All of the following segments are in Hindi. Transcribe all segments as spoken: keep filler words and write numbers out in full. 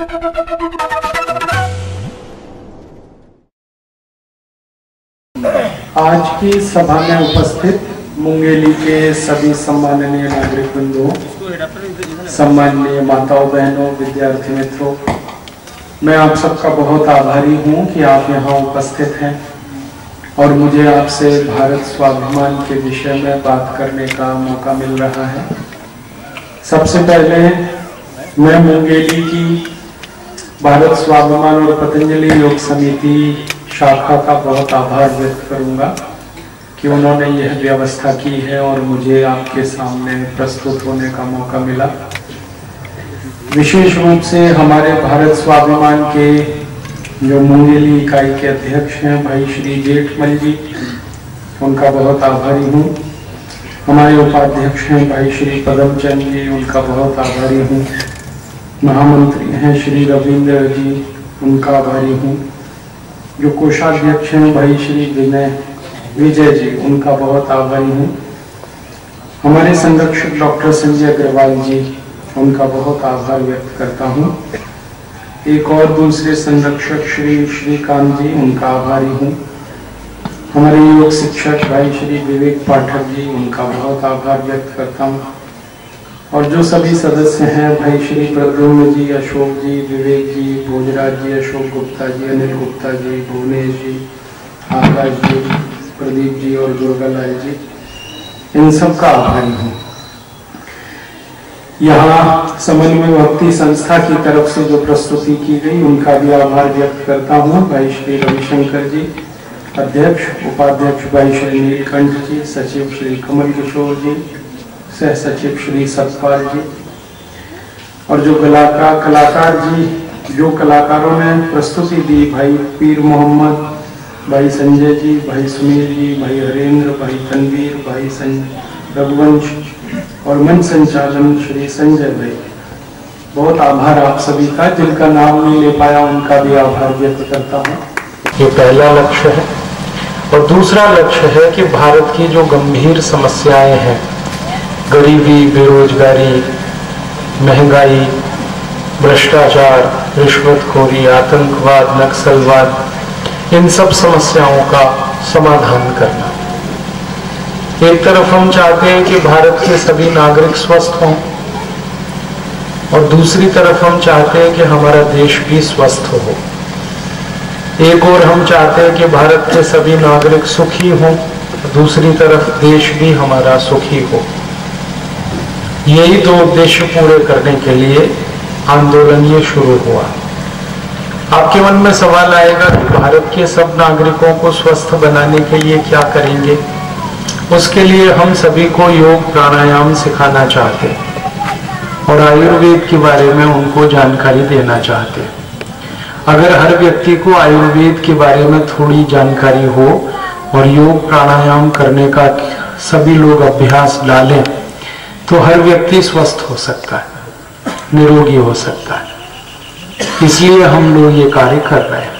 आज की सभा में उपस्थित मुंगेली के सभी सम्माननीय नागरिक बंधुओं, सम्माननीय माताओं, बहनों, विद्यार्थी मित्रों, मैं आप सबका बहुत आभारी हूं कि आप यहाँ उपस्थित हैं और मुझे आपसे भारत स्वाभिमान के विषय में बात करने का मौका मिल रहा है। सबसे पहले मैं मुंगेली की भारत स्वाभिमान और पतंजलि योग समिति शाखा का बहुत आभार व्यक्त करूंगा कि उन्होंने यह व्यवस्था की है और मुझे आपके सामने प्रस्तुत होने का मौका मिला। विशेष रूप से हमारे भारत स्वाभिमान के जो मुंगेली इकाई के अध्यक्ष हैं भाई श्री जेठमल जी, उनका बहुत आभारी हूँ। हमारे उपाध्यक्ष हैं भाई श्री पदमचंद जी, उनका बहुत आभारी हूँ। महामंत्री हैं श्री रविंद्र जी, उनका आभारी हूँ। जो कोषाध्यक्ष हैं भाई श्री विनय विजय जी, उनका बहुत आभारी हूँ। हमारे संरक्षक डॉक्टर संजय अग्रवाल जी, उनका बहुत आभार व्यक्त करता हूँ। एक और दूसरे संरक्षक श्री श्रीकांत जी, उनका आभारी हूँ। हमारे योग शिक्षक भाई श्री विवेक पाठक जी, उनका बहुत आभार व्यक्त करता हूँ। और जो सभी सदस्य हैं भाई श्री प्रद्युम्न जी, अशोक जी, विवेक जी, भोजराज जी, अशोक गुप्ता जी, अनिल गुप्ता जी, भुवनेश जी, आकाश जी, प्रदीप जी और दुर्गालाल जी, इन सब का आभारी हूँ। यहाँ समन्वय भक्ति संस्था की तरफ से जो प्रस्तुति की गई, उनका भी आभार व्यक्त करता हूँ। भाई श्री रविशंकर जी अध्यक्ष, उपाध्यक्ष भाई श्री नीलकंठ जी, सचिव श्री कमल किशोर जी, सह सचिव श्री सतपाल जी, और जो कलाकार कलाकार जी जो कलाकारों ने प्रस्तुति दी, भाई पीर मोहम्मद, भाई संजय जी, भाई सुनील जी, भाई हरेंद्र, भाई तनवीर, भाई रघुवंश और मंच संचालन श्री संजय भाई, बहुत आभार आप सभी का। जिनका नाम नहीं ले पाया उनका भी आभार व्यक्त करता हूँ। ये पहला लक्ष्य है। और दूसरा लक्ष्य है कि भारत की जो गंभीर समस्याएं हैं, गरीबी, बेरोजगारी, महंगाई, भ्रष्टाचार, रिश्वतखोरी, आतंकवाद, नक्सलवाद, इन सब समस्याओं का समाधान करना। एक तरफ हम चाहते हैं कि भारत के सभी नागरिक स्वस्थ हों और दूसरी तरफ हम चाहते हैं कि हमारा देश भी स्वस्थ हो। एक और हम चाहते हैं कि भारत के सभी नागरिक सुखी हों, दूसरी तरफ देश भी हमारा सुखी हो। यही दो उद्देश्य पूरे करने के लिए आंदोलन ये शुरू हुआ। आपके मन में सवाल आएगा कि भारत के सब नागरिकों को स्वस्थ बनाने के लिए क्या करेंगे। उसके लिए हम सभी को योग प्राणायाम सिखाना चाहते और आयुर्वेद के बारे में उनको जानकारी देना चाहते। अगर हर व्यक्ति को आयुर्वेद के बारे में थोड़ी जानकारी हो और योग प्राणायाम करने का सभी लोग अभ्यास डालें तो हर व्यक्ति स्वस्थ हो सकता है, निरोगी हो सकता है। इसलिए हम लोग ये कार्य कर रहे हैं।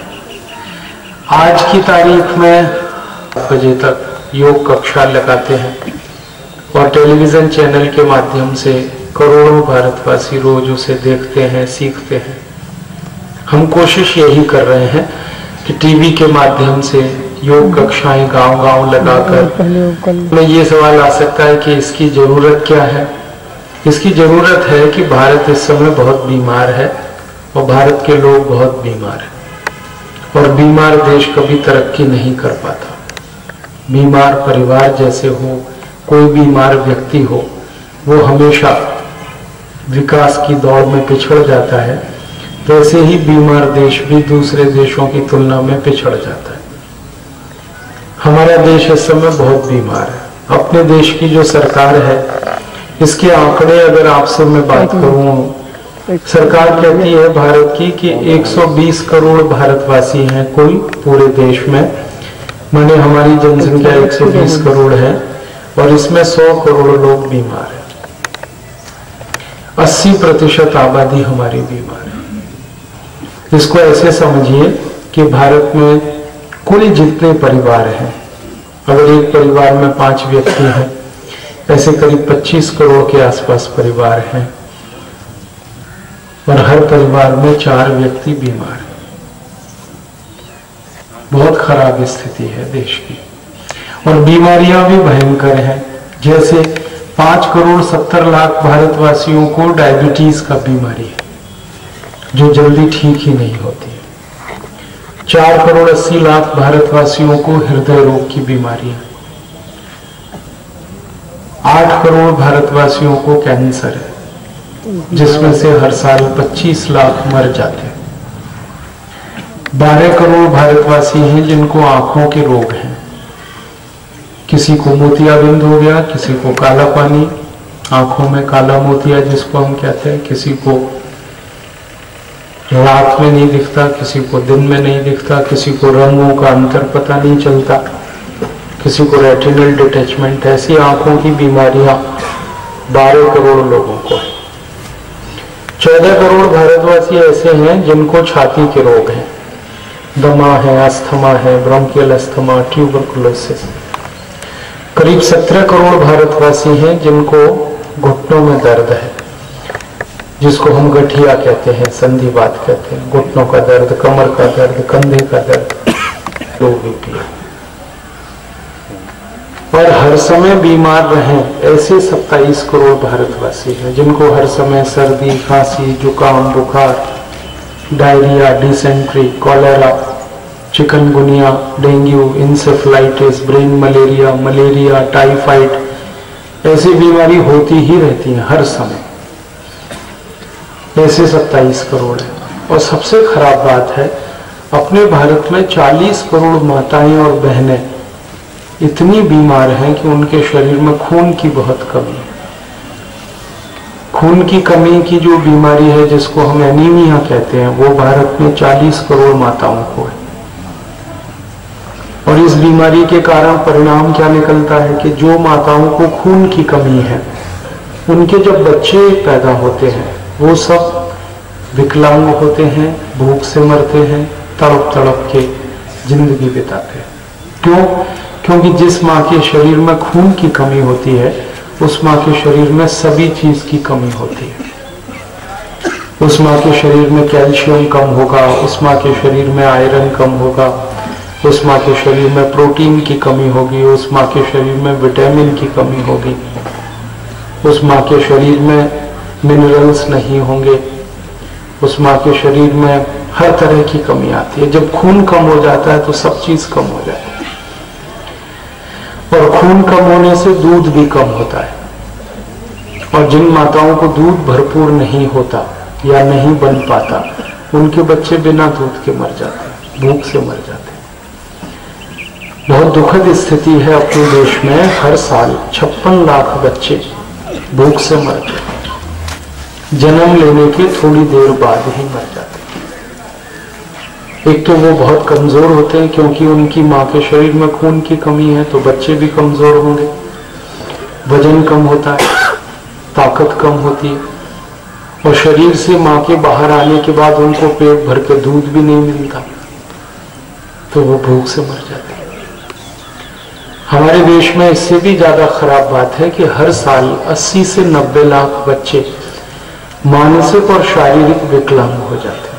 आज की तारीख में बजे तक योग कक्षा लगाते हैं और टेलीविजन चैनल के माध्यम से करोड़ों भारतवासी रोज उसे देखते हैं, सीखते हैं। हम कोशिश यही कर रहे हैं कि टीवी के माध्यम से योग कक्षाएं गांव-गांव लगाकर, में ये सवाल आ सकता है कि इसकी जरूरत क्या है। इसकी जरूरत है कि भारत इस समय बहुत बीमार है और भारत के लोग बहुत बीमार हैं और बीमार देश कभी तरक्की नहीं कर पाता। बीमार परिवार जैसे हो, कोई बीमार व्यक्ति हो, वो हमेशा विकास की दौड़ में पिछड़ जाता है। वैसे ही बीमार देश भी दूसरे देशों की तुलना में पिछड़ जाता है। हमारा देश इस समय बहुत बीमार है। अपने देश की जो सरकार है, इसके आंकड़े अगर आपसे मैं बात करूं, सरकार कहती है भारत की कि एक सौ बीस करोड़ भारतवासी हैं कुल पूरे देश में। माने हमारी जनसंख्या एक सौ बीस करोड़ है और इसमें सौ करोड़ लोग बीमार हैं। अस्सी प्रतिशत आबादी हमारी बीमार है। इसको ऐसे समझिए कि भारत में कुल जितने परिवार हैं, अगर एक परिवार में पांच व्यक्ति हैं, ऐसे करीब पच्चीस करोड़ के आसपास परिवार हैं। और हर परिवार में चार व्यक्ति बीमार हैं। बहुत खराब स्थिति है देश की, और बीमारियां भी भयंकर हैं। जैसे पांच करोड़ सत्तर लाख भारतवासियों को डायबिटीज का बीमारी है, जो जल्दी ठीक ही नहीं होती है। चार करोड़ अस्सी लाख भारतवासियों को हृदय रोग की बीमारी है। आठ करोड़ भारतवासियों को कैंसर है, जिसमें से हर साल पच्चीस लाख मर जाते हैं। बारह करोड़ भारतवासी हैं जिनको आंखों के रोग हैं। किसी को मोतियाबिंद हो गया, किसी को काला पानी, आंखों में काला मोतिया जिसको हम कहते हैं, किसी को रात में नहीं दिखता, किसी को दिन में नहीं दिखता, किसी को रंगों का अंतर पता नहीं चलता, किसी को रेटिनल डिटैचमेंट। ऐसी आंखों की बीमारियां बारह करोड़ लोगों को है। चौदह करोड़ भारतवासी ऐसे हैं जिनको छाती के रोग हैं, दमा है, अस्थमा है, ब्रोंकियल अस्थमा, ट्यूबरकुलोसिस। करीब सत्रह करोड़ भारतवासी हैं जिनको घुटनों में दर्द है, जिसको हम गठिया कहते हैं, संधिवात कहते हैं। घुटनों का दर्द, कमर का दर्द, कंधे का दर्द, लो बीपी। और हर समय बीमार रहें ऐसे सत्ताईस करोड़ भारतवासी हैं जिनको हर समय सर्दी, खांसी, जुकाम, बुखार, diarrhoea, dysentery, cholera, chikungunya, dengue, encephalitis, brain malaria, malaria, typhoid, ऐसी बीमारी होती ही रहती है हर समय। ऐसे सत्ताईस करोड़ है। और सबसे खराब बात है, अपने भारत में चालीस करोड़ माताएं और बहनें इतनी बीमार हैं कि उनके शरीर में खून की बहुत कमी है। खून की कमी की जो बीमारी है, जिसको हम एनीमिया कहते हैं, वो भारत में चालीस करोड़ माताओं को है। और इस बीमारी के कारण परिणाम क्या निकलता है कि जो माताओं को खून की कमी है, उनके जब बच्चे पैदा होते हैं वो सब विकलांग होते हैं, भूख से मरते हैं, तड़प तड़प के जिंदगी बिताते हैं। क्यों? क्योंकि जिस माँ के शरीर में खून की कमी होती है, उस माँ के शरीर में सभी चीज की कमी होती है। उस माँ के शरीर में कैल्शियम कम होगा, उस माँ के शरीर में आयरन कम होगा, उस माँ के शरीर में प्रोटीन की कमी होगी, उस माँ के शरीर में विटामिन की कमी होगी, उस माँ के शरीर में मिनरल्स नहीं होंगे, उस माँ के शरीर में हर तरह की कमी आती है। जब खून कम हो जाता है तो सब चीज कम हो जाती है, और खून कम होने से दूध भी कम होता है। और जिन माताओं को दूध भरपूर नहीं होता या नहीं बन पाता, उनके बच्चे बिना दूध के मर जाते हैं, भूख से मर जाते हैं। बहुत दुखद स्थिति है अपने देश में। हर साल छप्पन लाख बच्चे भूख से मरते हैं, जन्म लेने के थोड़ी देर बाद ही मर जाते हैं। एक तो वो बहुत कमजोर होते हैं, क्योंकि उनकी माँ के शरीर में खून की कमी है, तो बच्चे भी कमजोर होंगे, वजन कम होता है, ताकत कम होती है, और शरीर से माँ के बाहर आने के बाद उनको पेट भर के दूध भी नहीं मिलता, तो वो भूख से मर जाते हैं। हमारे देश में इससे भी ज्यादा खराब बात है कि हर साल अस्सी से नब्बे लाख बच्चे मानसिक और शारीरिक विकलांग हो जाते हैं।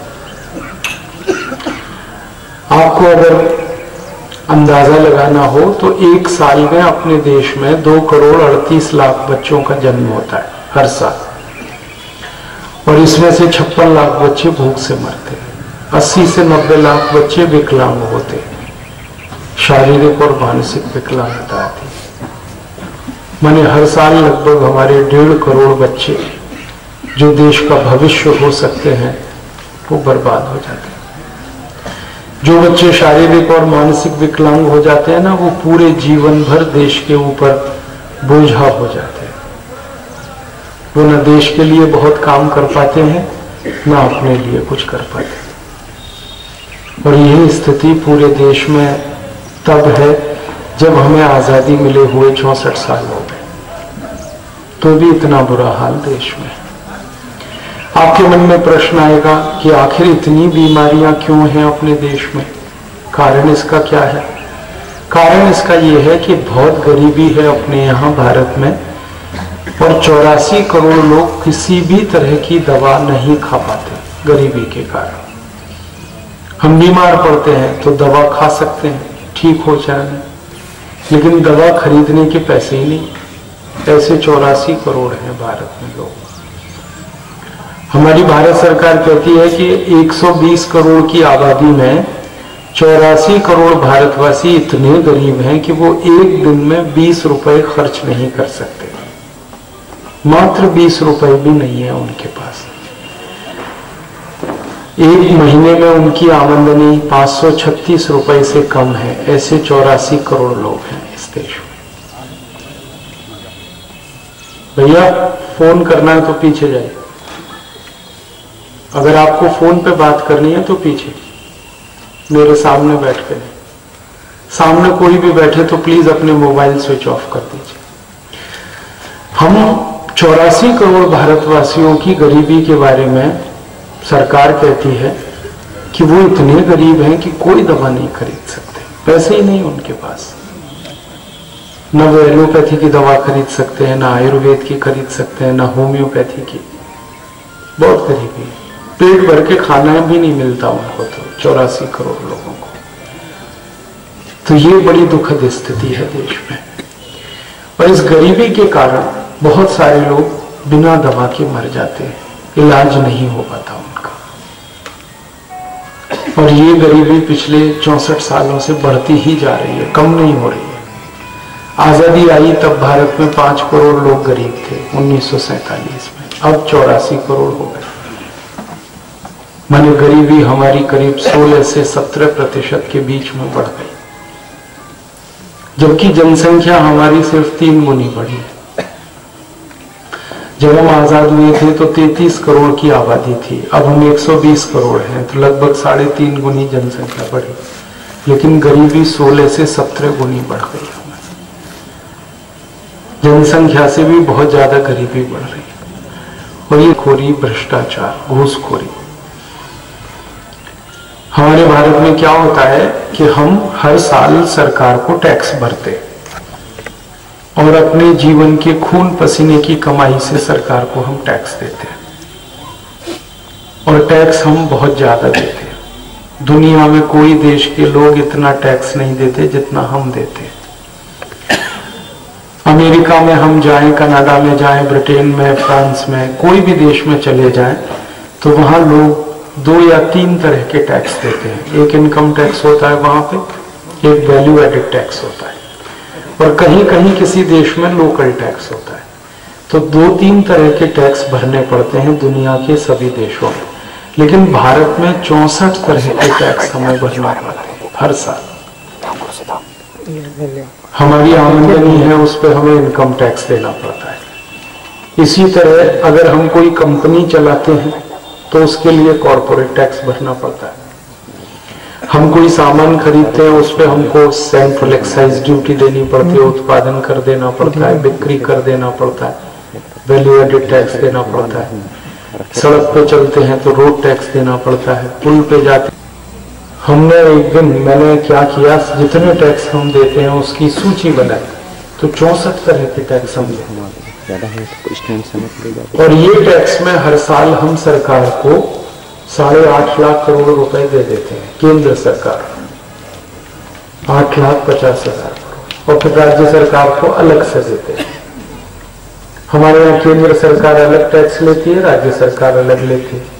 आपको अगर अंदाजा लगाना हो तो एक साल में अपने देश में दो करोड़ अड़तीस लाख बच्चों का जन्म होता है हर साल, और इसमें से छप्पन लाख बच्चे भूख से मरते हैं। अस्सी से नब्बे लाख बच्चे विकलांग होते हैं, शारीरिक और मानसिक विकलांगता आती है। माने हर साल लगभग हमारे डेढ़ करोड़ बच्चे जो देश का भविष्य हो सकते हैं, वो बर्बाद हो जाते हैं। जो बच्चे शारीरिक और मानसिक विकलांग हो जाते हैं ना, वो पूरे जीवन भर देश के ऊपर बोझा हो जाते हैं। वो न देश के लिए बहुत काम कर पाते हैं, न अपने लिए कुछ कर पाते। और यही स्थिति पूरे देश में तब है जब हमें आजादी मिले हुए चौसठ साल हो गए, तो भी इतना बुरा हाल देश में। आपके मन में प्रश्न आएगा कि आखिर इतनी बीमारियां क्यों हैं अपने देश में, कारण इसका क्या है? कारण इसका ये है कि बहुत गरीबी है अपने यहाँ भारत में, और चौरासी करोड़ लोग किसी भी तरह की दवा नहीं खा पाते गरीबी के कारण। हम बीमार पड़ते हैं तो दवा खा सकते हैं, ठीक हो जाए, लेकिन दवा खरीदने के पैसे ही नहीं। ऐसे चौरासी करोड़ हैं भारत में लोग। हमारी भारत सरकार कहती है कि एक सौ बीस करोड़ की आबादी में चौरासी करोड़ भारतवासी इतने गरीब हैं कि वो एक दिन में बीस रुपए खर्च नहीं कर सकते। मात्र बीस रुपए भी नहीं है उनके पास। एक महीने में उनकी आमदनी पांच सौ छत्तीस रुपए से कम है। ऐसे चौरासी करोड़ लोग हैं इस देश में। भैया फोन करना है तो पीछे जाइए। अगर आपको फोन पे बात करनी है तो पीछे, मेरे सामने बैठ कर। सामने कोई भी बैठे तो प्लीज अपने मोबाइल स्विच ऑफ कर दीजिए। हम चौरासी करोड़ भारतवासियों की गरीबी के बारे में सरकार कहती है कि वो इतने गरीब हैं कि कोई दवा नहीं खरीद सकते, पैसे ही नहीं उनके पास। न वो एलोपैथी की दवा खरीद सकते हैं, ना आयुर्वेद की खरीद सकते हैं, ना होम्योपैथी की। बहुत गरीबी है, पेट भर के खाना भी नहीं मिलता उनको, तो चौरासी करोड़ लोगों को। तो ये बड़ी दुखद स्थिति है देश में। और इस गरीबी के कारण बहुत सारे लोग बिना दवा के मर जाते हैं, इलाज नहीं हो पाता उनका। और ये गरीबी पिछले चौसठ सालों से बढ़ती ही जा रही है, कम नहीं हो रही है। आजादी आई तब भारत में पांच करोड़ लोग गरीब थे उन्नीस सौ सैतालीस में, अब चौरासी करोड़ हो गए। माने गरीबी हमारी करीब सोलह से सत्रह प्रतिशत के बीच में बढ़ गई, जबकि जनसंख्या हमारी सिर्फ तीन गुनी बढ़ी है। जब हम आजाद हुए थे तो तैंतीस करोड़ की आबादी थी, अब हम एक सौ बीस करोड़ हैं, तो लगभग साढ़े तीन गुनी जनसंख्या बढ़ी, लेकिन गरीबी सोलह से सत्रह गुनी बढ़ गई हमारी। जनसंख्या से भी बहुत ज्यादा गरीबी बढ़ रही है। और ये खोरी, भ्रष्टाचार, घूसखोरी। हमारे भारत में क्या होता है कि हम हर साल सरकार को टैक्स भरते हैं और अपने जीवन के खून पसीने की कमाई से सरकार को हम टैक्स देते हैं, और टैक्स हम बहुत ज्यादा देते हैं। दुनिया में कोई देश के लोग इतना टैक्स नहीं देते जितना हम देते हैं। अमेरिका में हम जाएं, कनाडा में जाएं, ब्रिटेन में, फ्रांस में, कोई भी देश में चले जाएं तो वहां लोग दो या तीन तरह के टैक्स देते हैं। एक इनकम टैक्स होता है वहां पे, एक वैल्यू एडेड टैक्स होता है, और कहीं कहीं किसी देश में लोकल टैक्स होता है। तो दो तीन तरह के टैक्स भरने पड़ते हैं दुनिया के सभी देशों में, लेकिन भारत में चौसठ तरह के टैक्स हमें भरना पड़ते हैं हर साल। हमारी आमदनी है उस पर हमें इनकम टैक्स देना पड़ता है। इसी तरह अगर हम कोई कंपनी चलाते हैं तो उसके लिए कॉर्पोरेट टैक्स भरना पड़ता है। हम कोई सामान खरीदते हैं उस पर हमको सेंट्रल एक्साइज ड्यूटी देनी पड़ती है, उत्पादन कर देना पड़ता है, बिक्री कर देना पड़ता है, वैल्यू एडेड टैक्स देना पड़ता है। सड़क पे चलते हैं तो रोड टैक्स देना पड़ता है, पुल पे जाते। हमने एक दिन मैंने क्या किया, जितने टैक्स हम देते हैं उसकी सूची बनाई, तो चौसठ तरह के टैक्स हम देते हैं। और ये टैक्स में हर साल हम सरकार को साढ़े आठ लाख करोड़ रुपए दे देते हैं, केंद्र सरकार आठ लाख पचास हजार करोड़, और फिर राज्य सरकार को अलग से देते हैं। हमारे यहाँ केंद्र सरकार अलग टैक्स लेती है, राज्य सरकार अलग लेती है।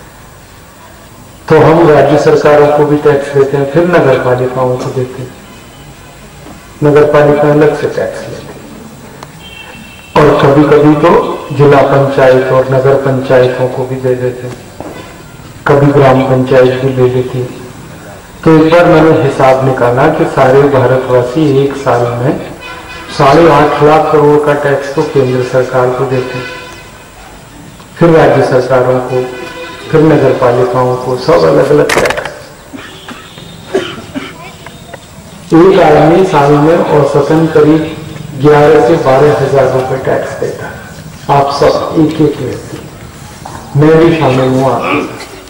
तो हम राज्य सरकारों को भी टैक्स देते हैं, फिर नगर पालिकाओं को देते हैं। नगर पालिका अलग से टैक्स लेती है, और कभी कभी तो जिला पंचायत और नगर पंचायतों को भी दे देते हैं, कभी ग्राम पंचायत भी ले लेती है। तो एक बार मैंने हिसाब निकाला कि सारे भारतवासी एक साल में साढ़े आठ लाख करोड़ का टैक्स तो केंद्र सरकार को देते हैं, फिर राज्य सरकारों को, फिर नगर पालिकाओं को, सब अलग अलग टैक्स। एक आदमी साल में औसतन करीब ग्यारह से बारह हजार रुपए टैक्स देता है। आप सब एक एक व्यक्ति, मैं भी शामिल हूं आपके।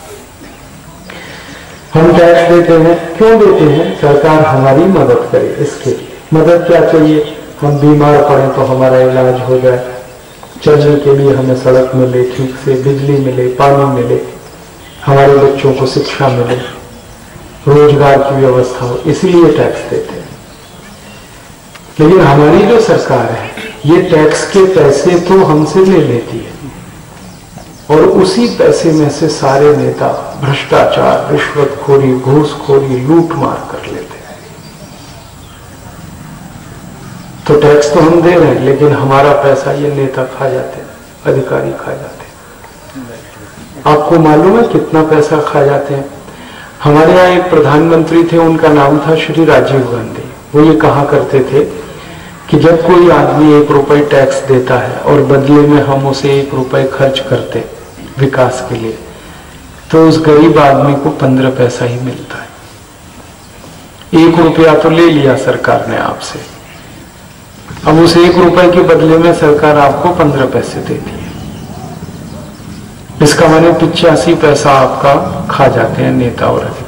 हम टैक्स देते हैं, क्यों देते हैं? सरकार हमारी मदद करे। इसके मदद क्या चाहिए? हम बीमार पड़े तो हमारा इलाज हो जाए, चलने के लिए हमें सड़क मिले, ठीक से बिजली मिले, पानी मिले, हमारे बच्चों को शिक्षा मिले, रोजगार की व्यवस्था हो, इसलिए टैक्स देते हैं। लेकिन हमारी जो सरकार है ये टैक्स के पैसे तो हमसे ले लेती है और उसी पैसे में से सारे नेता भ्रष्टाचार, रिश्वतखोरी, घूसखोरी, लूट मार कर लेते हैं। तो टैक्स तो हम दे रहे हैं लेकिन हमारा पैसा ये नेता खा जाते हैं, अधिकारी खा जाते हैं। आपको मालूम है कितना पैसा खा जाते हैं? हमारे यहाँ एक प्रधानमंत्री थे, उनका नाम था श्री राजीव गांधी। वो ये कहा करते थे कि जब कोई आदमी एक रुपए टैक्स देता है और बदले में हम उसे एक रुपए खर्च करते विकास के लिए, तो उस गरीब आदमी को पंद्रह पैसा ही मिलता है। एक रुपया तो ले लिया सरकार ने आपसे, अब उस एक रुपए के बदले में सरकार आपको पंद्रह पैसे देती है। इसका माने पिचासी पैसा आपका खा जाते हैं नेता और अधिकारी।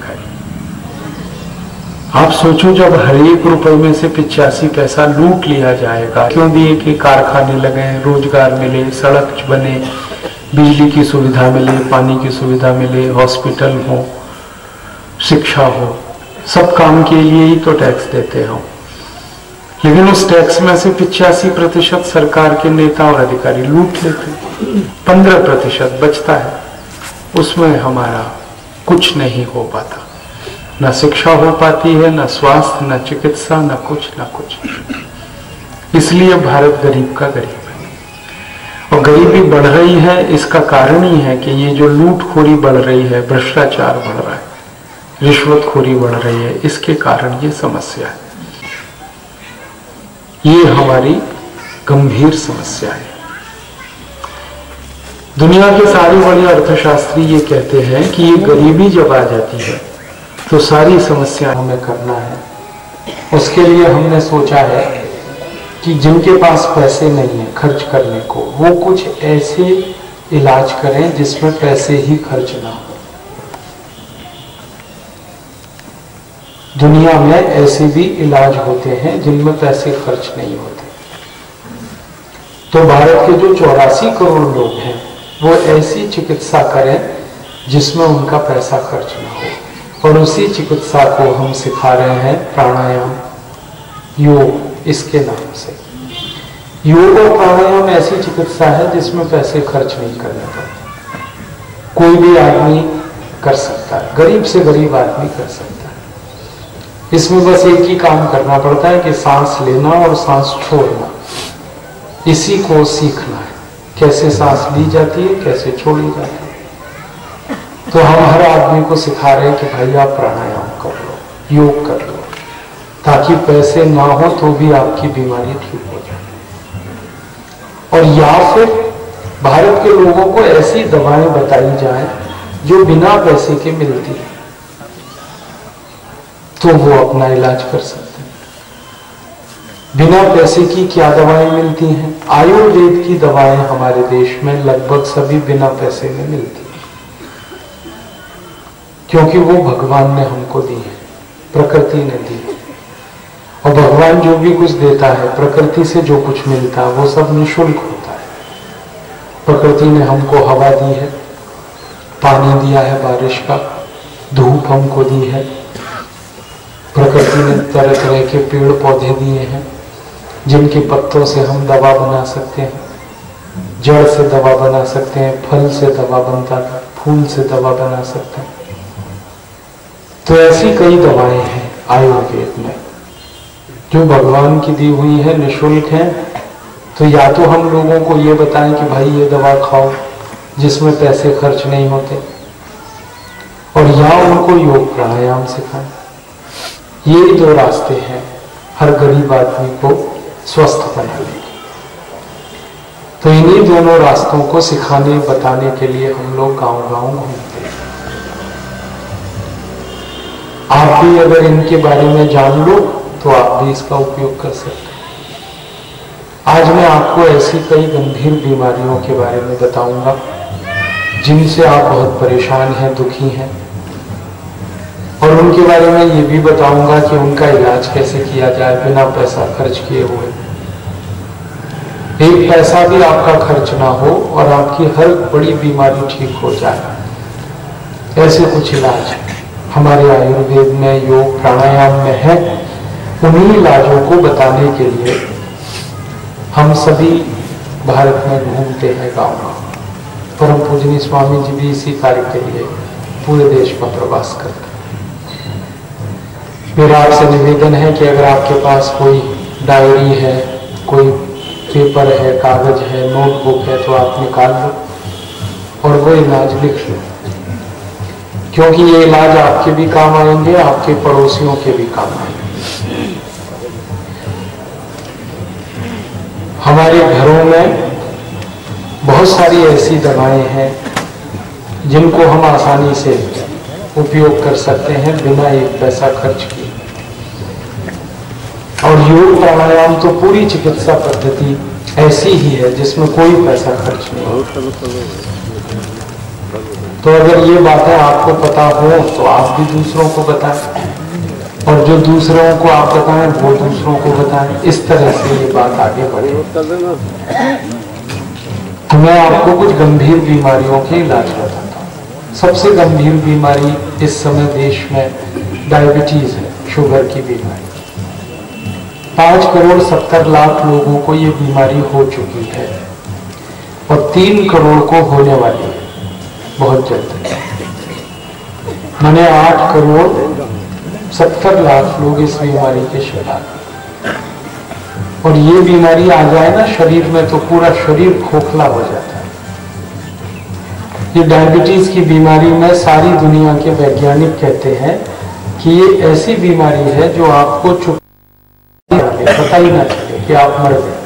आप सोचो, जब हर एक रुपए में से पिचासी पैसा लूट लिया जाएगा, क्यों दिए कि कारखाने लगे, रोजगार मिले, सड़क बने, बिजली की सुविधा मिले, पानी की सुविधा मिले, हॉस्पिटल हो, शिक्षा हो, सब काम के लिए ही तो टैक्स देते हो। लेकिन उस टैक्स में से पिचासी प्रतिशत सरकार के नेता और अधिकारी लूट लेते, पंद्रह प्रतिशत बचता है, उसमें हमारा कुछ नहीं हो पाता। न शिक्षा हो पाती है, न स्वास्थ्य, न चिकित्सा, न कुछ न कुछ। इसलिए भारत गरीब का गरीब है और गरीबी बढ़ रही है। इसका कारण ही है कि ये जो लूटखोरी बढ़ रही है, भ्रष्टाचार बढ़ रहा है, रिश्वतखोरी बढ़ रही है, इसके कारण ये समस्या है। ये हमारी गंभीर समस्या है। दुनिया के सारे बड़े अर्थशास्त्री ये कहते हैं कि ये गरीबी जब आ जाती है तो सारी समस्या हमें करना है। उसके लिए हमने सोचा है कि जिनके पास पैसे नहीं है खर्च करने को, वो कुछ ऐसे इलाज करें जिसमें पैसे ही खर्च ना हो। दुनिया में ऐसे भी इलाज होते हैं जिनमें पैसे खर्च नहीं होते। तो भारत के जो चौरासी करोड़ लोग हैं वो ऐसी चिकित्सा करें जिसमें उनका पैसा खर्च ना हो, और उसी चिकित्सा को हम सिखा रहे हैं प्राणायाम, योग, इसके नाम से। योग और प्राणायाम ऐसी चिकित्सा है जिसमें पैसे खर्च नहीं करने पड़ते, कोई भी आदमी कर सकता है, गरीब से गरीब आदमी कर सकता है। इसमें बस एक ही काम करना पड़ता है कि सांस लेना और सांस छोड़ना, इसी को सीखना है, कैसे सांस ली जाती है, कैसे छोड़ी जाती है। तो हम हर आदमी को सिखा रहे हैं कि भाई आप प्राणायाम कर लो, योग कर लो, ताकि पैसे ना हो तो भी आपकी बीमारी ठीक हो जाए। और या फिर भारत के लोगों को ऐसी दवाएं बताई जाएं जो बिना पैसे के मिलती है, तो वो अपना इलाज कर सकते हैं। बिना पैसे की क्या दवाएं मिलती हैं? आयुर्वेद की दवाएं हमारे देश में लगभग सभी बिना पैसे में मिलती हैं, क्योंकि वो भगवान ने हमको दी है, प्रकृति ने दी है। और भगवान जो भी कुछ देता है, प्रकृति से जो कुछ मिलता है, वो सब निःशुल्क होता है। प्रकृति ने हमको हवा दी है, पानी दिया है बारिश का, धूप हमको दी है। प्रकृति ने तरह तरह के पेड़ पौधे दिए हैं जिनके पत्तों से हम दवा बना सकते हैं, जड़ से दवा बना सकते हैं, फल से दवा बनता है, फूल से दवा बना सकते हैं। तो ऐसी कई दवाएं हैं आयुर्वेद में जो भगवान की दी हुई है, निःशुल्क है। तो या तो हम लोगों को ये बताएं कि भाई ये दवा खाओ जिसमें पैसे खर्च नहीं होते, और या उनको योग प्राणायाम सिखाएं। ये दो रास्ते हैं हर गरीब आदमी को स्वस्थ बनाने के। तो इन्हीं दोनों रास्तों को सिखाने बताने के लिए हम लोग गांव गांव घूमते हैं। आप भी अगर इनके बारे में जान लो तो आप भी इसका उपयोग कर सकते हैं। आज मैं आपको ऐसी कई गंभीर बीमारियों के बारे में बताऊंगा जिनसे आप बहुत परेशान हैं, दुखी हैं, और उनके बारे में ये भी बताऊंगा कि उनका इलाज कैसे किया जाए बिना पैसा खर्च किए हुए। एक पैसा भी आपका खर्च ना हो और आपकी हर बड़ी बीमारी ठीक हो जाए, ऐसे कुछ इलाज हमारे आयुर्वेद में, योग प्राणायाम में है। उन्हीं इलाजों को बताने के लिए हम सभी भारत में घूमते हैं गाँव गाँव। परम पूजनीय स्वामी जी भी इसी कार्य के लिए पूरे देश में प्रवास करते हैं। मेरा आपसे निवेदन है कि अगर आपके पास कोई डायरी है, कोई पेपर है, कागज है, नोटबुक है, तो आप निकाल लो और वो इलाज लिख लो, क्योंकि ये इलाज आपके भी काम आएंगे, आपके पड़ोसियों के भी काम आएंगे। हमारे घरों में बहुत सारी ऐसी दवाएं हैं जिनको हम आसानी से उपयोग कर सकते हैं बिना एक पैसा खर्च किए। और योग प्राणायाम तो पूरी चिकित्सा पद्धति ऐसी ही है जिसमें कोई पैसा खर्च नहीं होता। तो अगर ये बातें आपको पता हो तो आप भी दूसरों को बताएं, और जो दूसरों को आप बताएं वो दूसरों को बताएं। इस तरह से ये बात आगे बढ़े। तो मैं आपको कुछ गंभीर बीमारियों के इलाज बताता हूँ। सबसे गंभीर बीमारी इस समय देश में डायबिटीज है, शुगर की बीमारी। पांच करोड़ सत्तर लाख लोगों को ये बीमारी हो चुकी है और तीन करोड़ को होने वाली है बहुत जल्द। मैंने आठ करोड़ सत्तर लाख लोग इस बीमारी के शिकार। और ये बीमारी आ जाए ना शरीर में तो पूरा शरीर खोखला हो जाता है। ये डायबिटीज की बीमारी में सारी दुनिया के वैज्ञानिक कहते हैं कि ये ऐसी बीमारी है जो आपको चुप पता ही ना चले कि आप मर गए।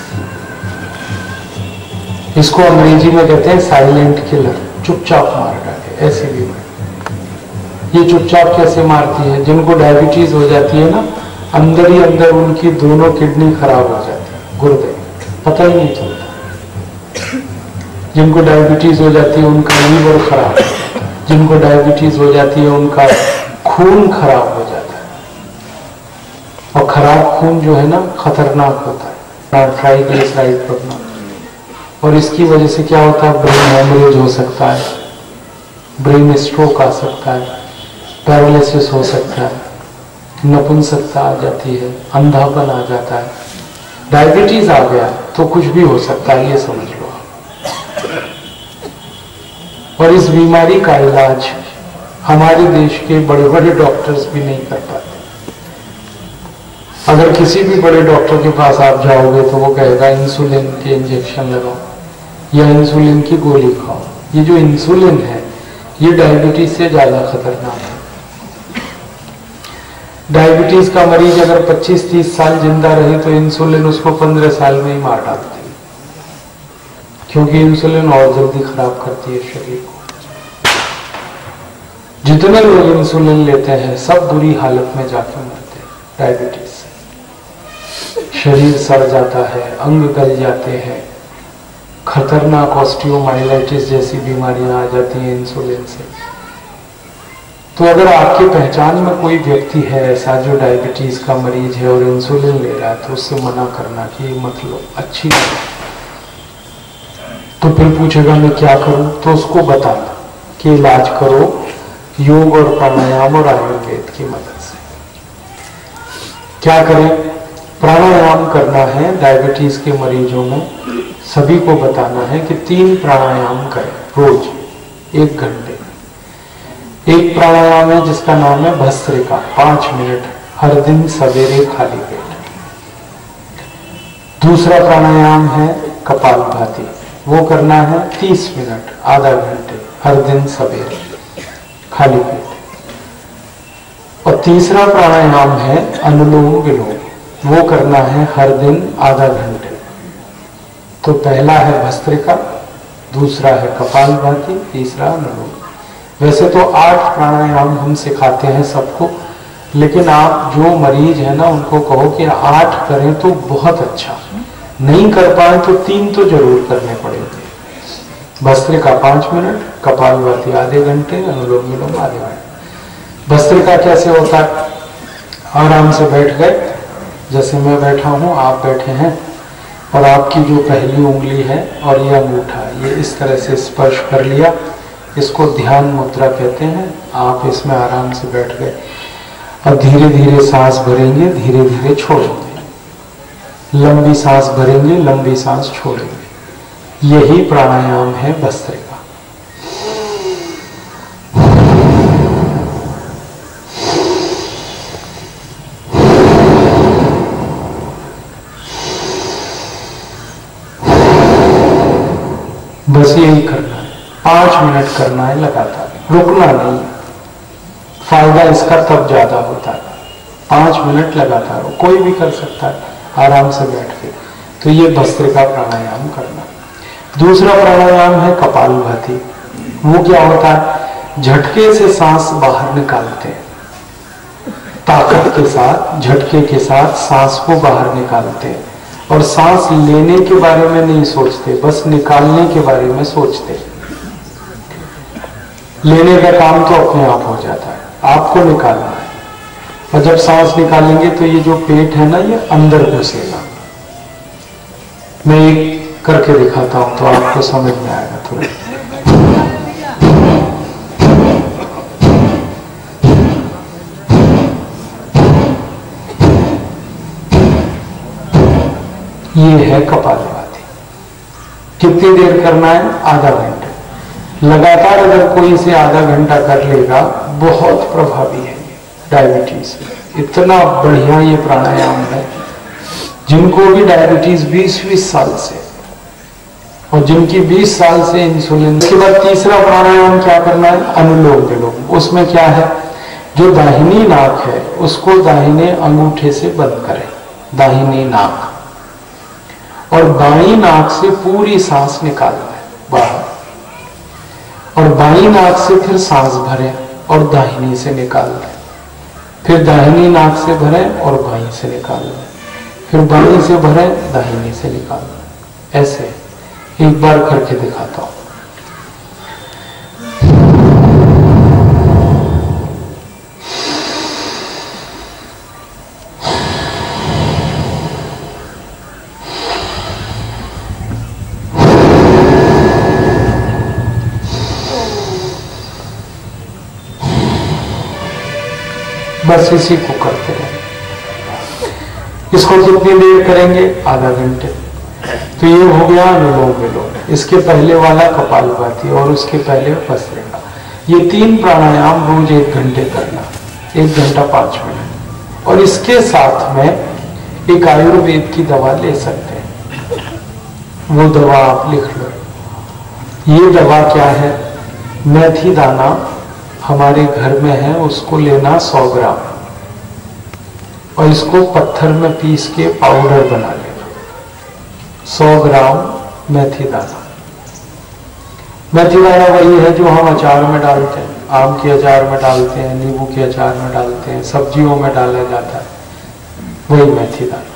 इसको अंग्रेजी में कहते हैं साइलेंट किलर, चुपचाप मार डाले। ऐसी बीमारी ये चुपचाप कैसे मारती है? जिनको डायबिटीज हो जाती है ना, अंदर ही अंदर उनकी दोनों किडनी खराब हो जाती है, गुर्दे, पता ही नहीं चलता। जिनको डायबिटीज हो जाती है उनका लीवर खराब, जिनको डायबिटीज हो जाती है उनका खून खराब हो जाता है। और खराब खून जो है ना खतरनाक होता है, ट्राइग्लिसराइड बढ़ना। और इसकी वजह से क्या होता है? ब्रेन हेमरेज हो सकता है, ब्रेन स्ट्रोक आ सकता है, पैरालिसिस हो सकता है, नपुंसकता आ जाती है, अंधापन आ जाता है। डायबिटीज आ गया तो कुछ भी हो सकता है, ये समझ लो। और इस बीमारी का इलाज हमारे देश के बड़े बड़े डॉक्टर्स भी नहीं कर पाते। अगर किसी भी बड़े डॉक्टर के पास आप जाओगे तो वो कहेगा इंसुलिन के इंजेक्शन लगाओ या इंसुलिन की गोली खाओ। ये जो इंसुलिन है ये डायबिटीज से ज्यादा खतरनाक है। डायबिटीज का मरीज अगर पच्चीस तीस साल जिंदा रहे तो इंसुलिन उसको पंद्रह साल में ही मार डालती है, क्योंकि इंसुलिन और जल्दी खराब करती है शरीर को। जितने लोग इंसुलिन लेते हैं सब बुरी हालत में जाकर मरते हैं डायबिटीज से। शरीर सड़ जाता है, अंग गल जाते हैं, खतरनाक ऑस्टियोमाइलाइटिस जैसी बीमारियां आ जाती हैं इंसुलिन से। तो अगर आपकी पहचान में कोई व्यक्ति है ऐसा जो डायबिटीज का मरीज है और इंसुलिन ले रहा है तो उससे मना करना कि ये मत लो, अच्छी नहीं। तो फिर पूछेगा मैं क्या करूं? तो उसको बताना कि इलाज करो योग और प्राणायाम और आयुर्वेद की मदद से। क्या करें? प्राणायाम करना है डायबिटीज के मरीजों में। सभी को बताना है कि तीन प्राणायाम करें रोज एक घंटे। एक प्राणायाम है जिसका नाम है भस्त्रिका, पांच मिनट हर दिन सवेरे खाली पेट। दूसरा प्राणायाम है कपालभाति, वो करना है तीस मिनट आधा घंटे हर दिन सवेरे खाली पेट। और तीसरा प्राणायाम है अनुलोम विलोम, वो करना है हर दिन आधा घंटे। तो पहला है भस्त्रिका, दूसरा है कपालभाति, तीसरा अनुलोम। वैसे तो आठ प्राणायाम हम सिखाते हैं सबको, लेकिन आप जो मरीज है ना उनको कहो कि आठ करें तो बहुत अच्छा, नहीं कर पाए तो तीन तो जरूर करने पड़ेंगे। भस्त्रिका पांच मिनट, कपालभाति आधे घंटे, अनुलोम विलोम आधे घंटे। भस्त्रिका कैसे होता है? आराम से बैठ गए, जैसे मैं बैठा हूं, आप बैठे हैं, और आपकी जो पहली उंगली है और ये अंगूठा, ये इस तरह से स्पर्श कर लिया। इसको ध्यान मुद्रा कहते हैं। आप इसमें आराम से बैठ गए और धीरे धीरे सांस भरेंगे, धीरे धीरे छोड़ेंगे। लंबी सांस भरेंगे, लंबी सांस छोड़ेंगे। यही प्राणायाम है भस्त्रिका। बस यही करना है, पांच मिनट करना है लगातार, रुकना नहीं। फायदा इसका तब ज्यादा होता है, पांच मिनट लगातार हो, कोई भी कर सकता है आराम से बैठ के। तो ये भस्त्रिका प्राणायाम करना। दूसरा प्राणायाम है कपालभाति। वो क्या होता है? झटके से सांस बाहर निकालते हैं, ताकत के साथ, झटके के साथ सांस को बाहर निकालते हैं। और सांस लेने के बारे में नहीं सोचते, बस निकालने के बारे में सोचते। लेने का काम तो अपने आप हो जाता है, आपको निकालना है। और जब सांस निकालेंगे तो ये जो पेट है ना, ये अंदर घुसेगा। मैं एक करके दिखाता हूं तो आपको समझ में आएगा थोड़ा। ये है कपालभाति। कितनी देर करना है? आधा घंटे लगातार। अगर कोई इसे आधा घंटा कर लेगा, बहुत प्रभावी है डायबिटीज में। इतना बढ़िया ये प्राणायाम है। जिनको भी डायबिटीज बीस बीस साल से, और जिनकी बीस साल से इंसुलिन। इसके बाद तीसरा प्राणायाम क्या करना है? अनुलोम विलोम। उसमें क्या है? जो दाहिनी नाक है उसको दाहिने अंगूठे से बंद करें, दाहिनी नाक, और बाईं नाक से पूरी सांस निकालना है बाहर, और बाईं नाक से फिर सांस भरें और दाहिनी से निकालना है। फिर दाहिनी नाक से भरें और बाईं से निकालना है। फिर बाईं से भरें, दाहिनी से निकालना है। ऐसे एक बार करके दिखाता हूं। बस इसी को करते हैं। इसको कितनी देर करेंगे? आधा घंटे। तो ये हो गया अनुलोम विलोम। इसके पहले वाला कपालभाति और उसके पहले भस्त्रिका। ये तीन प्राणायाम रोज एक घंटे करना, एक घंटा पांच मिनट। और इसके साथ में एक आयुर्वेद की दवा ले सकते हैं। वो दवा आप लिख लो। ये दवा क्या है? मेथी दाना हमारे घर में है, उसको लेना सौ ग्राम, और इसको पत्थर में पीस के पाउडर बना लेना। सौ ग्राम मेथी दाना। मेथी दाना वही है जो हम अचार में डालते हैं, आम के अचार में डालते हैं, नींबू के अचार में डालते हैं, सब्जियों में डाला जाता है, वही मेथी दाना।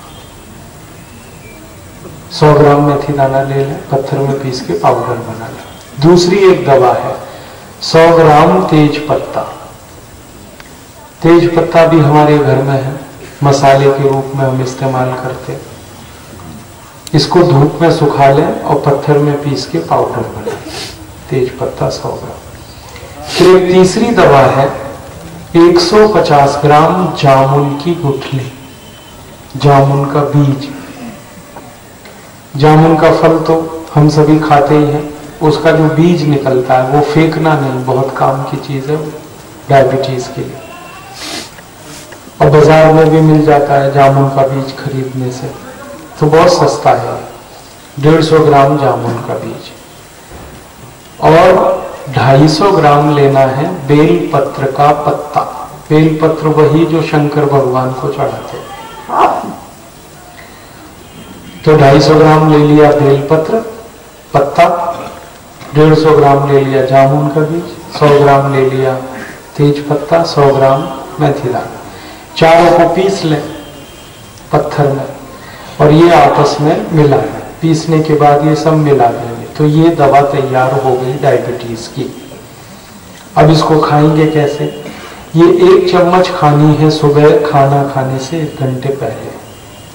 सौ ग्राम मेथी दाना ले लें, पत्थर में पीस के पाउडर बना लें। दूसरी एक दवा है सौ ग्राम तेज पत्ता। तेज पत्ता भी हमारे घर में है, मसाले के रूप में हम इस्तेमाल करते। इसको धूप में सुखा लें और पत्थर में पीस के पाउडर बना लें। तेज पत्ता सौ ग्राम। फिर एक तीसरी दवा है एक सौ पचास ग्राम जामुन की गुठली, जामुन का बीज। जामुन का फल तो हम सभी खाते ही हैं, उसका जो बीज निकलता है वो फेंकना नहीं, बहुत काम की चीज है डायबिटीज के लिए। और बाजार में भी मिल जाता है जामुन का बीज खरीदने से, तो बहुत सस्ता है। डेढ़ सौ ग्राम जामुन का बीज। और ढाई सौ ग्राम लेना है बेल पत्र का पत्ता। बेल पत्र वही जो शंकर भगवान को चढ़ाते हैं। तो ढाई सौ ग्राम ले लिया बेल पत्र पत्ता, डेढ़ सौ ग्राम ले लिया जामुन का बीज, सौ ग्राम ले लिया तेज पत्ता, सौ ग्राम मेथी दाना। चारों को पीस लें पत्थर में, और ये आपस में मिला लें। पीसने के बाद ये सब मिला देंगे, तो ये दवा तैयार हो गई डायबिटीज की। अब इसको खाएंगे कैसे? ये एक चम्मच खानी है सुबह खाना खाने से एक घंटे पहले।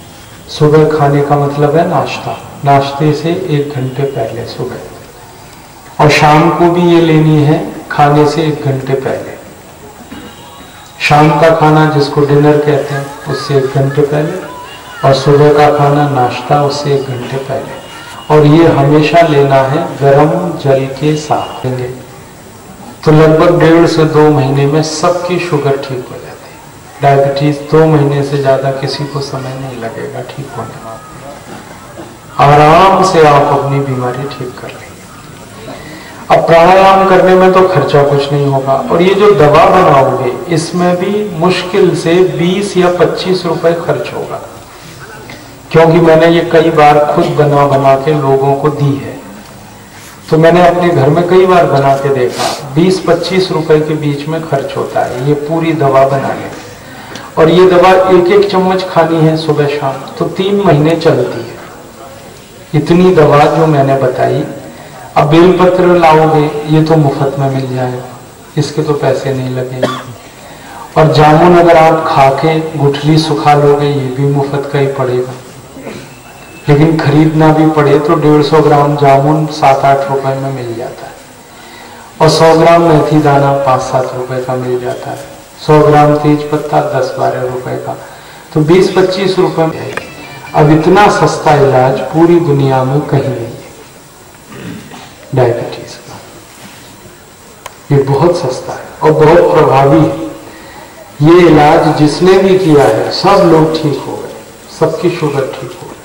सुबह खाने का मतलब है नाश्ता, नाश्ते से एक घंटे पहले सुबह, और शाम को भी ये लेनी है खाने से एक घंटे पहले। शाम का खाना जिसको डिनर कहते हैं उससे एक घंटे पहले, और सुबह का खाना नाश्ता उससे एक घंटे पहले। और ये हमेशा लेना है गर्म जल के साथ लेंगे तो लगभग डेढ़ से दो महीने में सबकी शुगर ठीक हो जाती है। डायबिटीज दो महीने से ज्यादा किसी को समय नहीं लगेगा ठीक होने में, आराम से आप अपनी बीमारी ठीक कर लेंगे। अब प्राणायाम करने में तो खर्चा कुछ नहीं होगा, और ये जो दवा बनाओगे इसमें भी मुश्किल से बीस या पच्चीस रुपए खर्च होगा, क्योंकि मैंने ये कई बार खुद बना बना के लोगों को दी है। तो मैंने अपने घर में कई बार बना के देखा, बीस पच्चीस रुपए के बीच में खर्च होता है ये पूरी दवा बनाने। और ये दवा एक एक चम्मच खानी है सुबह शाम, तो तीन महीने चलती है। इतनी दवा जो मैंने बताई। अब बेलपत्र लाओगे ये तो मुफ्त में मिल जाएगा, इसके तो पैसे नहीं लगेंगे। और जामुन अगर आप खा के गुठली सुखा लोगे ये भी मुफ्त का ही पड़ेगा, लेकिन खरीदना भी पड़े तो डेढ़ सौ ग्राम जामुन सात आठ रुपए में मिल जाता है, और सौ ग्राम मेथी दाना पाँच सात रुपए का मिल जाता है, सौ ग्राम तेज पत्ता दस बारह रुपए का, तो बीस पच्चीस रुपए में। अब इतना सस्ता इलाज पूरी दुनिया में कहीं नहीं है डायबिटीज का, ये बहुत सस्ता है और बहुत प्रभावी है। ये इलाज जिसने भी किया है सब लोग ठीक हो गए, सबकी शुगर ठीक हो गई।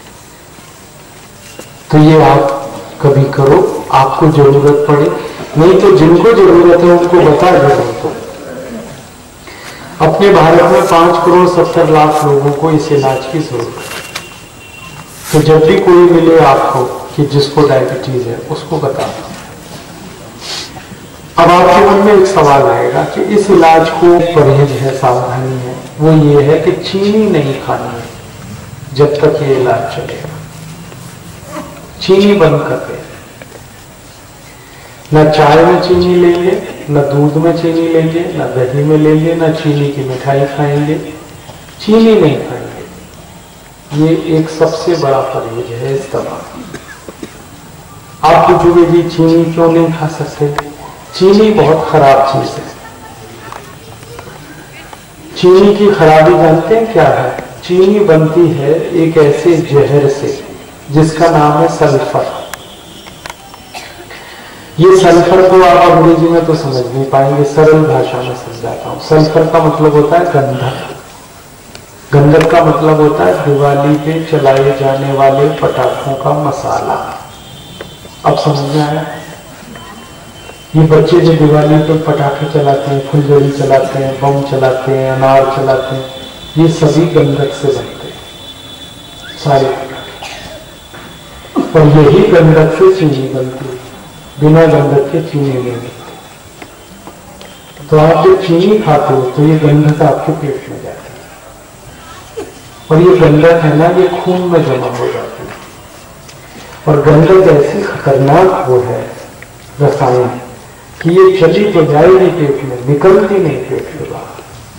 तो ये आप कभी करो, आपको जरूरत पड़े, नहीं तो जिनको जरूरत है उनको बता दो। तो अपने भारत में पांच करोड़ सत्तर लाख लोगों को इस इलाज की जरूरत है। तो जब भी कोई मिले आपको कि जिसको डायबिटीज है उसको बता दो। अब आपके मन में एक सवाल आएगा कि इस इलाज को परहेज है, सावधानी है, वो ये है कि चीनी नहीं खानी है जब तक ये इलाज चलेगा। चीनी बंद कर दे, न चाय में चीनी लेंगे, न दूध में चीनी लेंगे, न दही में लेंगे, न चीनी की मिठाई खाएंगे, चीनी नहीं खाएंगे। ये एक सबसे बड़ा परहेज है इस दवा। आप पूछोगे जी चीनी क्यों नहीं खा सकते? चीनी बहुत खराब चीज है। चीनी की खराबी जानते हैं क्या है? चीनी बनती है एक ऐसे जहर से जिसका नाम है सल्फर। ये सल्फर को आप अंग्रेजी में तो समझ नहीं पाएंगे, सरल भाषा में समझाता हूं। सल्फर का मतलब होता है गंधक। गंधक का मतलब होता है दिवाली पे चलाए जाने वाले पटाखों का मसाला। अब समझ में आया? ये बच्चे जो दिवाली पे पटाखे चलाते हैं, फुलझड़ी चलाते हैं, बम चलाते हैं, अनार चलाते हैं, ये सभी गंधक से बनते हैं सारे। और यही गंधक से चीनी बनती है, बिना गंधक के चीनी नहीं बनती। तो आप जब चीनी खाते हो तो ये गंधक आपके पेट में जाती है, और ये गंधक है ना, ये खून में जमा हो जाती है। और गंधक ऐसी खतरनाक वो है रसायन कि ये चली तो जाएगी पेट में, निकलती नहीं पेट के बाहर।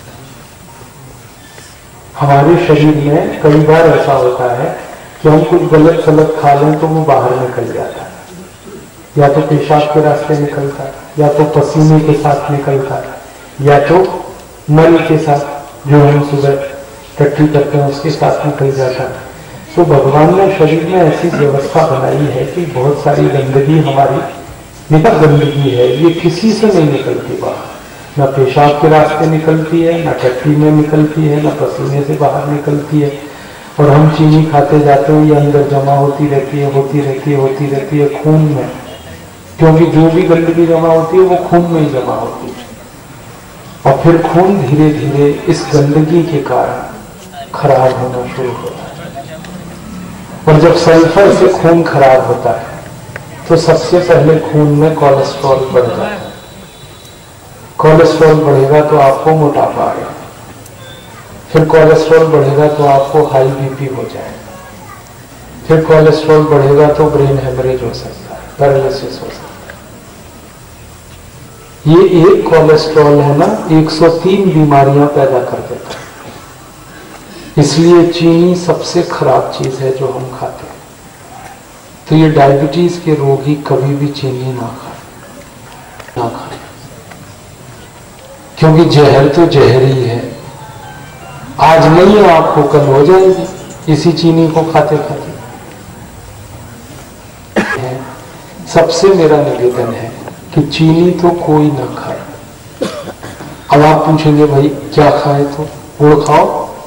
हमारे शरीर में कई बार ऐसा होता है कि हम कुछ गलत सलत खा लें तो वो बाहर निकल जाता है, या तो पेशाब के रास्ते निकलता है, या तो पसीने के साथ निकलता है, या तो मल के साथ जो हम सुबह टट्टी करते हैं उसके साथ निकल जाता है। तो भगवान ने शरीर में ऐसी व्यवस्था बनाई है कि बहुत सारी गंदगी हमारी निकल गंदगी है, ये किसी से नहीं निकलती बाहर, न पेशाब के रास्ते निकलती है, न टट्टी में निकलती है, न पसीने से बाहर निकलती है। और हम चीनी खाते जाते हैं, ये अंदर जमा होती रहती है, होती रहती है, होती रहती है खून में, क्योंकि जो भी गंदगी जमा होती है वो खून में ही जमा होती है। और फिर खून धीरे धीरे इस गंदगी के कारण खराब होना शुरू होता है। और जब सल्फर से खून खराब होता है तो सबसे पहले खून में कोलेस्ट्रॉल बढ़ जाता है। कोलेस्ट्रॉल बढ़ेगा तो आपको मोटापा आएगा, फिर कोलेस्ट्रॉल बढ़ेगा तो आपको हाई बीपी हो जाएगा, फिर कोलेस्ट्रॉल बढ़ेगा तो ब्रेन हेमरेज हो सकता है, पैरालिसिस हो सकता है। ये एक कोलेस्ट्रॉल है ना, एक सौ तीन बीमारियां पैदा कर देता है। इसलिए चीनी सबसे खराब चीज है जो हम खाते हैं। तो ये डायबिटीज के रोगी कभी भी चीनी ना खाए ना खाए, क्योंकि जहर तो जहर ही है। आज नहीं है आपको, कल हो जाएगी इसी चीनी को खाते खाते। सबसे मेरा निवेदन है कि चीनी तो कोई ना खाए। अब आप पूछेंगे भाई क्या खाए, तो गुड़ खाओ।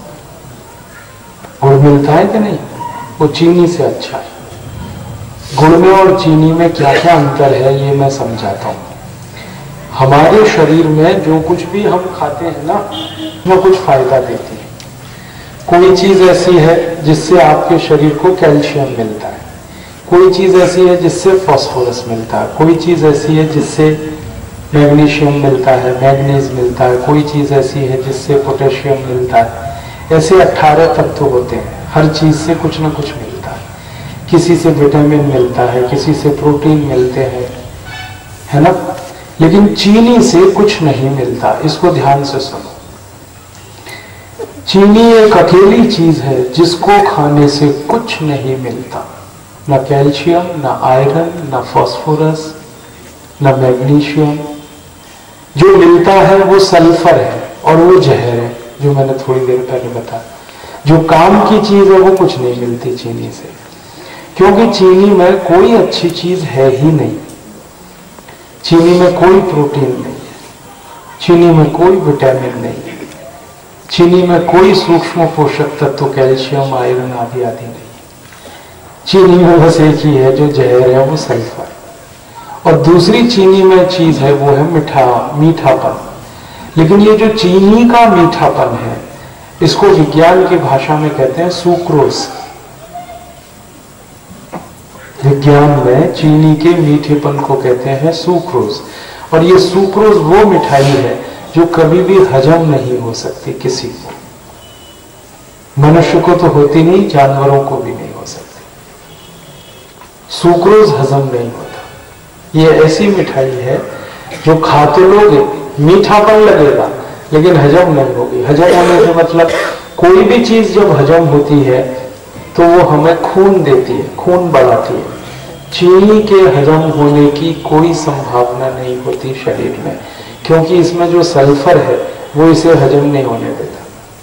गुड़ मिलता है कि नहीं? वो चीनी से अच्छा है। गुड़ में और चीनी में क्या क्या अंतर है ये मैं समझाता हूं। हमारे शरीर में जो कुछ भी हम खाते हैं ना, वो कुछ फायदा देती है। कोई चीज ऐसी है जिससे आपके शरीर को कैल्शियम मिलता है, कोई चीज ऐसी है जिससे फास्फोरस मिलता है, कोई चीज ऐसी है जिससे मैग्नीशियम मिलता है, मैग्नीज मिलता है, कोई चीज ऐसी है जिससे पोटेशियम मिलता है। ऐसे अठारह तत्व होते हैं, हर चीज से कुछ ना कुछ मिलता है। किसी से विटामिन मिलता है, किसी से प्रोटीन मिलते हैं, है ना। लेकिन चीनी से कुछ नहीं मिलता, इसको ध्यान से सुनो। चीनी एक अकेली चीज है जिसको खाने से कुछ नहीं मिलता, ना कैल्शियम, ना आयरन, ना फास्फोरस, ना मैग्नीशियम। जो मिलता है वो सल्फर है और वो जहर है, जो मैंने थोड़ी देर पहले बताया। जो काम की चीज है वो कुछ नहीं मिलती चीनी से, क्योंकि चीनी में कोई अच्छी चीज है ही नहीं। चीनी में कोई प्रोटीन नहीं है, चीनी में कोई विटामिन नहीं है, चीनी में कोई सूक्ष्म पोषक तत्व कैल्शियम, आयरन आदि आदि नहीं। चीनी में बस एक ही है जो जहर है, वो सल्फर। और दूसरी चीनी में चीज है वो है मीठा मीठापन। लेकिन ये जो चीनी का मीठापन है, इसको विज्ञान की भाषा में कहते हैं सुक्रोज। विज्ञान में चीनी के मीठेपन को कहते हैं सुक्रोज। और ये सुक्रोज वो मिठाई है जो कभी भी हजम नहीं हो सकती किसी को। मनुष्य को तो होती नहीं, जानवरों को भी नहीं हो सकती। सुक्रोज हजम नहीं होता। ये ऐसी मिठाई है जो खा तो लोगे, मीठापन लगेगा, लेकिन हजम नहीं होगी। हजम होने से मतलब कोई भी चीज जब हजम होती है तो वो हमें खून देती है, खून बढ़ाती है। चीनी के हजम होने की कोई संभावना नहीं होती शरीर में, क्योंकि इसमें जो सल्फर है वो इसे हजम नहीं होने देता।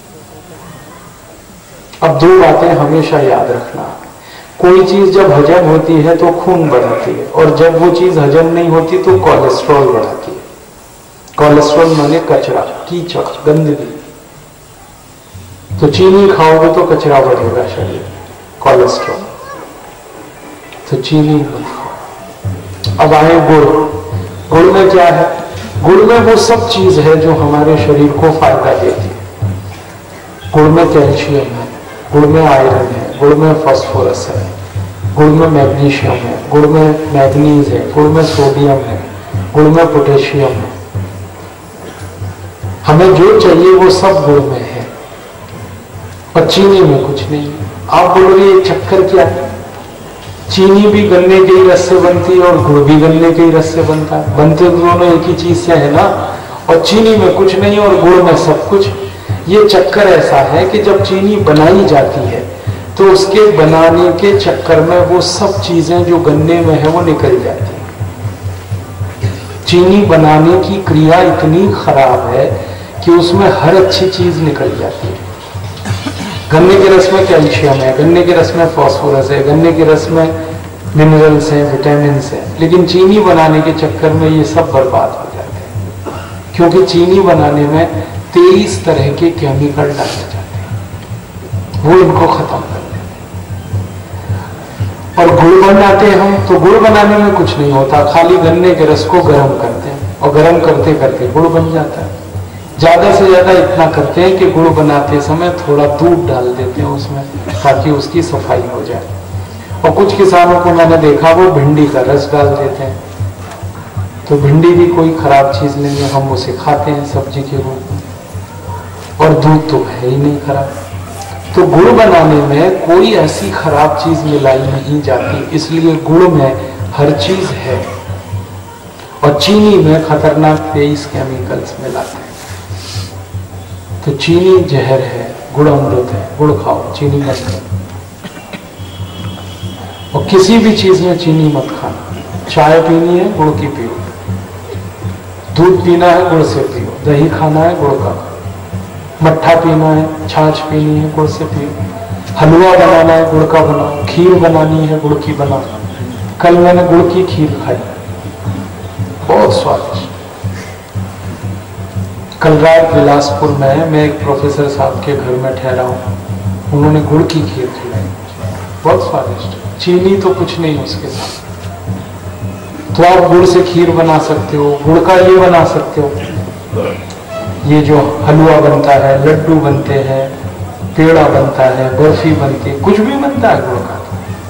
अब दो बातें हमेशा याद रखना। कोई चीज जब हजम होती है तो खून बढ़ाती है, और जब वो चीज हजम नहीं होती तो कोलेस्ट्रॉल बढ़ाती है। कोलेस्ट्रॉल माने कचरा, कीचड़, गंदगी। तो चीनी खाओगे तो कचरा बढ़ेगा शरीर में, कोलेस्ट्रॉल। तो चीनी मत खाओ। अब आए गुड़। गुड़ में क्या है? गुड़ में वो सब चीज है जो हमारे शरीर को फायदा देती है। गुड़ में कैल्शियम है, गुड़ में आयरन है, गुड़ में फास्फोरस है, गुड़ में मैग्नीशियम है, गुड़ में मैग्नीज है, गुड़ में सोडियम है, गुड़ में पोटेशियम है। हमें जो चाहिए वो सब गुड़ में है, और चीनी में कुछ नहीं है। आप बोलोगे ये चक्कर क्या है? चीनी भी गन्ने के ही रस से बनती है और गुड़ भी गन्ने के ही रस से बनता है। बनते दोनों एक ही चीज से है ना। और चीनी में कुछ नहीं और गुड़ में सब कुछ। ये चक्कर ऐसा है कि जब चीनी बनाई जाती है तो उसके बनाने के चक्कर में वो सब चीजें जो गन्ने में है वो निकल जाती है। चीनी बनाने की क्रिया इतनी खराब है कि उसमें हर अच्छी चीज निकल जाती है। गन्ने के रस में कैल्शियम है, गन्ने के रस में फास्फोरस है, गन्ने के रस में मिनरल्स हैं, विटामिन्स हैं, लेकिन चीनी बनाने के चक्कर में ये सब बर्बाद हो जाते हैं, क्योंकि चीनी बनाने में तेईस तरह के केमिकल डाले जाते हैं, वो इनको खत्म कर देते हैं। और गुड़ बनाते हैं हम, तो गुड़ बनाने में कुछ नहीं होता, खाली गन्ने के रस को गर्म करते हैं और गर्म करते करते गुड़ बन जाता है। ज्यादा से ज्यादा इतना करते हैं कि गुड़ बनाते समय थोड़ा दूध डाल देते हैं उसमें, ताकि उसकी सफाई हो जाए। और कुछ किसानों को मैंने देखा वो भिंडी का रस डाल देते हैं, तो भिंडी भी कोई खराब चीज नहीं है, हम उसे खाते हैं सब्जी के रूप में, और दूध तो है ही नहीं खराब। तो गुड़ बनाने में कोई ऐसी खराब चीज मिलाई नहीं जाती, इसलिए गुड़ में हर चीज है। और चीनी में खतरनाक तेईस केमिकल्स मिलाते हैं। तो चीनी जहर है, गुड़ अमृत है, गुड़ खाओ, चीनी मत खाओ। और किसी भी चीज में चीनी मत खाना। चाय पीनी है गुड़ की पियो, दूध पीना है गुड़ से पियो, दही खाना है गुड़ का, मट्ठा पीना है, छाछ पीनी है गुड़ से पियो, हलवा बनाना है गुड़ का बनाओ, खीर बनानी है गुड़ की बनाओ। कल मैंने गुड़ की खीर खाई, बहुत स्वादिष्ट। कल रात बिलासपुर में मैं एक प्रोफेसर साहब के घर में ठहरा हूँ, उन्होंने गुड़ की खीर खिलाई, बहुत स्वादिष्ट। चीनी तो कुछ नहीं उसके साथ। तो आप गुड़ से खीर बना सकते हो, गुड़ का ये बना सकते हो, ये जो हलवा बनता है, लड्डू बनते हैं, पेड़ा बनता है, बर्फी बनती है, कुछ भी बनता है गुड़ का।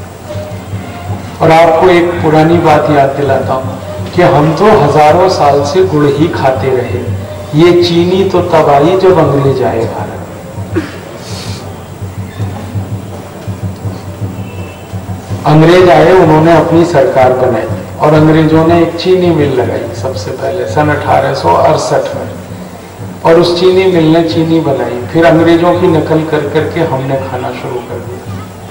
और आपको एक पुरानी बात याद दिलाता हूं कि हम तो हजारों साल से गुड़ ही खाते रहे। ये चीनी तो तब आई जब अंग्रेज आए भारत। अंग्रेज आए, उन्होंने अपनी सरकार बनाई और अंग्रेजों ने एक चीनी मिल लगाई सबसे पहले सन अठारह सौ अड़सठ में, और उस चीनी मिल ने चीनी बनाई। फिर अंग्रेजों की नकल कर करके हमने खाना शुरू कर दिया,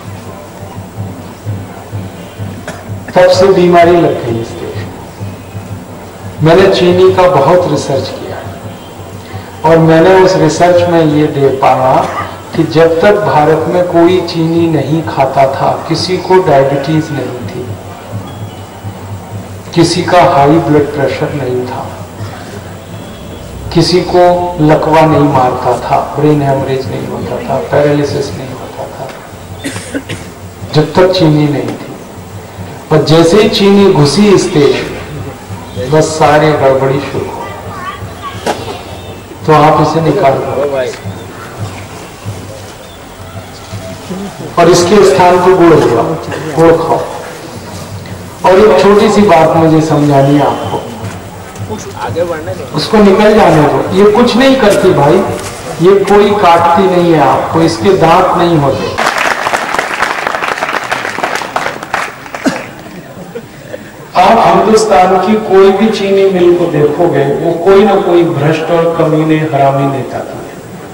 तब से बीमारी लग गई इस देश में। मैंने चीनी का बहुत रिसर्च किया और मैंने उस रिसर्च में ये दे पाया कि जब तक भारत में कोई चीनी नहीं खाता था, किसी को डायबिटीज नहीं थी, किसी का हाई ब्लड प्रेशर नहीं था, किसी को लकवा नहीं मारता था, ब्रेन हेमरेज नहीं होता था, पैरालिसिस नहीं होता था, जब तक चीनी नहीं थी। और जैसे ही चीनी घुसी इस देश में, बस सारे गड़बड़ी शुरू हो। तो आप इसे निकाल दो और इसके स्थान पर गुड़ लिया, गुड़ खाओ। और एक छोटी सी बात मुझे समझानी है आपको, आगे बढ़ने दो, उसको निकल जाने दो। ये कुछ नहीं करती भाई, ये कोई काटती नहीं है आपको, इसके दांत नहीं होते। आप हिंदुस्तान की कोई भी चीनी मिल को देखोगे, वो कोई ना कोई भ्रष्ट और कमीने हरामी नेता की है।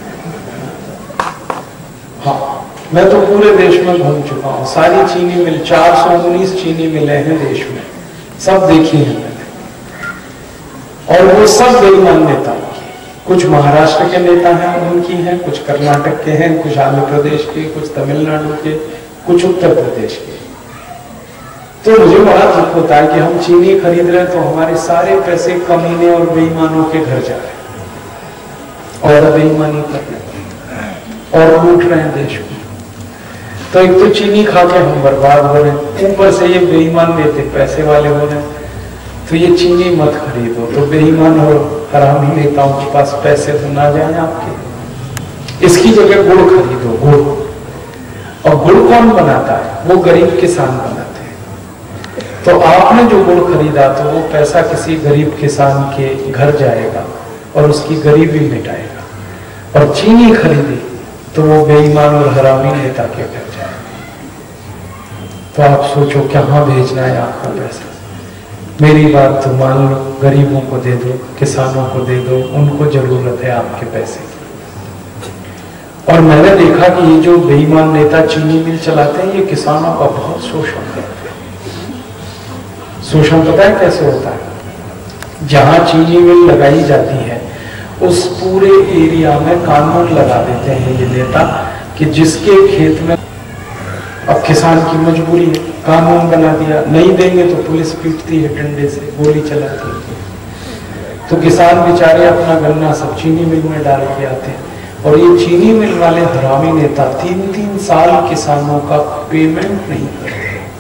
हाँ, मैं तो पूरे देश में घूम चुका हूँ, सारी चीनी मिल, चार सौ उन्नीस चीनी मिलें हैं देश में, सब देखी हैं मैंने। और वो सब बेईमान नेता की, कुछ महाराष्ट्र के नेता हैं उनकी हैं, कुछ कर्नाटक के हैं, कुछ आंध्र प्रदेश के, कुछ तमिलनाडु के, कुछ उत्तर प्रदेश के। तो मुझे बड़ा दुख होता है कि हम चीनी खरीद रहे हैं तो हमारे सारे पैसे कमीने और बेईमानों के घर जा रहे हैं और बेईमानी कर रहे हैं और लूट रहे हैं देश को। तो एक तो चीनी खा के हम बर्बाद हो रहे हैं, ऊपर से ये बेईमान नेता पैसे वाले हो रहे हैं। तो ये चीनी मत खरीदो, तो बेईमान और हरामी नेताओं के पास पैसे तो ना जाए आपके। इसकी जगह गुड़ खरीदो, गुड़। और गुड़ कौन बनाता है? वो गरीब किसान बनाते हैं। तो आपने जो गुड़ खरीदा तो वो पैसा किसी गरीब किसान के घर जाएगा और उसकी गरीबी मिटाएगा। और चीनी खरीदी तो वो बेईमान और हरामी नेता के घर जाएगा। तो आप सोचो कहाँ भेजना है आपका पैसा। मेरी बात तो मान लो, गरीबों को दे दो, किसानों को दे दो, उनको जरूरत है आपके पैसे की। और मैंने देखा कि ये जो बेईमान नेता चीनी मिल चलाते हैं, ये किसानों का बहुत शोषण करते हैं। शोषण पता है कैसे होता है? जहां चीनी मिल लगाई जाती है उस पूरे एरिया में कानून लगा देते हैं ये नेता कि जिसके खेत में, अब किसान की मजबूरी है, कानून बना दिया, नहीं देंगे तो पुलिस पीटती है, डंडे से गोली चलाती है। तो किसान बेचारे अपना गन्ना सब चीनी मिल में डाल के आते हैं। और ये चीनी मिल वाले हरामी नेता तीन तीन साल किसानों का पेमेंट नहीं करते,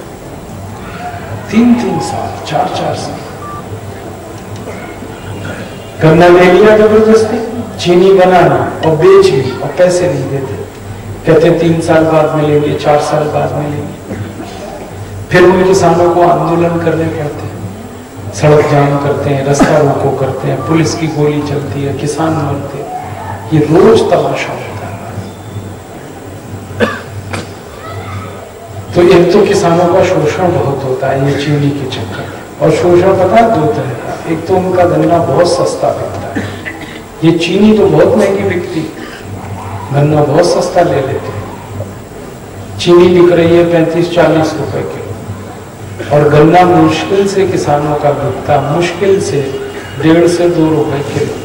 तीन तीन साल, चार चार साल। गन्ना ले लिया जबरदस्ती, चीनी बनाना और बेच ली और पैसे नहीं देते, कहते तीन साल बाद मिलेंगे, चार साल बाद मिलेंगे। फिर उन किसानों को आंदोलन करने पड़ते हैं, सड़क जाम करते हैं, रास्ता रोको करते हैं, पुलिस की गोली चलती है, किसान मरते हैं। ये रोज तमाशा होता है। तो एक तो किसानों का शोषण बहुत होता है ये चीनी के चक्कर में। और शोषण पता है दो तरह का, एक तो उनका गन्ना बहुत सस्ता बिकता है, ये चीनी तो बहुत महंगी बिकती है। गन्ना बहुत सस्ता ले लेते हैं। चीनी बिक रही है पैंतीस चालीस रुपए किलो, और गन्ना मुश्किल से किसानों का बिकता मुश्किल से डेढ़ से दो रुपए किलो।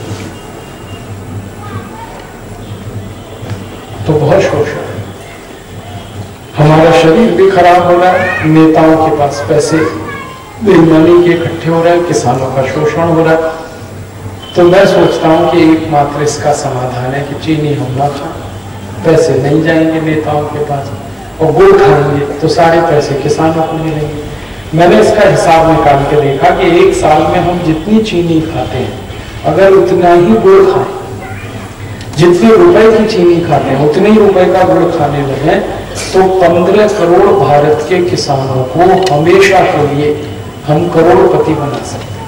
तो बहुत शोषण है। हमारा शरीर भी खराब हो रहा है, नेताओं के पास पैसे बेईमानी के इकट्ठे हो रहे हैं, किसानों का शोषण हो रहा है। तो मैं सोचता हूं कि एकमात्र इसका समाधान है कि चीनी हम ना खाएं, पैसे नहीं जाएंगे नेताओं के पास, और गुड़ खाएंगे तो सारे पैसे किसानों को मिलेंगे। मैंने इसका हिसाब निकाल के देखा कि एक साल में हम जितनी चीनी खाते हैं, अगर उतना ही गुड़ खाएं, जितने रुपए की चीनी खाते हैं उतने ही रुपए का गुड़ खाने लगे, तो पंद्रह करोड़ भारत के किसानों को हमेशा के लिए हम करोड़पति बना सकते हैं।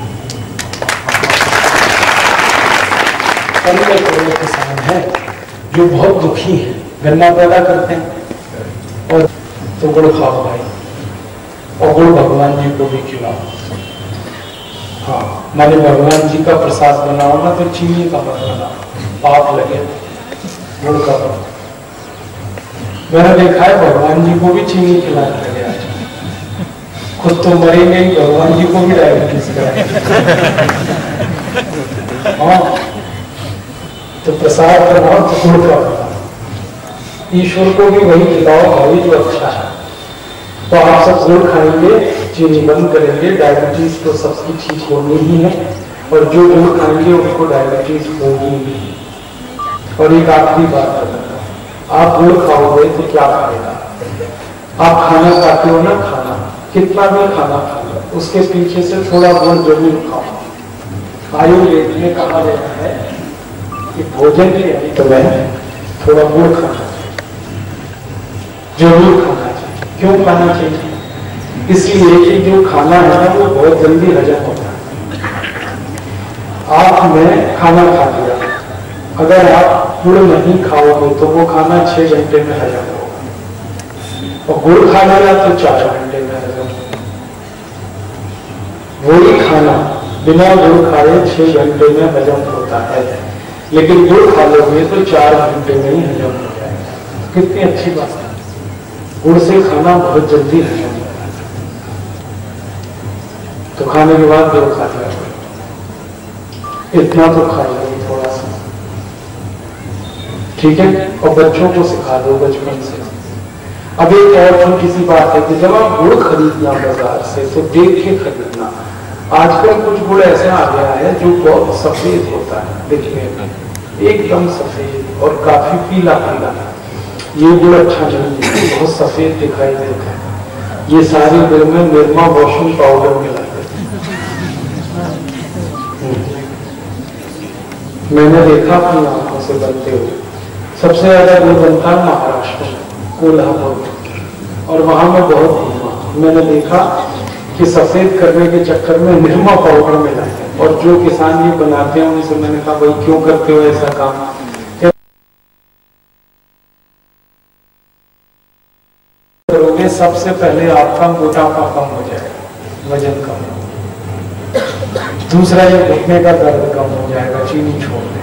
पंद्रह करोड़ किसान हैं जो बहुत दुखी हैं, गन्ना पैदा करते हैं, और तो गुड़ खाओ भाई, और गुड़ भगवान जी को भी खिलाओ। हाँ, माने भगवान जी का प्रसाद बनाओ ना, तो चीनी का मत बनाओ, पाप लगे, गुड़ का बनाओ। मैंने देखा है भगवान जी को भी चीनी खिलाने लगे आज, खुद तो मरेंगे ही, भगवान जी को भी डायबिटीज कराएंगे। हाँ, तो प्रसाद बनाओ तो गुड़ का बनाओ, ईश्वर को भी वही खिलाओ भाई जो अच्छा है। तो आप सब गुड़ खाएंगे, चीनी बंद करेंगे, डायबिटीज तो सबकी ठीक होनी ही है, और जो गुड़ खाएंगे उनको डायबिटीज होगी नहीं। और एक आखिरी बात बताता हूं, आप गुड़ खाओगे तो क्या खाएगा? आप खाना खाते हो ना, खाना कितना भी खाना खाओ, उसके पीछे से थोड़ा गुड़ जरूर खाओ। आयुर्वेद में कहा गया है कि भोजन के अंत में थोड़ा गुड़ खाना चाहिए, जरूर खाना चाहिए। क्यों खाना चाहिए? इसलिए कि जो खाना है ना वो बहुत जल्दी हजम होता है। आपने खाना खा लिया, अगर आप गुड़ नहीं खाओगे तो वो खाना छह घंटे में हजम होगा, और गुड़ खा लिया तो चार घंटे में हजम होगा। वही खाना बिना गुड़ खाए छह घंटे में हजम होता है, लेकिन गुड़ खा लोगे तो चार घंटे में ही हजम हो जाएगा। कितनी अच्छी बात है, गुड़ से खाना बहुत जल्दी हजम होता है। तो खाने के बाद गुड़ खा लिया, इतना तो खा लो थोड़ा सा, ठीक है। और बच्चों को सिखा दो बचपन से। अब एक और छोटी सी बात है कि जब आप गुड़ खरीदना बाजार से तो देख के खरीदना। आजकल कुछ गुड़ ऐसा आ गया है जो बहुत सफेद होता है दिखने में, एकदम सफेद और काफी पीला पीला। ये गुड़ अच्छा नहीं है, बहुत सफेद दिखाई देता है। ये सारे गुड़ में निरमा वॉशिंग पाउडर मिला है। मैंने देखा अपनी आंखों से बनते हुए। सबसे ज्यादा गुड़ बनता है महाराष्ट्र में, कोल्हापुर में, और वहां में बहुत धीमा। मैंने देखा कि सफेद करने के चक्कर में निरमा पाउडर मिला है, और जो किसान ये बनाते हैं उनसे मैंने कहा भाई क्यों करते हो ऐसा काम? करोगे सबसे पहले आपका मोटापा कम हो जाएगा, वजन कम हो, दूसरा ये घुटने का दर्द कम हो जाएगा चीनी छोड़ने।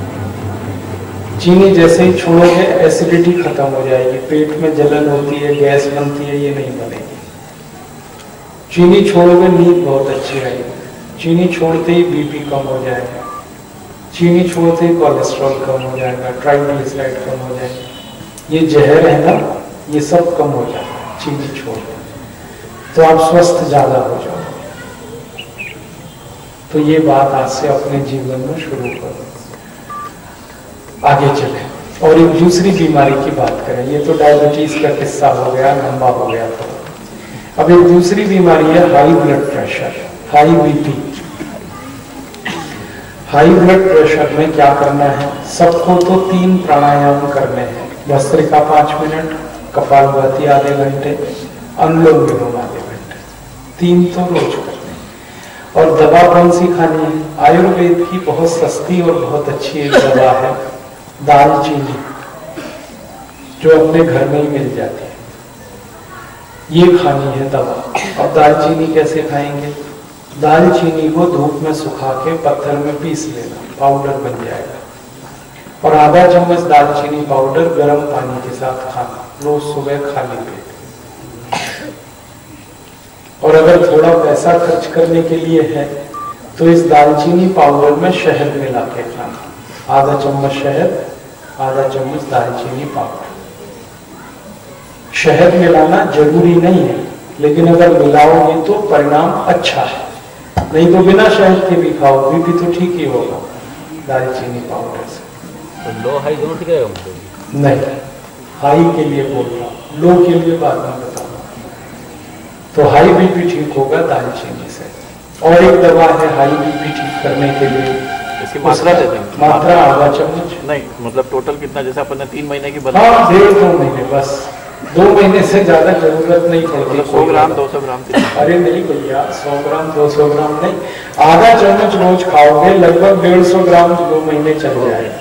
चीनी जैसे ही छोड़ोगे एसिडिटी खत्म हो जाएगी, पेट में जलन होती है, गैस बनती है, ये नहीं बनेगी। चीनी छोड़ोगे नींद बहुत अच्छी आएगी, चीनी छोड़ते ही बीपी कम हो जाएगा, चीनी छोड़ते ही कोलेस्ट्रॉल कम हो जाएगा, ट्राइग्लिसराइड कम हो जाएगा। ये जहर है ना, ये सब कम हो जाएगा चीनी छोड़ तो आप स्वस्थ ज्यादा हो जाओगे। तो ये बात आज से अपने जीवन में शुरू करो, आगे चले। और एक दूसरी बीमारी की बात करें, ये तो डायबिटीज का किस्सा हो गया, लंबा हो गया। तो अब एक दूसरी बीमारी है high blood pressure, high BP. High blood pressure में क्या करना है? सबको तो तीन प्राणायाम करने हैं, भस्त्रिका पांच मिनट, कपालभाति आधे घंटे, अनुलोम विलोम आधे घंटे, तीन तो रोज करने। और दवा कौन सी खानी है? आयुर्वेद की बहुत सस्ती और बहुत अच्छी एक दवा है दालचीनी, जो अपने घर में ही मिल जाती है। ये खानी है दवा। अब दालचीनी कैसे खाएंगे? दालचीनी को धूप में सुखा के पत्थर में पीस लेना, पाउडर बन जाएगा। और आधा चम्मच दालचीनी पाउडर गर्म पानी के साथ खाना, रोज सुबह खाली पेट। और अगर थोड़ा पैसा खर्च करने के लिए है तो इस दालचीनी पाउडर में शहद मिला के खाना, आधा चम्मच शहद, आधा चम्मच दालचीनी पाउडर। शहद मिलाना जरूरी नहीं है, लेकिन अगर मिलाओगे तो परिणाम अच्छा है, नहीं तो बिना शहद के भी खाओ, बीपी तो ठीक ही होगा दालचीनी पाउडर से। तो लो हाई दोनों ठीक रहेगा मतलब? नहीं, हाई के लिए बोल रहा हूँ, लो के लिए बाद में बताऊंगा। तो हाई बीपी ठीक होगा दालचीनी से। और एक दवा है हाई बीपी ठीक करने के लिए, इसकी मात्रा दे देंगे? मात्रा आधा चम्मच। नहीं मतलब टोटल कितना, जैसे अपन ने तीन महीने की हाँ, बता, डेढ़ दो महीने, बस दो महीने से ज्यादा जरूरत नहीं पड़ती। मतलब सौ ग्राम दो सौ ग्राम? अरे नहीं भैया, सौ ग्राम दो सौ ग्राम नहीं, आधा चम्मच रोज खाओगे, लगभग डेढ़ सौ ग्राम दो महीने चल जाएगा।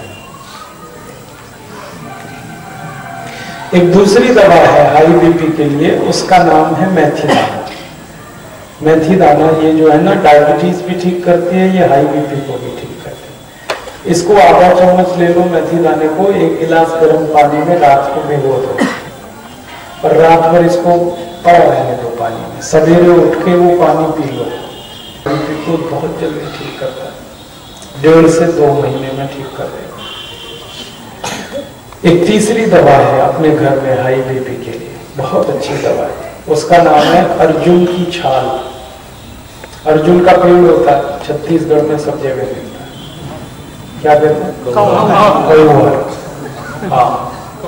एक दूसरी दवा है हाई बीपी के लिए, उसका नाम है मेथी दाना। मेथी दाना ये जो है ना, डायबिटीज भी ठीक करती है, ये हाई बीपी को भी ठीक करती है। इसको आधा चम्मच ले लो मेथी दाने को, एक गिलास गर्म पानी में रात को भिगो दो और रात भर इसको पड़ा रहने दो पानी में, सवेरे उठ के वो पानी पी लो। बीपी को बहुत जल्दी ठीक करता है, डेढ़ से दो महीने में ठीक कर देगा। एक तीसरी दवा है अपने घर में हाई बीपी के लिए, बहुत अच्छी दवा है, उसका नाम है अर्जुन की छाल। अर्जुन का पेड़ होता है, छत्तीसगढ़ में सब जगह मिलता है, क्या कहते हैं? कौहर। हाँ,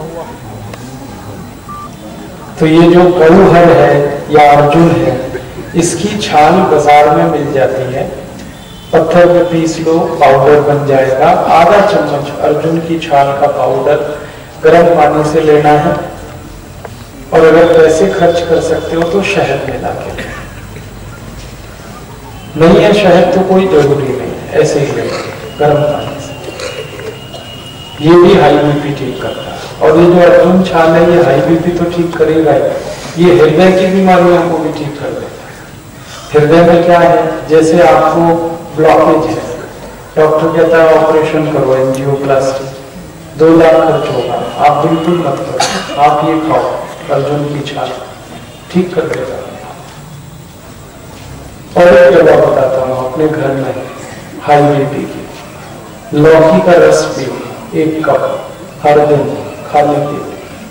तो ये जो कौहर है या अर्जुन है, इसकी छाल बाजार में मिल जाती है, पत्थर में पीस लो, पाउडर बन जाएगा। आधा चम्मच अर्जुन की छाल का पाउडर गर्म पानी से लेना है, और अगर पैसे खर्च कर सकते हो तो शहद मिला के, नहीं है शहद तो कोई जरूरी नहीं है, ऐसे ही लेना गर्म पानी से। ये भी हाई बीपी ठीक करता है। और ये जो अर्जुन छाल है, ये हाई बीपी तो ठीक करेगा ही, ये हृदय की बीमारियों को भी ठीक कर देता है। हृदय में क्या है, जैसे आपको ब्लॉकेज है, डॉक्टर कहता है ऑपरेशन करो, एंजियोप्लास्टी, दो लाख खर्च होगा, आप बिल्कुल मत करो, आप ये खाओ अर्जुन की छाल, ठीक कर देगा। और एक दवा बताता हूँ अपने घर में हाई बीपी की, लौकी का रस पियो एक कप हर दिन खाली पेट।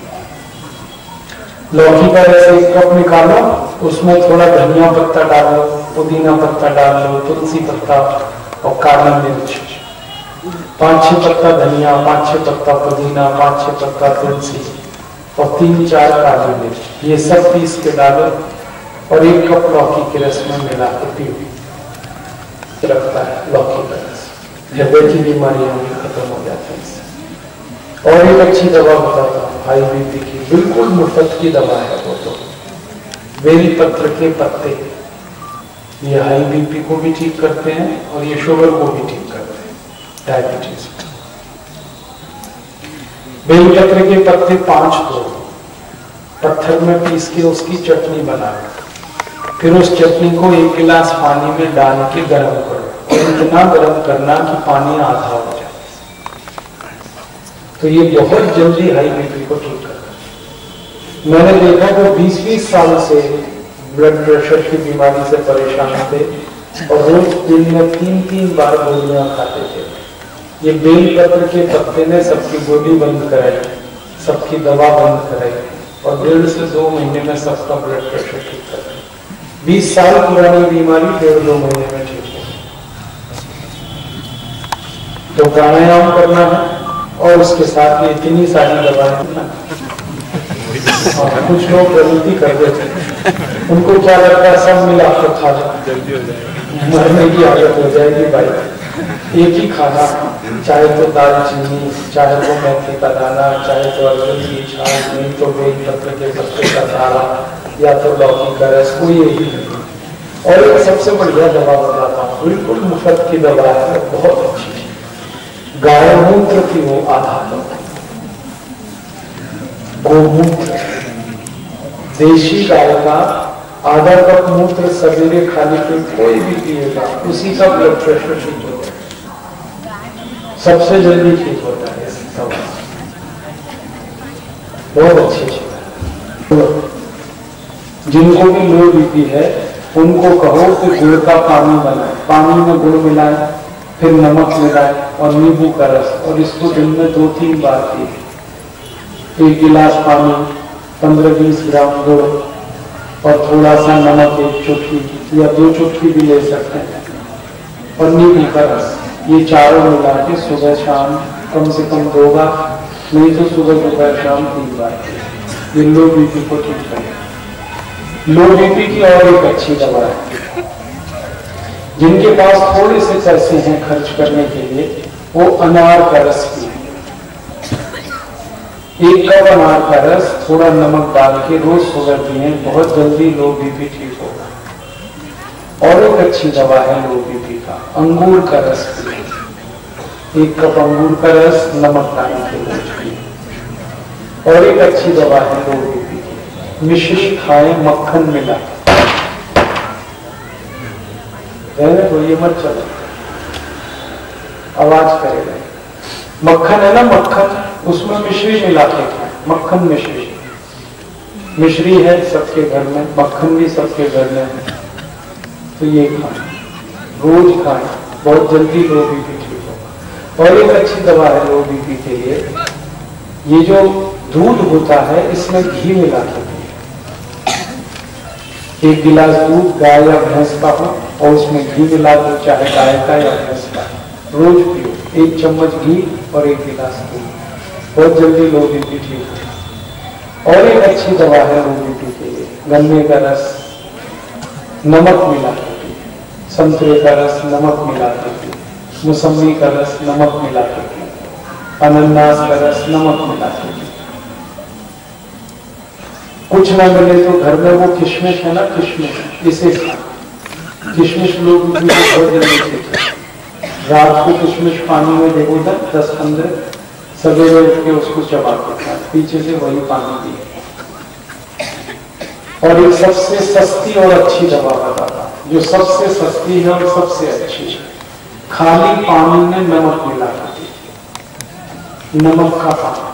लौकी का रस एक कप निकालो, उसमें थोड़ा धनिया पत्ता डाल लो, पुदीना पत्ता डाल लो, तुलसी पत्ता और काली मिर्च, पांच छह पत्ता धनिया, पांच छह पत्ता पुदीना, पांच छह पत्ता तुलसी और तीन चार काली मिर्च, ये सब पीस के डालो और एक कप लौकी के रस में मिला के पियो। रखता है लौकी का रस, हृदय की बीमारियां भी खत्म हो जाती है इससे। और एक अच्छी दवा बताता हूँ हाई बीपी की, बिल्कुल मुफ्त की दवा है वो तो, बेल पत्र के पत्ते, ये हाई बीपी को भी ठीक करते हैं और ये शुगर को भी ठीक करते हैं, डायबिटीज। बेल पत्र के पत्ते पांच दो, पत्थर में पीस के उसकी चटनी बना, फिर उस चटनी को एक गिलास पानी में डाल के गर्म करो, और इतना गर्म करना कि पानी आधा हो जाए। तो ये बहुत जल्दी हाई बीपी को ठीक करता है। मैंने देखा कि बीस बीस साल से ब्लड प्रेशर की बीमारी से परेशान थे और रोज दिन में तीन तीन बार गोलियां खाते थे। ये बेल पत्र के पत्ते ने सबकी गोली बंद कराई, सबकी दवा बंद कराई और डेढ़ से दो महीने में सबका ब्लड प्रेशर ठीक कर दिया। बीस साल पुरानी बीमारी डेढ़ दो महीने में ठीक हो। तो प्राणायाम करना है और उसके साथ ये इतनी सारी दवाएं ना, और कुछ लोग गलती कर देते हैं, उनको क्या लगता है सब मिला कर खा जल्दी हो जाएगा, मरने की आदत हो जाएगी भाई। एक ही खाना, चाहे तो दालचीनी, चाहे तो मेथी का दाना, चाहे तो अर्जुन की छाल, नहीं तो बेल पत्र के पत्ते का दाना या तो लौकी का रस, कोई यही नहीं। और एक सबसे बढ़िया दवा बताता हूँ, बिल्कुल मुफ्त की दवा है, बहुत अच्छी, गाय मूत्र की वो आधा कप, गोमूत्र, देशी गाय का आधा कप मूत्र सवेरे खाली पेट कोई भी पिएगा, उसी का ब्लड प्रेशर ठीक होता है, सबसे जल्दी ठीक होता है। बहुत अच्छी चीज है। जिनको भी लो बीपी है उनको कहो कि गुड़ का पानी बनाए, पानी में गुड़ मिलाए, फिर नमक मिलाए और नींबू का रस, और इसको दिन में दो तीन बार पिए। एक गिलास पानी, पंद्रह बीस ग्राम गुड़ और थोड़ा सा नमक, एक चुटकी या दो चुटकी भी ले सकते हैं, और नींबू का रस, ये चारों मिला के सुबह शाम कम से कम दो बार, नहीं तो सुबह दोपहर शाम तीन बार, ये लो बीपी को ठीक करें। लो बीपी की और एक अच्छी दवा है। जिनके पास थोड़े से पैसे हैं खर्च करने के लिए, वो अनार का रस पिए। एक कप अनार का रस थोड़ा नमक डाल के रोज सुबह पिए, बहुत जल्दी लो बीपी ठीक होगा। और एक अच्छी दवा है लो बीपी का, अंगूर का रस पिए। एक कप अंगूर का रस नमक डाल के रोज पिए। और एक अच्छी दवा है लो बीपी की, मिश्री खाए मक्खन मिला। तो ये मत चलो, आवाज करेगा। मक्खन है ना, मक्खन, उसमें मिश्री मिला के खाए, मक्खन मिश्री। मिश्री है सबके घर में, मक्खन भी सबके घर में है, तो ये खाएं, रोज खाएं, बहुत जल्दी लो बीपी ठीक होगा। और एक अच्छी दवा है लो बीपी के लिए, ये जो दूध होता है इसमें घी मिला के पिए। एक गिलास दूध गाय या भैंस का हो और उसमें घी मिला दो, चाहे गाय का या भैंस का, रोज पियो। एक चम्मच घी और एक गिलास दूध, बहुत जल्दी लो बीपी ठीक है। और एक अच्छी दवा है लो बीपी के लिए, गन्ने का रस नमक मिला के पिए, संतरे का रस नमक मिला के पिए, मौसमी का रस नमक मिला के पिए, अनानास का रस नमक मिला के पिए। कुछ ना मिले तो घर में वो किशमिश है ना, किशमिश, इसे खा। किशमिश लोग बहुत जल्दी से रात को किशमिश पानी में देखो था दस पंद्रह, सवेरे उठ के उसको चबा के खा, पीछे से वही पानी पिए। और एक सबसे सस्ती और अच्छी दवा बताता, जो सबसे सस्ती है और सबसे अच्छी है, खाली पानी में नमक मिला के, नमक का पानी,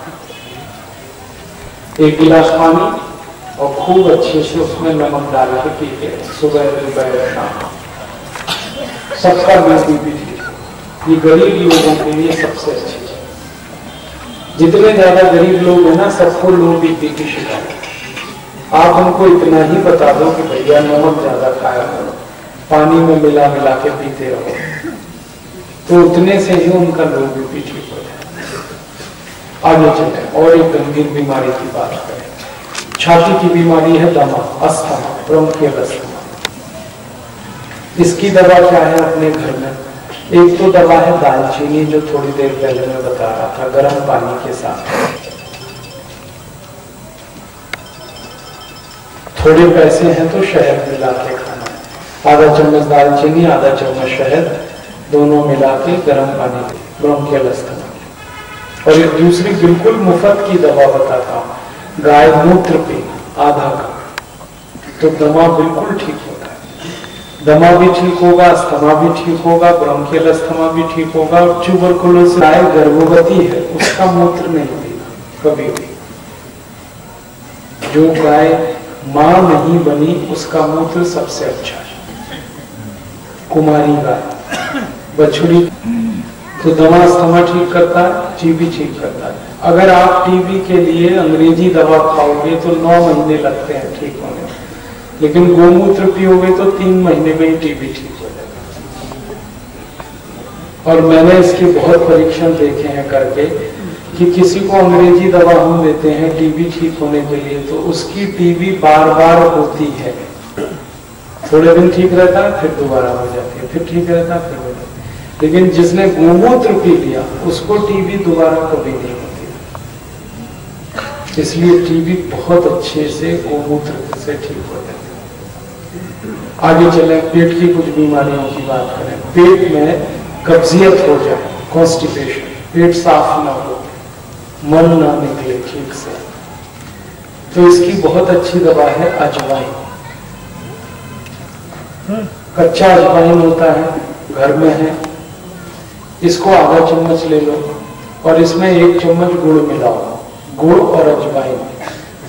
एक गिलास पानी और खूब अच्छे से उसमें नमक डाल के पीते, सुबह दोपहर शाम, सबका लो बीपी ठीक। ये गरीब लोगों के लिए सबसे अच्छी है। जितने ज्यादा गरीब लोग हैं ना, सबको लो बीपी की शिकायत। आप उनको इतना ही बता दो कि भैया नमक ज्यादा खाया करो, पानी में मिला मिला के पीते रहो, तो उतने से ही उनका लो बीपी ठीक हो जाए। आगे चले और एक गंभीर बीमारी की बात करें। छाती की बीमारी है दमा, अस्थमा, ब्रोंकियल अस्थमा। इसकी दवा क्या है अपने घर में? एक तो दवा है दालचीनी, जो थोड़ी देर पहले मैं बता रहा था, गर्म पानी के साथ। थोड़े पैसे हैं तो शहद मिला के खाना है, आधा चम्मच दालचीनी आधा चम्मच शहद, दोनों मिला के गर्म पानी, ब्रोंकियल अस्थमा। और एक दूसरी बिल्कुल मुफ्त की दवा बताता हूँ, गाय मूत्र पे आधा कप, तो दमा बिल्कुल ठीक होता है। दमा भी ठीक होगा, अस्थमा भी ठीक होगा, ब्रोंकियल अस्थमा भी ठीक होगा। और ट्यूबरकुलोसिस, गाय गर्भवती है उसका मूत्र नहीं पीना कभी भी। जो गाय मां नहीं बनी उसका मूत्र सबसे अच्छा है। कुमारी गाय, बछड़ी, तो दमा अस्थमा ठीक करता है, टीबी ठीक करता है। अगर आप टीबी के लिए अंग्रेजी दवा खाओगे तो नौ महीने लगते हैं ठीक होने में, लेकिन गोमूत्र पियोगे तो तीन महीने में ही टीबी ठीक हो जाएगा। और मैंने इसके बहुत परीक्षण देखे हैं करके कि किसी को अंग्रेजी दवा हम देते हैं टीबी ठीक होने के लिए, तो उसकी टीबी बार बार होती है। थोड़े दिन ठीक रहता है, फिर दोबारा हो जाती है, फिर ठीक रहता है, फिर हो जाती है। लेकिन जिसने गोमूत्र पी लिया उसको टीबी दोबारा कभी नहीं होती। इसलिए टीबी बहुत अच्छे से गोमूत्र से ठीक हो जाती है। आगे चले, पेट की कुछ बीमारियों की बात करें। पेट में कब्जियत हो जाए, कॉन्स्टिपेशन, पेट साफ ना हो, मन ना निकले ठीक से, तो इसकी बहुत अच्छी दवा है अजवाइन। कच्चा अजवाइन होता है, घर में है, इसको आधा चम्मच ले लो और इसमें एक चम्मच गुड़ मिलाओ, गुड़ और अजवाइन,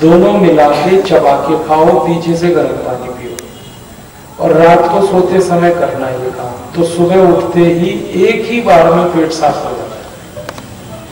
दोनों मिला के चबा के खाओ, पीछे से गर्म पानी पियो, और रात को सोते समय करना ये काम। तो सुबह उठते ही एक ही बार में पेट साफ हो जाता है।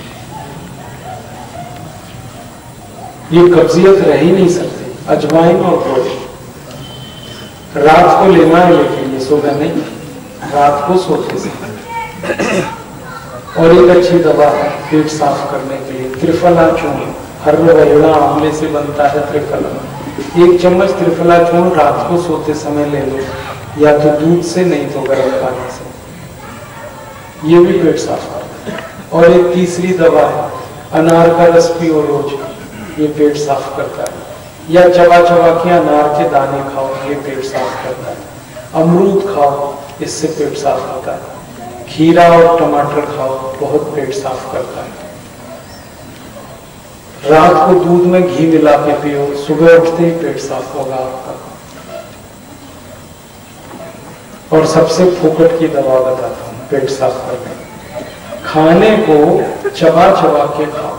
ये कब्जियत रह ही नहीं सकती। अजवाइन और गुड़ रात को लेना है, लेकिन ये सुबह नहीं, रात को सोते समय। और एक अच्छी दवा है पेट साफ करने के लिए, त्रिफला चूर्ण। हर वैड़ा आंवले से बनता है त्रिफला। एक चम्मच त्रिफला चूर्ण रात को सोते समय ले लो, या तो दूध से, नहीं तो गर्म पानी से। ये भी पेट साफ करता है। और एक तीसरी दवा है अनार का रस पियो रोज, ये पेट साफ करता है। या चबा चबा के अनार के दाने खाओ, ये पेट साफ करता है। अमरूद खाओ, इससे पेट साफ होता है। खीरा और टमाटर खाओ, बहुत पेट साफ करता है। रात को दूध में घी मिला के पियो, सुबह उठते ही पेट साफ होगा आपका। और सबसे फोकट की दवा बताता हूं पेट साफ करने। खाने को चबा चबा के खाओ,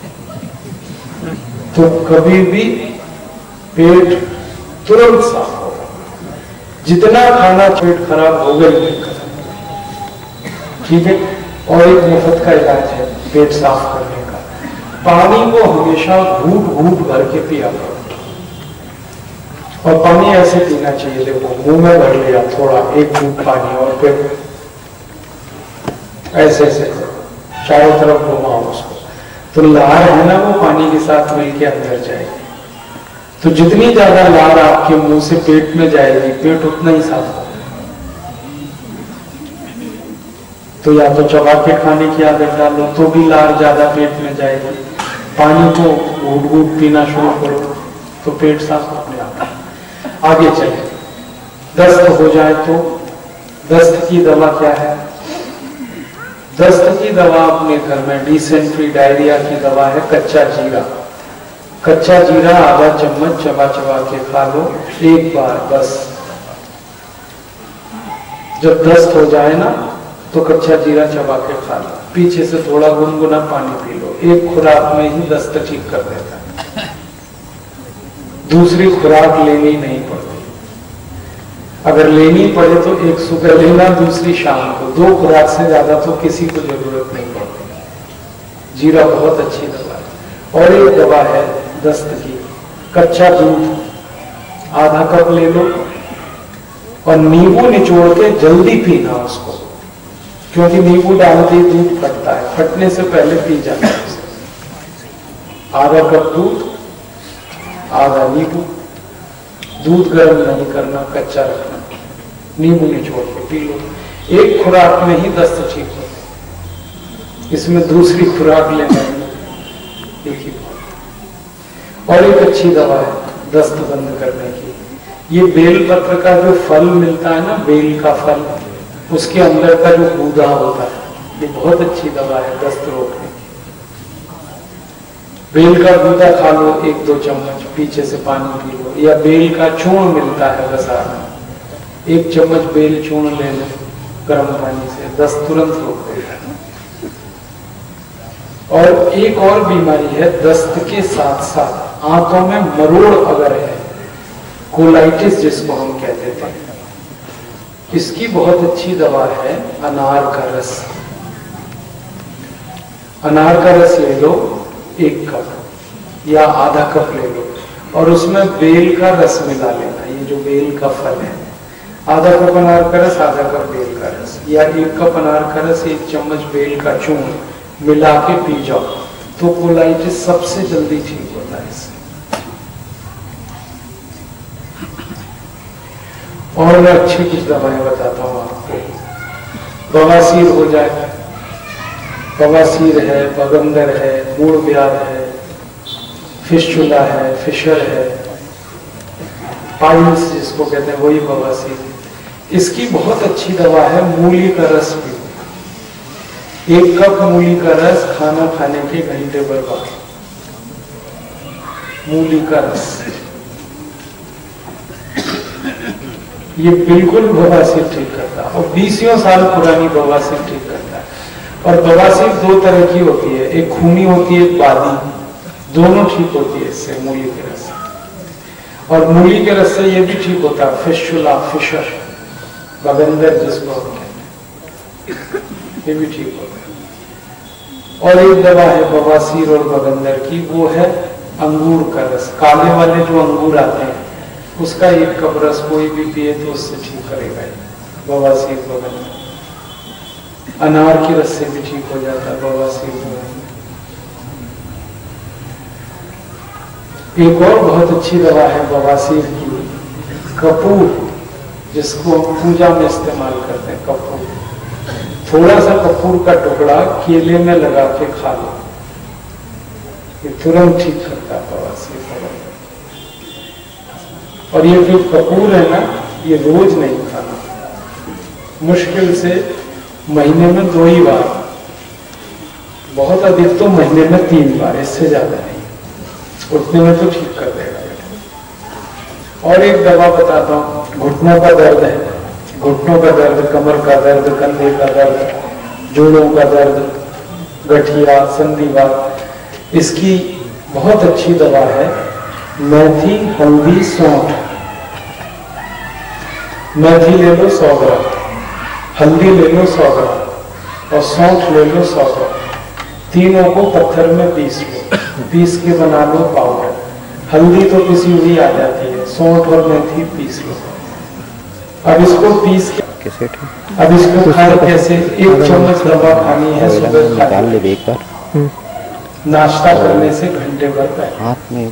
तो कभी भी पेट तुरंत साफ होगा। जितना खाना पेट खराब होगा ही नहीं, ठीक है। और एक मुफ्त का इलाज है पेट साफ करने का, पानी को हमेशा घूट घूट भर के पिया करो। और पानी ऐसे पीना चाहिए, देखो मुंह में भर लिया थोड़ा, एक घूट पानी, और फिर ऐसे ऐसे करो, चारों तरफ घुमाओ उसको, तो लहर है ना वो पानी के साथ मिलके अंदर जाएगी। तो जितनी ज्यादा लहर आपके मुंह से पेट में जाएगी, पेट उतना ही साफ होगा। तो या तो चबा के खाने की आदत डालो, तो भी लार ज्यादा पेट में जाएगी। पानी को घूट घूट पीना शुरू करो, तो पेट साफ अपने आप। आगे चले, दस्त हो जाए तो दस्त की दवा क्या है? दस्त की दवा अपने घर में डिसेंट्री, डायरिया की दवा है कच्चा जीरा। कच्चा जीरा आधा चम्मच चबा चबा के खा लो एक बार बस। जब दस्त हो जाए ना, तो कच्चा जीरा चबा के खा लो, पीछे से थोड़ा गुनगुना पानी पी लो। एक खुराक में ही दस्त ठीक कर देता है, दूसरी खुराक लेनी नहीं पड़ती। अगर लेनी पड़े तो एक सुबह लेना, दूसरी शाम को। दो खुराक से ज्यादा तो किसी को जरूरत नहीं पड़ती। जीरा बहुत अच्छी दवा है। और एक दवा है दस्त की, कच्चा दूध आधा कप ले लो, और नींबू निचोड़ के जल्दी पीना उसको, क्योंकि नींबू डालते ही दूध फटता है, फटने से पहले पी जाना है। आधा कप दूध, आधा नींबू। दूध गर्म नहीं करना, कच्चा रखना, नींबू निचोड़ के पी लो। एक खुराक में ही दस्त ठीक हो, इसमें दूसरी खुराक लेना एक ही बात। और एक अच्छी दवा है दस्त बंद करने की, ये बेल पत्र का जो फल मिलता है ना, बेल का फल, उसके अंदर का जो गूदा होता है, ये बहुत अच्छी दवा है दस्त रोकने की। बेल का गूदा खा लो एक दो चम्मच, पीछे से पानी पी लो। या बेल का चूर्ण मिलता है बाजार में, एक चम्मच बेल चूर्ण ले लो गर्म पानी से, दस्त तुरंत रोक देता है। और एक और बीमारी है दस्त के साथ साथ आंतों में मरोड़ अगर है, कोलाइटिस जिसको हम कहते थे, इसकी बहुत अच्छी दवा है अनार का रस। अनार का रस ले लो एक कप या आधा कप ले लो, और उसमें बेल का रस मिला लेना, ये जो बेल का फल है। आधा कप अनार का रस, आधा कप बेल का रस, या एक कप अनार का रस, एक चम्मच बेल का चूर्ण मिला के पी जाओ, तो कोलाइटिस सबसे जल्दी ठीक होता है इससे। और मैं अच्छी कुछ दवाएं बताता हूँ आपको। बवासीर हो जाए, बवासीर है, बगंदर है, मूड़ व्याध है, फिस्चुला है, फिशर है, पाइल्स जिसको कहते हैं वही बवासीर। इसकी बहुत अच्छी दवा है मूली का रस पियो। एक कप मूली का रस खाना खाने के घंटे भर बाद, मूली का रस, ये बिल्कुल बवासीर ठीक करता है, और बीसियों साल पुरानी बवासीर ठीक करता है। और बवासीर दो तरह की होती है, एक खूनी होती है, एक बादी। दोनों ठीक होती है इससे, मूली के रस से। और मूली के रस से ये भी ठीक होता है फिशुला, फिशर, बगंदर जिसको हम कहते हैं, ये भी ठीक होता है। और एक दवा है बवासीर और बगंदर की, वो है अंगूर का रस। काले वाले जो अंगूर आते हैं उसका एक कप रस कोई भी पिए तो उससे ठीक करेगा बवासीर, बगंदर। अनार की रस से भी ठीक हो जाता है बवासीर, बगंदर। एक और बहुत अच्छी दवा है बवासीर की, कपूर, जिसको हम पूजा में इस्तेमाल करते हैं। कपूर, थोड़ा सा कपूर का टुकड़ा केले में लगा के खा लो, ये तुरंत ठीक करता है बवासीर, बगंदर। और ये जो कपूर है ना, ये रोज नहीं खाना, मुश्किल से महीने में दो ही बार, बहुत अधिक तो महीने में तीन बार, इससे ज्यादा नहीं। उठने में तो ठीक कर देगा। और एक दवा बताता हूँ, घुटनों का दर्द है, घुटनों का दर्द, कमर का दर्द, कंधे का दर्द, जोड़ों का दर्द, गठिया, संधिवात, इसकी बहुत अच्छी दवा है मेथी, हल्दी, सौंठ। मेथी ले लो सौ ग्राम, हल्दी ले लो सौ ग्राम और सौंठ ले लो सौ ग्राम। तीनों को पत्थर में पीस लो, पीस के बना लो पाउडर। हल्दी तो पिसी हुई आ जाती है, सौंठ और मेथी पीस लो। अब इसको पीस के अब इसको खाए कैसे? एक चम्मच दवा खानी है सुबह, निकाल ले एक बार, नाश्ता करने से घंटे भर पहले हाथ में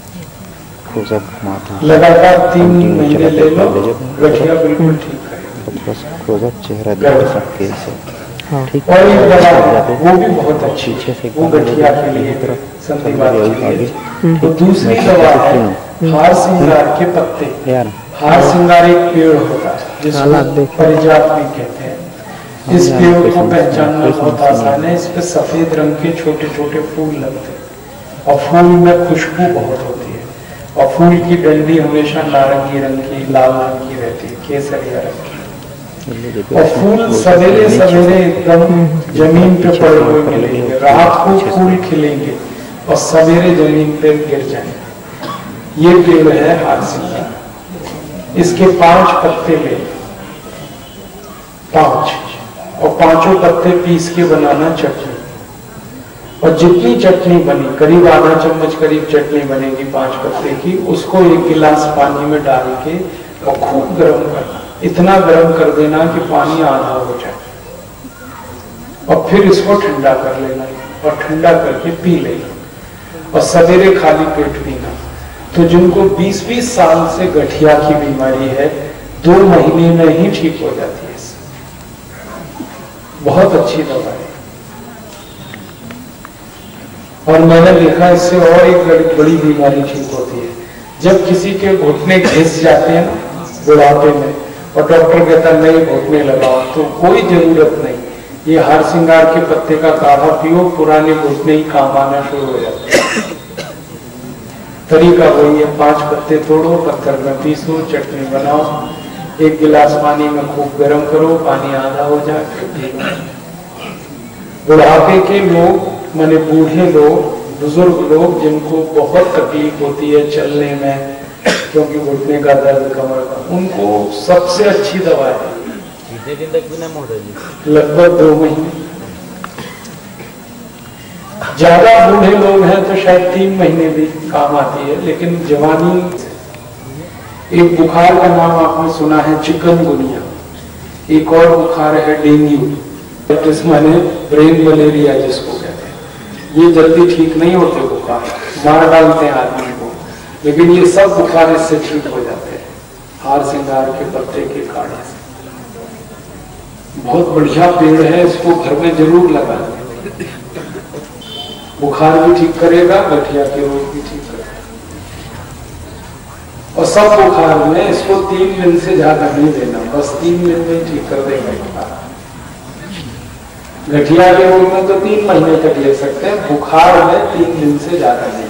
लगातार तीन महीने ले लो, गठिया बिल्कुल ठीक करेगा। चेहरा देख सकते हैं। ठीक। और एक दवा है वो भी बहुत अच्छी है, वो गठिया के लिए, संधिवात के लिए। तो दूसरी दवा है हार सिंगार के पत्ते। हार सिंगार एक पेड़ होता है जिसको परिजात भी कहते हैं। इस पेड़ को पहचानना बहुत आसान है। इस पे सफेद रंग के छोटे छोटे फूल लगते हैं और फूल में खुशबू बहुत होती है। और फूल की डंडी हमेशा नारंगी रंग की, लाल रंग की रहती है, केसरिया रंग की। और फूल सवेरे सवेरे एकदम जमीन पे पड़े हुए मिलेंगे, रात को फूल खिलेंगे और सवेरे जमीन पे गिर जाएंगे। ये पेड़ है हार सिंगार। इसके पांच पत्ते ले, पांच, और पांचों पत्ते पीस के बनाना चटनी। और जितनी चटनी बनी, करीब आधा चम्मच करीब चटनी बनेगी पांच पत्ते की, उसको एक गिलास पानी में डाल के और खूब गर्म करना। इतना गर्म कर देना कि पानी आधा हो जाए और फिर इसको ठंडा कर लेना और ठंडा करके पी लेना और सवेरे खाली पेट पीना। तो जिनको बीस बीस साल से गठिया की बीमारी है, दो महीने में ही ठीक हो जाती है। बहुत अच्छी दवा है। और मैंने देखा इससे और एक बड़ी बीमारी ठीक होती है। जब किसी के घुटने घिस जाते हैं बुढ़ापे में और डॉक्टर कहता है नहीं घुटने लगाओ, तो कोई जरूरत नहीं, ये हार सिंगार के पत्ते का काढ़ा पियो, पुराने घुटने ही काम आना शुरू हो जाते हैं। तरीका वही है, पांच पत्ते तोड़ो, पत्थर में पीसो, चटनी बनाओ, एक गिलास पानी में खूब गर्म करो, पानी आधा हो जाए फिर पीना। बुढ़ापे के लोग, माने बूढ़े लोग, बुजुर्ग लोग जिनको बहुत तकलीफ होती है चलने में, क्योंकि घुटने का दर्द, कमर का, उनको सबसे अच्छी दवा है। कितने दिन तक पीना मोटा? लगभग दो महीने। ज्यादा बूढ़े लोग हैं तो शायद तीन महीने भी काम आती है, लेकिन जवानी। एक बुखार का नाम आपने सुना है चिकनगुनिया, एक और बुखार है डेंगू, माने ब्रेन मलेरिया जिसको कहते हैं। ये जल्दी ठीक नहीं होते बुखार, मार डालते हैं आदमी को, लेकिन ये सब बुखार इससे ठीक हो जाते हैं हार सिंगार के पत्ते के काढ़े से। बहुत बढ़िया पेड़ है, इसको घर में जरूर लगा दें। बुखार भी ठीक करेगा, गठिया के रोग भी ठीक करेगा। और सब बुखार में इसको तीन दिन से ज्यादा नहीं देना, बस तीन दिन में ठीक कर देगा बुखार। गठिया के रोग में तो तीन महीने तक ले सकते हैं, बुखार में तीन दिन से ज्यादा नहीं।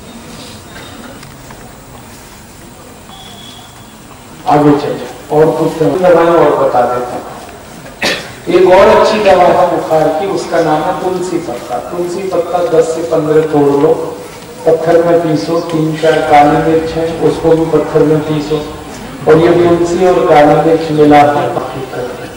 आगे चलिए और कुछ दवाएं और बता देता हूँ। एक और अच्छी दवा है बुखार की, उसका नाम है तुलसी पत्ता। तुलसी पत्ता दस से पंद्रह तोड़ लो पत्थर में पीसो, तीन चार काली मिर्च है उसको भी पत्थर में पीसो, और ये तुलसी और काली मिर्च मिला के पक्की कर दो।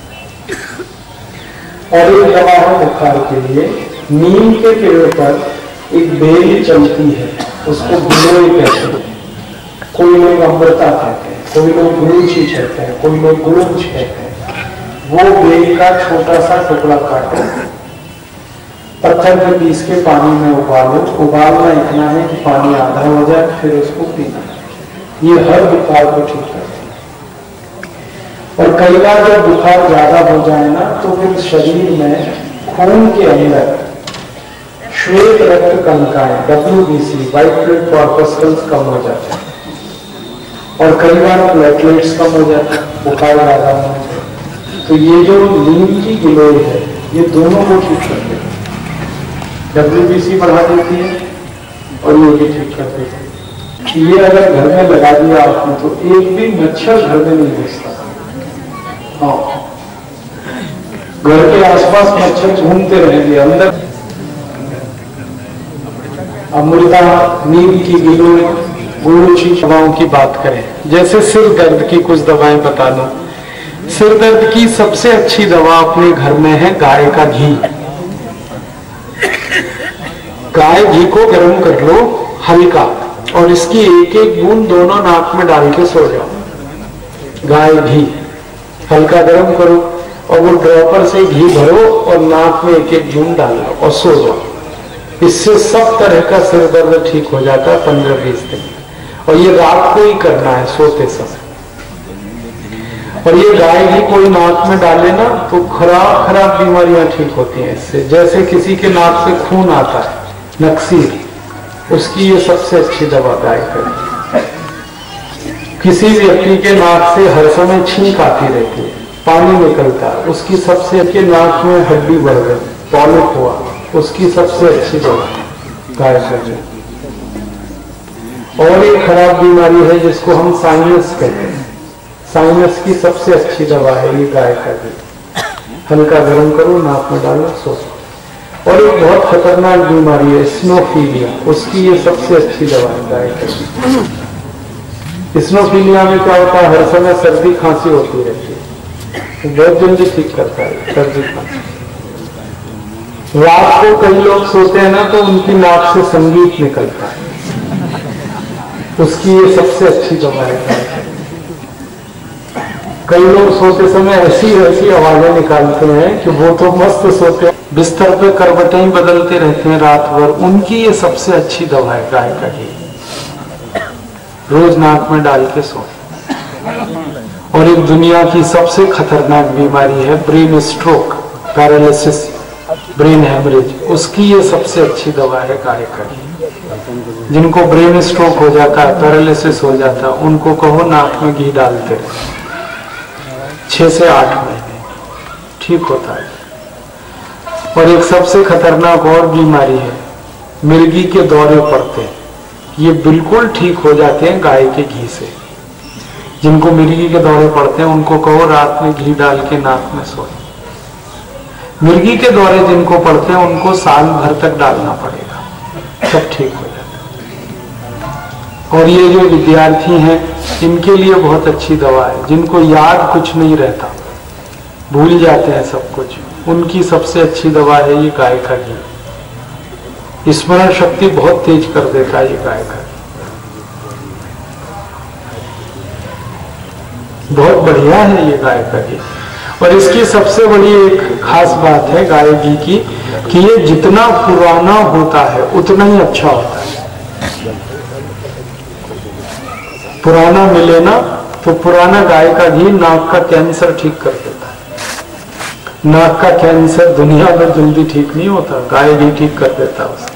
और एक दवा है बुखार के लिए, नीम के पेड़ पर एक बेल चलती है, उसको गिलोय कहते हैं, कोई लोग अमृता कहते हैं, कोई लोग गुरुची कहते हैं, कोई लोग गुरुच कहते हैं। वो बेल का छोटा सा टुकड़ा काटो, पत्थर में पीस के पानी में उबालो। उबालना इतना है कि पानी आधा हो जाए, फिर उसको पीना। ये हर बुखार को ठीक करता है। और कई बार जब बुखार ज्यादा हो जाए ना, तो फिर शरीर में खून के अंदर श्वेत रक्त कणिकाएं W B C white blood corpuscles कम हो जाते हैं, और कई बार प्लेटलेट्स कम हो जाते हैं बुखार ज्यादा होने से। तो ये जो नीम की गिलोय है, ये दोनों को ठीक करते हैं, डब्ल्यू बी सी बढ़ा देती है और ये भी ठीक कर देती है। ये अगर घर में लगा दिया आपने तो एक भी मच्छर घर में नहीं घुसता। हाँ, घर के आसपास मच्छर घूमते रहेंगे अंदर। अमृता, नीम की गिलोय, गुरुची दवाओं की बात करें, जैसे सिर दर्द की कुछ दवाएं बता दूं। सिर दर्द की सबसे अच्छी दवा अपने घर में है गाय का घी। गाय घी को गर्म कर लो हल्का, और इसकी एक एक बूंद दोनों नाक में डाल के सो जाओ। गाय घी हल्का गर्म करो और वो ड्रॉपर से घी भरो और नाक में एक एक बूंद डाल लो और सो जाओ। इससे सब तरह का सिर दर्द ठीक हो जाता है पंद्रह बीस दिन। और ये रात को ही करना है सोते समय। और ये गाय घी कोई नाक में डाले ना तो खराब खराब बीमारियां ठीक होती हैं इससे। जैसे किसी के नाक से खून आता है, नक्सीर, उसकी ये सबसे अच्छी दवा गाय का। किसी व्यक्ति के नाक से हर समय छींक आती रहती है, पानी निकलता है, उसकी सबसे अच्छी, नाक में हड्डी बढ़ गई, पॉलिप हुआ, उसकी सबसे अच्छी दवा गाय का। और एक खराब बीमारी है जिसको हम साइनस कहते हैं, साइनस की सबसे अच्छी दवा है ये गाय का घी। हल्का गर्म करो, नाक में डालो, सो। और एक बहुत खतरनाक बीमारी है स्नोफीलिया, उसकी ये सबसे अच्छी दवा है गाय का घी। स्नोफीलिया में क्या होता है, हर समय सर्दी खांसी होती रहती है, बहुत जल्दी ठीक करता है सर्दी खांसी। रात को कई लोग सोते हैं ना तो उनकी नाक से संगीत निकलता है, उसकी ये सबसे अच्छी दवा है। कई लोग सोते समय ऐसी ऐसी आवाजें निकालते हैं कि वो तो मस्त सोते हैं, बिस्तर पे करवटें ही बदलते रहते हैं रात भर, उनकी ये सबसे अच्छी दवा है गाय का घी। रोज नाक में डाल के सो। और एक दुनिया की सबसे खतरनाक बीमारी है brain stroke, paralysis, brain haemorrhage, उसकी ये सबसे अच्छी दवा है गाय का घी। जिनको ब्रेन स्ट्रोक हो जाता है, पैरालिसिस हो जाता है, उनको कहो नाक में घी डालते रहे, छह से आठ महीने ठीक होता है। और एक सबसे खतरनाक और बीमारी है, मिर्गी के दौरे पड़ते हैं, ये बिल्कुल ठीक हो जाते हैं गाय के घी से। जिनको मिर्गी के दौरे पड़ते हैं उनको कहो रात में घी डाल के नाक में सोए। मिर्गी के दौरे जिनको पड़ते हैं उनको साल भर तक डालना पड़ेगा, सब ठीक हो जाता है। और ये जो विद्यार्थी हैं इनके लिए बहुत अच्छी दवा है, जिनको याद कुछ नहीं रहता, भूल जाते हैं सब कुछ, उनकी सबसे अच्छी दवा है ये गाय का घी। स्मरण शक्ति बहुत तेज कर देता है ये गाय का घी, बहुत बढ़िया है ये गाय का घी। और इसकी सबसे बड़ी एक खास बात है गाय घी की कि ये जितना पुराना होता है उतना ही अच्छा होता है। पुराना मिले ना तो पुराना गाय का घी नाक का कैंसर ठीक कर देता है। नाक का कैंसर दुनिया में जल्दी ठीक नहीं होता, गाय घी ठीक कर देता है उसे।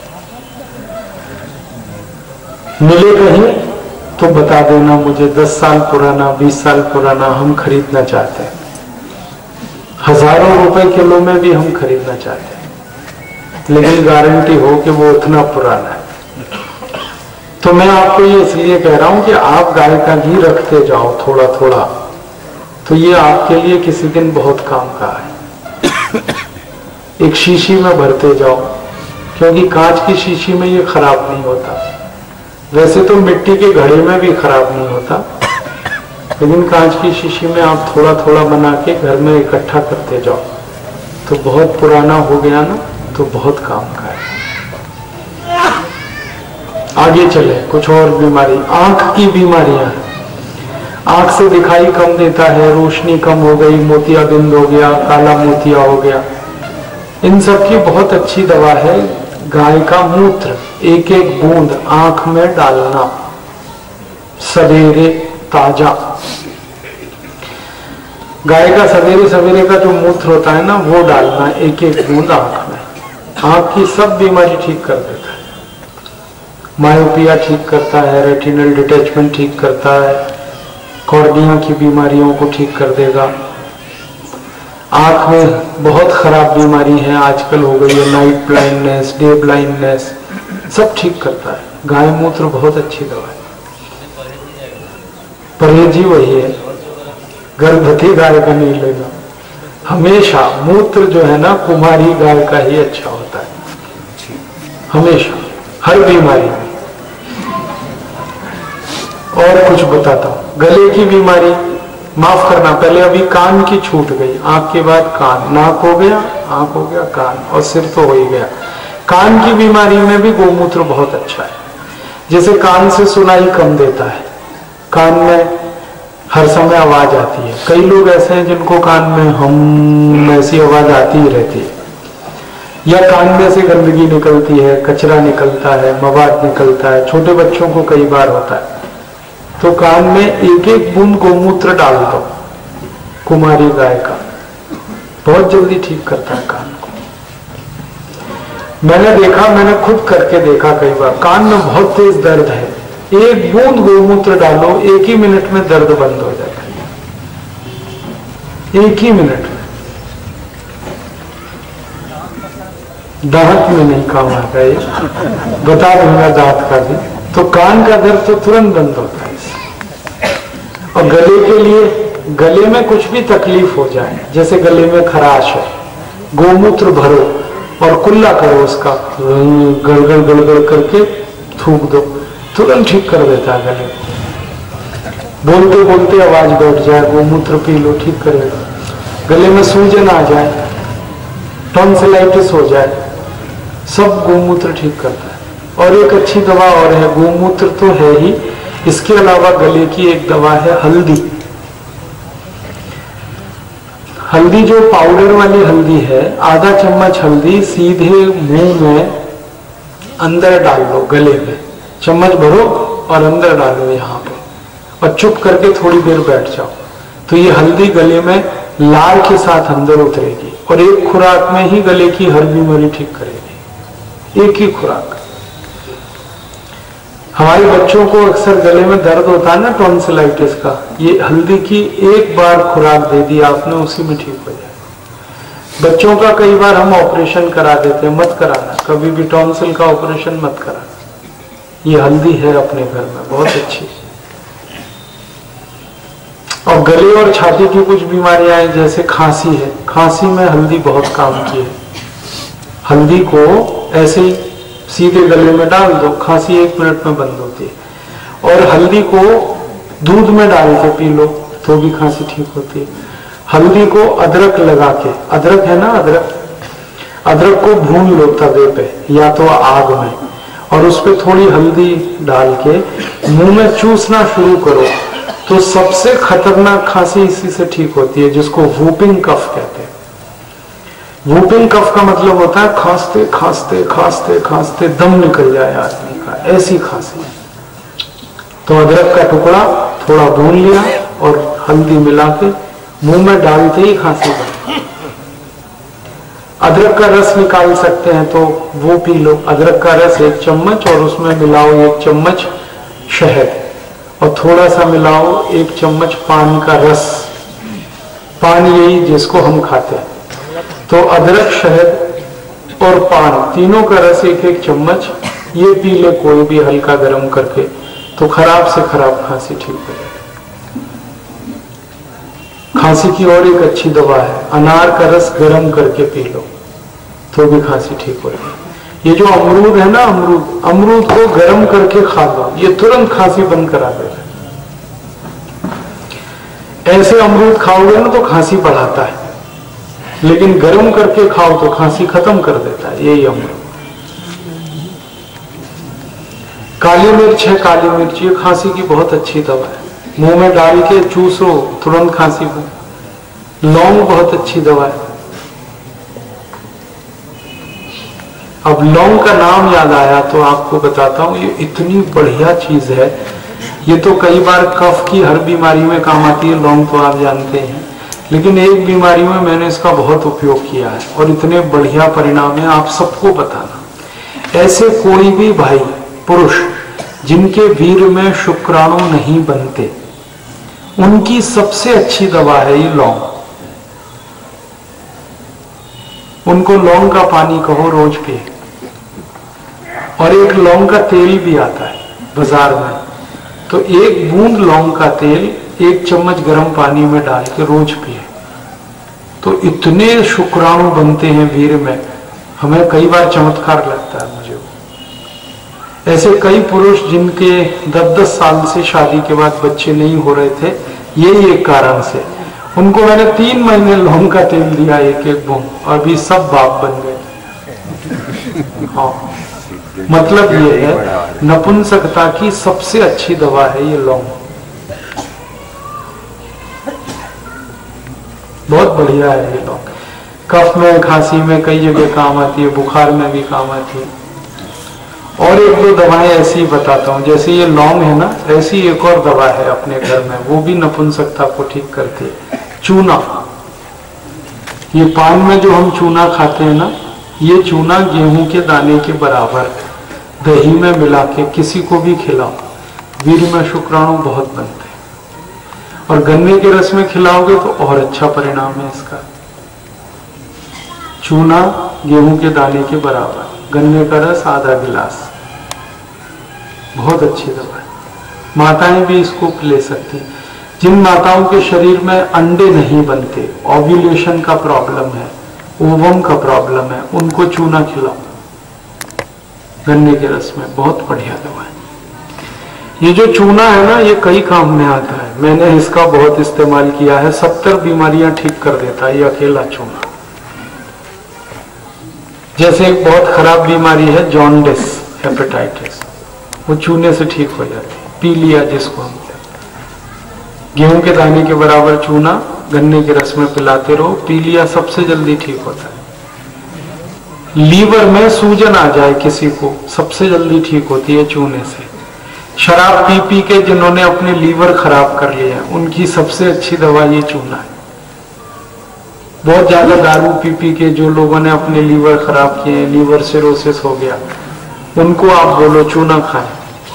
मिले कहीं तो बता देना मुझे, दस साल पुराना, बीस साल पुराना हम खरीदना चाहते हैं, हजारों रुपए किलो में भी हम खरीदना चाहते हैं, लेकिन गारंटी हो कि वो उतना पुराना है। तो मैं आपको ये इसलिए कह रहा हूं कि आप गाय का घी रखते जाओ थोड़ा थोड़ा, तो ये आपके लिए किसी दिन बहुत काम का है। एक शीशी में भरते जाओ, क्योंकि कांच की शीशी में ये खराब नहीं होता। वैसे तो मिट्टी के घड़े में भी खराब नहीं होता, लेकिन कांच की शीशी में आप थोड़ा थोड़ा बना के घर में इकट्ठा करते जाओ तो बहुत पुराना हो गया ना तो बहुत काम का है। आगे चले, कुछ और बीमारी, आंख की बीमारियां हैं। आंख से दिखाई कम देता है, रोशनी कम हो गई, मोतियाबिंद हो गया, काला मोतिया हो गया, इन सब की बहुत अच्छी दवा है गाय का मूत्र। एक एक बूंद आंख में डालना सवेरे ताजा। गाय का सवेरे सवेरे का जो मूत्र होता है ना वो डालना एक एक बूंद आंख में। आंख की सब बीमारी ठीक कर देता है। मायोपिया ठीक करता है, रेटिनल डिटैचमेंट ठीक करता है, कॉर्निया की बीमारियों को ठीक कर देगा। आंख में बहुत खराब बीमारी है आजकल हो गई है, नाइट ब्लाइंडनेस, डे ब्लाइंडनेस, सब ठीक करता है। गाय मूत्र बहुत अच्छी दवा है। परहेज ही वही है, गर्भवती गाय का नहीं लेना। हमेशा मूत्र जो है ना कुमारी गाय का ही अच्छा होता है, हमेशा, हर बीमारी में। और कुछ बताता हूं, गले की बीमारी, माफ करना, पहले अभी कान की छूट गई, आंख के बाद कान, नाक हो गया, आंख हो गया, कान, और सिर तो हो ही गया। कान की बीमारी में भी गौमूत्र बहुत अच्छा है। जैसे कान से सुनाई कम देता है, कान में हर समय आवाज आती है। कई लोग ऐसे हैं जिनको कान में हम ऐसी आवाज आती ही रहती है, या कान में से गंदगी निकलती है, कचरा निकलता है, मवाद निकलता है, छोटे बच्चों को कई बार होता है। तो कान में एक एक बूंद गौमूत्र डाल दो कुमारी गाय का, बहुत जल्दी ठीक करता है कान को। मैंने देखा, मैंने खुद करके देखा कई बार, कान में बहुत तेज दर्द है, एक बूंद गौमूत्र डालो, एक ही मिनट में दर्द बंद हो जाता है, एक ही मिनट में। दांत में नहीं काम आता है, बता दूंगा दांत का भी। तो कान का दर्द तो तुरंत बंद होता है। और गले के लिए, गले में कुछ भी तकलीफ हो जाए, जैसे गले में खराश है, गौमूत्र भरो और कुल्ला करो उसका, गड़गड़ गड़गड़ करके थूक दो, तुरंत ठीक कर देता है गले। बोलते बोलते आवाज बैठ जाए, गौमूत्र पी लो, ठीक करेगा। गले में सूजन आ जाए, टॉन्सिलाइटिस हो जाए, सब गौमूत्र ठीक करता है। और एक अच्छी दवा और है, गौमूत्र तो है ही, इसके अलावा गले की एक दवा है हल्दी। हल्दी जो पाउडर वाली हल्दी है, आधा चम्मच हल्दी सीधे मुंह में अंदर डाल लो, गले में चम्मच भरो और अंदर डालो यहाँ पे, और चुप करके थोड़ी देर बैठ जाओ। तो ये हल्दी गले में लार के साथ अंदर उतरेगी और एक खुराक में ही गले की हर बीमारी ठीक करेगी, एक ही खुराक। हमारे बच्चों को अक्सर गले में दर्द होता है ना टॉन्सिलाइटिस का, ये हल्दी की एक बार खुराक दे दी आपने, उसी में ठीक हो जाए। बच्चों का कई बार हम ऑपरेशन करा देते हैं, मत कराना कभी भी, टॉन्सिल का ऑपरेशन मत कराना। ये हल्दी है अपने घर में, बहुत अच्छी। और गले और छाती की कुछ बीमारियां हैं, जैसे खांसी है, खांसी में हल्दी बहुत काम की है। हल्दी को ऐसे ही सीधे गले में डाल दो, खांसी एक मिनट में बंद होती है। और हल्दी को दूध में डाल के पी लो तो भी खांसी ठीक होती है। हल्दी को अदरक लगा के, अदरक है ना, अदरक अदरक को भून लो तवे पे या तो आग में, और उस पर थोड़ी हल्दी डाल के मुंह में चूसना शुरू करो, तो सबसे खतरनाक खांसी इसी से ठीक होती है, जिसको वूपिंग कफ कहते हैं। वूपिंग कफ का मतलब होता है खांसते खांसते खांसते खांसते दम निकल जाए आदमी का, ऐसी खांसी। तो अदरक का टुकड़ा थोड़ा भून लिया और हल्दी मिला के मुंह में डालते ही खांसी बंद। अदरक का रस निकाल सकते हैं तो वो पी लो, अदरक का रस एक चम्मच और उसमें मिलाओ एक चम्मच शहद, और थोड़ा सा मिलाओ एक चम्मच पान का रस, पान यही जिसको हम खाते हैं। तो अदरक, शहद और पान तीनों का रस एक एक चम्मच ये पी ले कोई भी हल्का गर्म करके, तो खराब से खराब खांसी ठीक हो जाए। खांसी की और एक अच्छी दवा है, अनार का रस गर्म करके पी लो तो भी खांसी ठीक हो जाए। ये जो अमरूद है ना, अमरूद अमरूद को गर्म करके खा लो, ये तुरंत खांसी बंद करा देगा। ऐसे अमरूद खाओगे ना तो खांसी बढ़ाता है, लेकिन गर्म करके खाओ तो खांसी खत्म कर देता है। यही अमरूद। काली मिर्च है, काली मिर्च ये खांसी की बहुत अच्छी दवा है, मुंह में डाल के चूसो तुरंत खांसी बंद। लौंग बहुत अच्छी दवा है। अब लौंग का नाम याद आया तो आपको बताता हूं, ये इतनी बढ़िया चीज है। ये तो कई बार कफ की हर बीमारी में काम आती है लौंग, तो आप जानते हैं, लेकिन एक बीमारी में मैंने इसका बहुत उपयोग किया है और इतने बढ़िया परिणाम है, आप सबको बताना। ऐसे कोई भी भाई पुरुष जिनके वीर में शुक्राणु नहीं बनते, उनकी सबसे अच्छी दवा है ये लौंग। उनको लौंग का पानी कहो, रोज पिए। और एक लौंग का तेल भी आता है बाजार में, तो एक बूंद लौंग का तेल एक चम्मच गर्म पानी में डाल के रोज पिए, तो इतने शुक्राणु बनते हैं वीर में, हमें कई बार चमत्कार लगता है मुझे। ऐसे कई पुरुष जिनके दस दस साल से शादी के बाद बच्चे नहीं हो रहे थे, यही एक कारण से, उनको मैंने तीन महीने लौंग का तेल दिया, एक एक बूंद, और अभी सब बाप बन गए। हाँ, मतलब ये है नपुंसकता की सबसे अच्छी दवा है ये लौंग, बहुत बढ़िया है ये लौंग। कफ में, खांसी में कई जगह काम आती है, बुखार में भी काम आती है। और एक दो दवाएं ऐसी बताता हूँ, जैसे ये लौंग है ना, ऐसी एक और दवा है अपने घर में, वो भी नपुंसकता को ठीक करती है। चूना, ये पान में जो हम चूना खाते हैं ना, ये चूना गेहूं के दाने के बराबर दही में मिला के किसी को भी खिलाओ, वीर में शुक्राणु बहुत बनते हैं। और गन्ने के रस में खिलाओगे तो और अच्छा परिणाम है इसका। चूना गेहूं के दाने के बराबर, गन्ने का रस आधा गिलास, बहुत अच्छी दवा है। माताएं भी इसको ले सकती हैं। जिन माताओं के शरीर में अंडे नहीं बनते, ओव्यूलेशन का प्रॉब्लम है, ओवम का प्रॉब्लम है, उनको चूना खिलाओ गन्ने के रस में, बहुत बढ़िया दवा है। ये जो चूना है ना, ये कई काम में आता है, मैंने इसका बहुत इस्तेमाल किया है, सत्तर बीमारियां ठीक कर देता है ये अकेला चूना। जैसे एक बहुत खराब बीमारी है जॉन्डिस, हेपेटाइटिस, वो चूने से ठीक हो जाती है। पीलिया जिसको हम कहते हैं, गेहूं के दाने के बराबर चूना गन्ने के रस में पिलाते रहो, पीलिया सबसे जल्दी ठीक होता है। लीवर में सूजन आ जाए किसी को, सबसे जल्दी ठीक होती है चूने से। शराब पी पी के जिन्होंने अपने लीवर खराब कर लिया, उनकी सबसे अच्छी दवा ये चूना है। बहुत ज्यादा दारू पी पी के जो लोगों ने अपने लीवर खराब किए, लीवर सिरोसिस हो गया, उनको आप बोलो चूना खाएं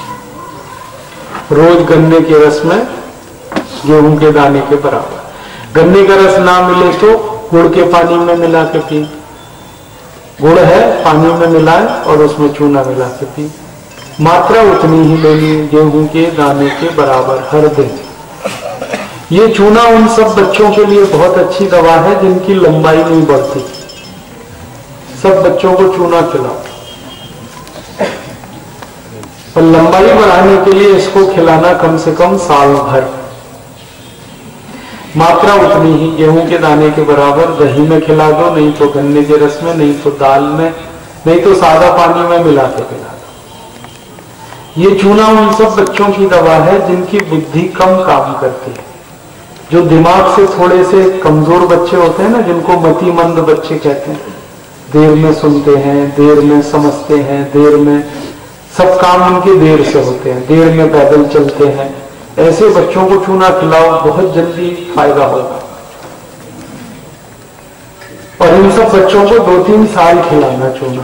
रोज गन्ने के रस में गेहूं के दाने के बराबर। गन्ने का रस ना मिले तो गुड़ के पानी में मिला के पी, गुड़ है पानी में मिलाए और उसमें चूना मिला के पी, मात्रा उतनी ही लेनी गेहूं के दाने के बराबर हर दिन। ये चूना उन सब बच्चों के लिए बहुत अच्छी दवा है जिनकी लंबाई नहीं बढ़ती, सब बच्चों को चूना खिलाओ। और लंबाई बढ़ाने के लिए इसको खिलाना कम से कम साल भर, मात्रा उतनी ही गेहूं के दाने के बराबर दही में खिला दो, नहीं तो गन्ने के रस में, नहीं तो दाल में, नहीं तो सादा पानी में मिला के पिला दो। ये चूना उन सब बच्चों की दवा है जिनकी बुद्धि कम काम करती है, जो दिमाग से थोड़े से कमजोर बच्चे होते हैं ना, जिनको मतिमंद बच्चे कहते हैं, देर में सुनते हैं, देर में समझते हैं, देर में सब काम उनके देर से होते हैं, देर में पैदल चलते हैं, ऐसे बच्चों को चूना खिलाओ, बहुत जल्दी फायदा होगा। और इन सब बच्चों को दो तीन साल खिलाना चूना।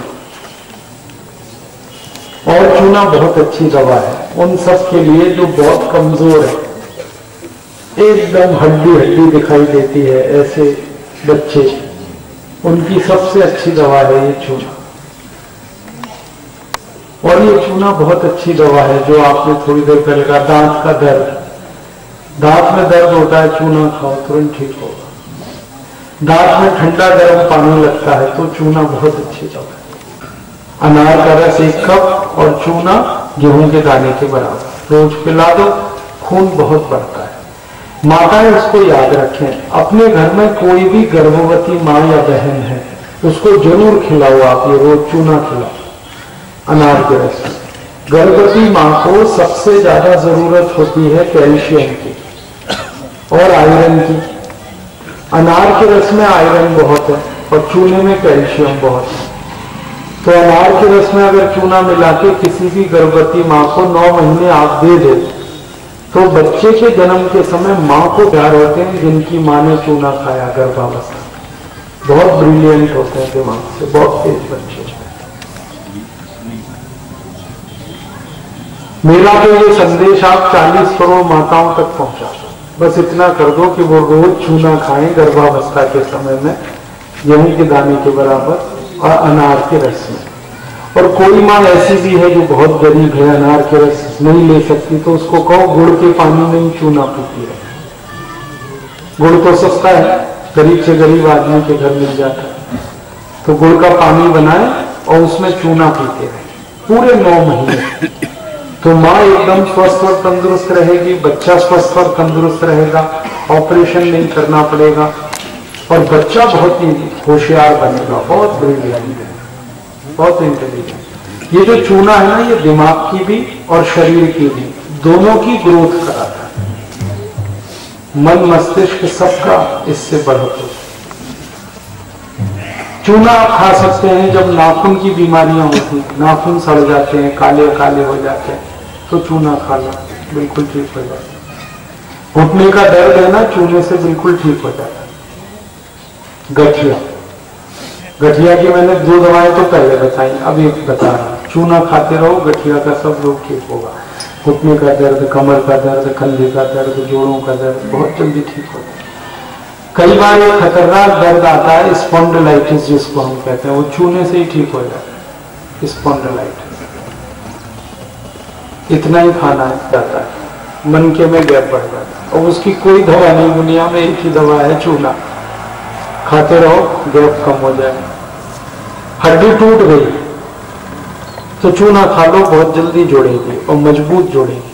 और चूना बहुत अच्छी दवा है उन सब के लिए जो बहुत कमजोर है, एकदम हड्डी हड्डी दिखाई देती है, ऐसे बच्चे, उनकी सबसे अच्छी दवा है ये चूना। और ये चूना बहुत अच्छी दवा है जो आपने थोड़ी देर पहले कहा, दांत का दर्द, दांत में दर्द होता है, चूना खाओ तुरंत ठीक होगा। दांत में ठंडा गर्म पानी लगता है तो चूना बहुत अच्छी दवा है। अनार का रस एक कप और चूना गेहूं के दाने के बराबर रोज पिला दो, खून बहुत बढ़ता है। माताएं इसको याद रखें, अपने घर में कोई भी गर्भवती माँ या बहन है उसको जरूर खिलाओ, आप ये रोज चूना खिलाओ अनार के रस। गर्भवती माँ को सबसे ज्यादा जरूरत होती है कैल्शियम की और आयरन की। अनार के रस में आयरन बहुत है और चूने में कैल्शियम बहुत है। तो अनार के रस में अगर चूना मिला के किसी भी गर्भवती माँ को नौ महीने आप दे दे तो बच्चे के जन्म के समय माँ को प्यार होते हैं जिनकी माँ ने चूना खाया गर्भावस्था। बहुत ब्रिलियंट होते हैं दिमाग से, बहुत तेज बच्चे। मेरा तो ये संदेश आप चालीस करोड़ माताओं तक पहुंचा दो। बस इतना कर दो कि वो रोज चूना खाएं गर्भावस्था के समय में, गेहूं के दाने के बराबर और अनार के रस में। और कोई माँ ऐसी भी है जो बहुत गरीब है, अनार के रस नहीं ले सकती, तो उसको कहो गुड़ के पानी में ही चूना पीती है। गुड़ तो सस्ता है, गरीब से गरीब आदमी के घर मिल जाता है, तो गुड़ का पानी बनाए और उसमें चूना पीते रहे पूरे नौ महीने। तो माँ एकदम स्वस्थ और तंदुरुस्त रहेगी, बच्चा स्वस्थ और तंदुरुस्त रहेगा, ऑपरेशन नहीं करना पड़ेगा और बच्चा बहुत ही होशियार बनेगा, बहुत ब्रिलियंट है, बहुत इंटेलिजेंट। ये जो चूना है ना, ये दिमाग की भी और शरीर की भी दोनों की ग्रोथ कराता है। मन मस्तिष्क सबका इससे बढ़त हो। चूना आप खा सकते हैं जब नाखून की बीमारियां होती, नाखून सड़ जाते हैं, काले काले हो जाते हैं, तो चूना खा लो, बिल्कुल ठीक हो जाता है। घुटने का दर्द है ना, चूने से बिल्कुल ठीक हो जाता है। गठिया, गठिया की मैंने दो दवाएं तो पहले बताई, अब एक बता रहा। चूना खाते रहो, गठिया का सब रोग ठीक होगा। घुटने का दर्द, कमर का दर्द, कंधे का दर्द, जोड़ों का दर्द बहुत जल्दी ठीक होता है। कई बार एक खतरनाक दर्द आता है स्पॉन्डिलाइटिस जिसको हम कहते हैं, वो चूने से ही ठीक हो जाता है। स्पॉन्डिलाइटिस इतना ही खाना जाता है, मनके में गैप बढ़ जाता है और उसकी कोई दवा नहीं, दुनिया में एक ही दवा है चूना। खाते रहो, गैप कम हो जाए। हड्डी टूट गई तो चूना खा लो, बहुत जल्दी जोड़ेगी और मजबूत जोड़ेगी।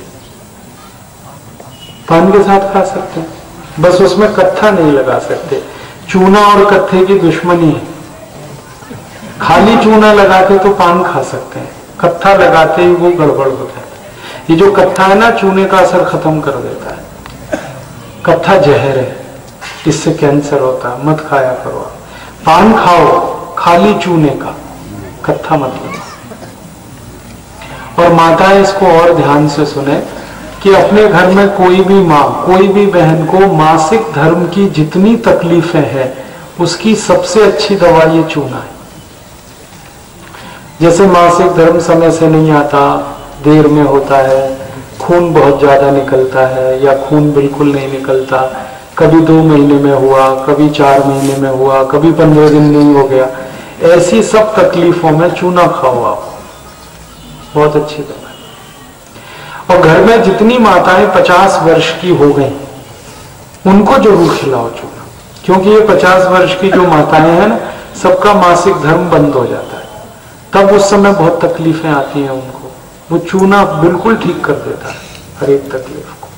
पान के साथ खा सकते हैं, बस उसमें कत्था नहीं लगा सकते। चूना और कत्थे की दुश्मनी है। खाली चूना लगाते तो पान खा सकते हैं, कत्था लगाते ही वो गड़बड़ होता है। ये जो कत्था है ना, चूने का असर खत्म कर देता है। कत्था जहर है, इससे कैंसर होता है, मत खाया करो। पान खाओ खाली चूने का, कत्था मत लो। और माताएं इसको और ध्यान से सुने कि अपने घर में कोई भी माँ, कोई भी बहन को मासिक धर्म की जितनी तकलीफें हैं उसकी सबसे अच्छी दवा ये चूना है। जैसे मासिक धर्म समय से नहीं आता, देर में होता है, खून बहुत ज्यादा निकलता है या खून बिल्कुल नहीं निकलता, कभी दो महीने में हुआ, कभी चार महीने में हुआ, कभी पंद्रह दिन नहीं हो गया, ऐसी सब तकलीफों में चूना खाओ आप, बहुत अच्छी दवा है। और घर में जितनी माताएं पचास वर्ष की हो गई उनको जरूर खिलाओ चूना, क्योंकि ये पचास वर्ष की जो माताएं हैं ना, सबका मासिक धर्म बंद हो जाता है, तब उस समय बहुत तकलीफें आती हैं उनको। वो चूना बिल्कुल ठीक कर देता है हर एक तकलीफ को।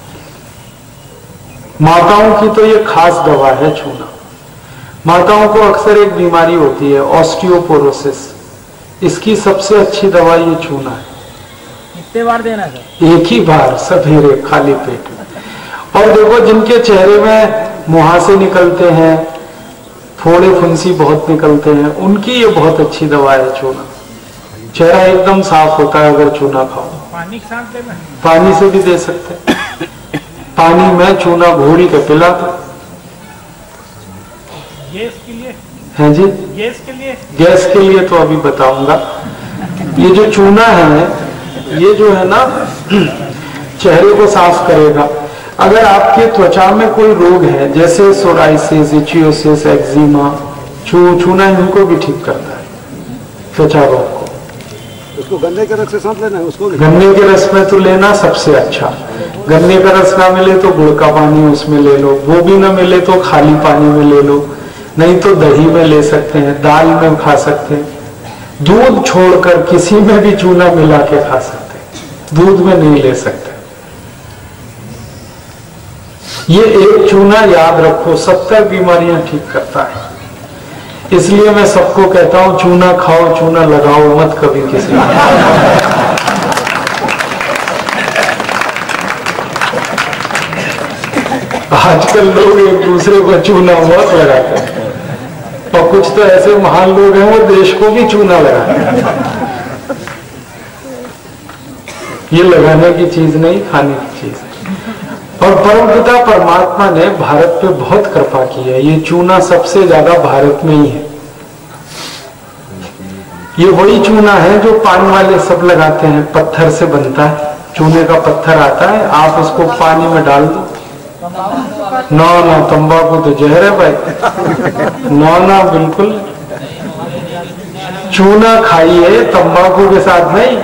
माताओं की तो ये खास दवा है चूना। माताओं को अक्सर एक बीमारी होती है ऑस्टियोपोरोसिस, इसकी सबसे अच्छी दवा ये चूना है। कितने बार देना सर? एक ही बार, सवेरे खाली पेट में। और देखो जिनके चेहरे में मुहासे निकलते हैं, फोड़े फुंसी बहुत निकलते हैं, उनकी ये बहुत अच्छी दवा है चूना। चेहरा एकदम साफ होता है अगर चूना खाओ। पानी के साथ देना? पानी से भी दे सकते हैं। पानी में चूना घोड़ी के पिला दो। गैस के लिए? हैं जी, गैस के लिए? गैस के लिए तो अभी बताऊंगा। ये जो चूना है, ये जो है ना, चेहरे को साफ करेगा। अगर आपके त्वचा में कोई रोग है जैसे सोराइसिस, इचियोसिस, एक्जिमा, चू चूना इनको भी ठीक करता है, त्वचा रोग को। उसको गन्ने के रस के साथ लेना है, उसको गन्ने के रस में तो लेना सबसे अच्छा। गन्ने का रस ना मिले तो गुड़ का पानी उसमें ले लो, वो भी ना मिले तो खाली पानी में ले लो, नहीं तो दही में ले सकते हैं, दाल में खा सकते हैं। दूध छोड़कर किसी में भी चूना मिला के खा सकते, दूध में नहीं ले सकते। ये एक चूना याद रखो सत्तर बीमारियां ठीक करता है। इसलिए मैं सबको कहता हूं चूना खाओ, चूना लगाओ मत कभी किसी को। आजकल लोग एक दूसरे को चूना बहुत लगाते हैं, और कुछ तो ऐसे महान लोग हैं वो देश को भी चूना लगाते हैं। ये लगाने की चीज नहीं, खाने की चीज है। और परमपिता परमात्मा ने भारत पे बहुत कृपा की है। ये चूना सबसे ज्यादा भारत में ही है। ये वही चूना है जो पान वाले सब लगाते हैं, पत्थर से बनता है, चूने का पत्थर आता है, आप उसको पानी में डाल दो। ना ना तंबाकू तो जहर है भाई, ना ना बिल्कुल। चूना खाइए, तंबाकू के साथ नहीं।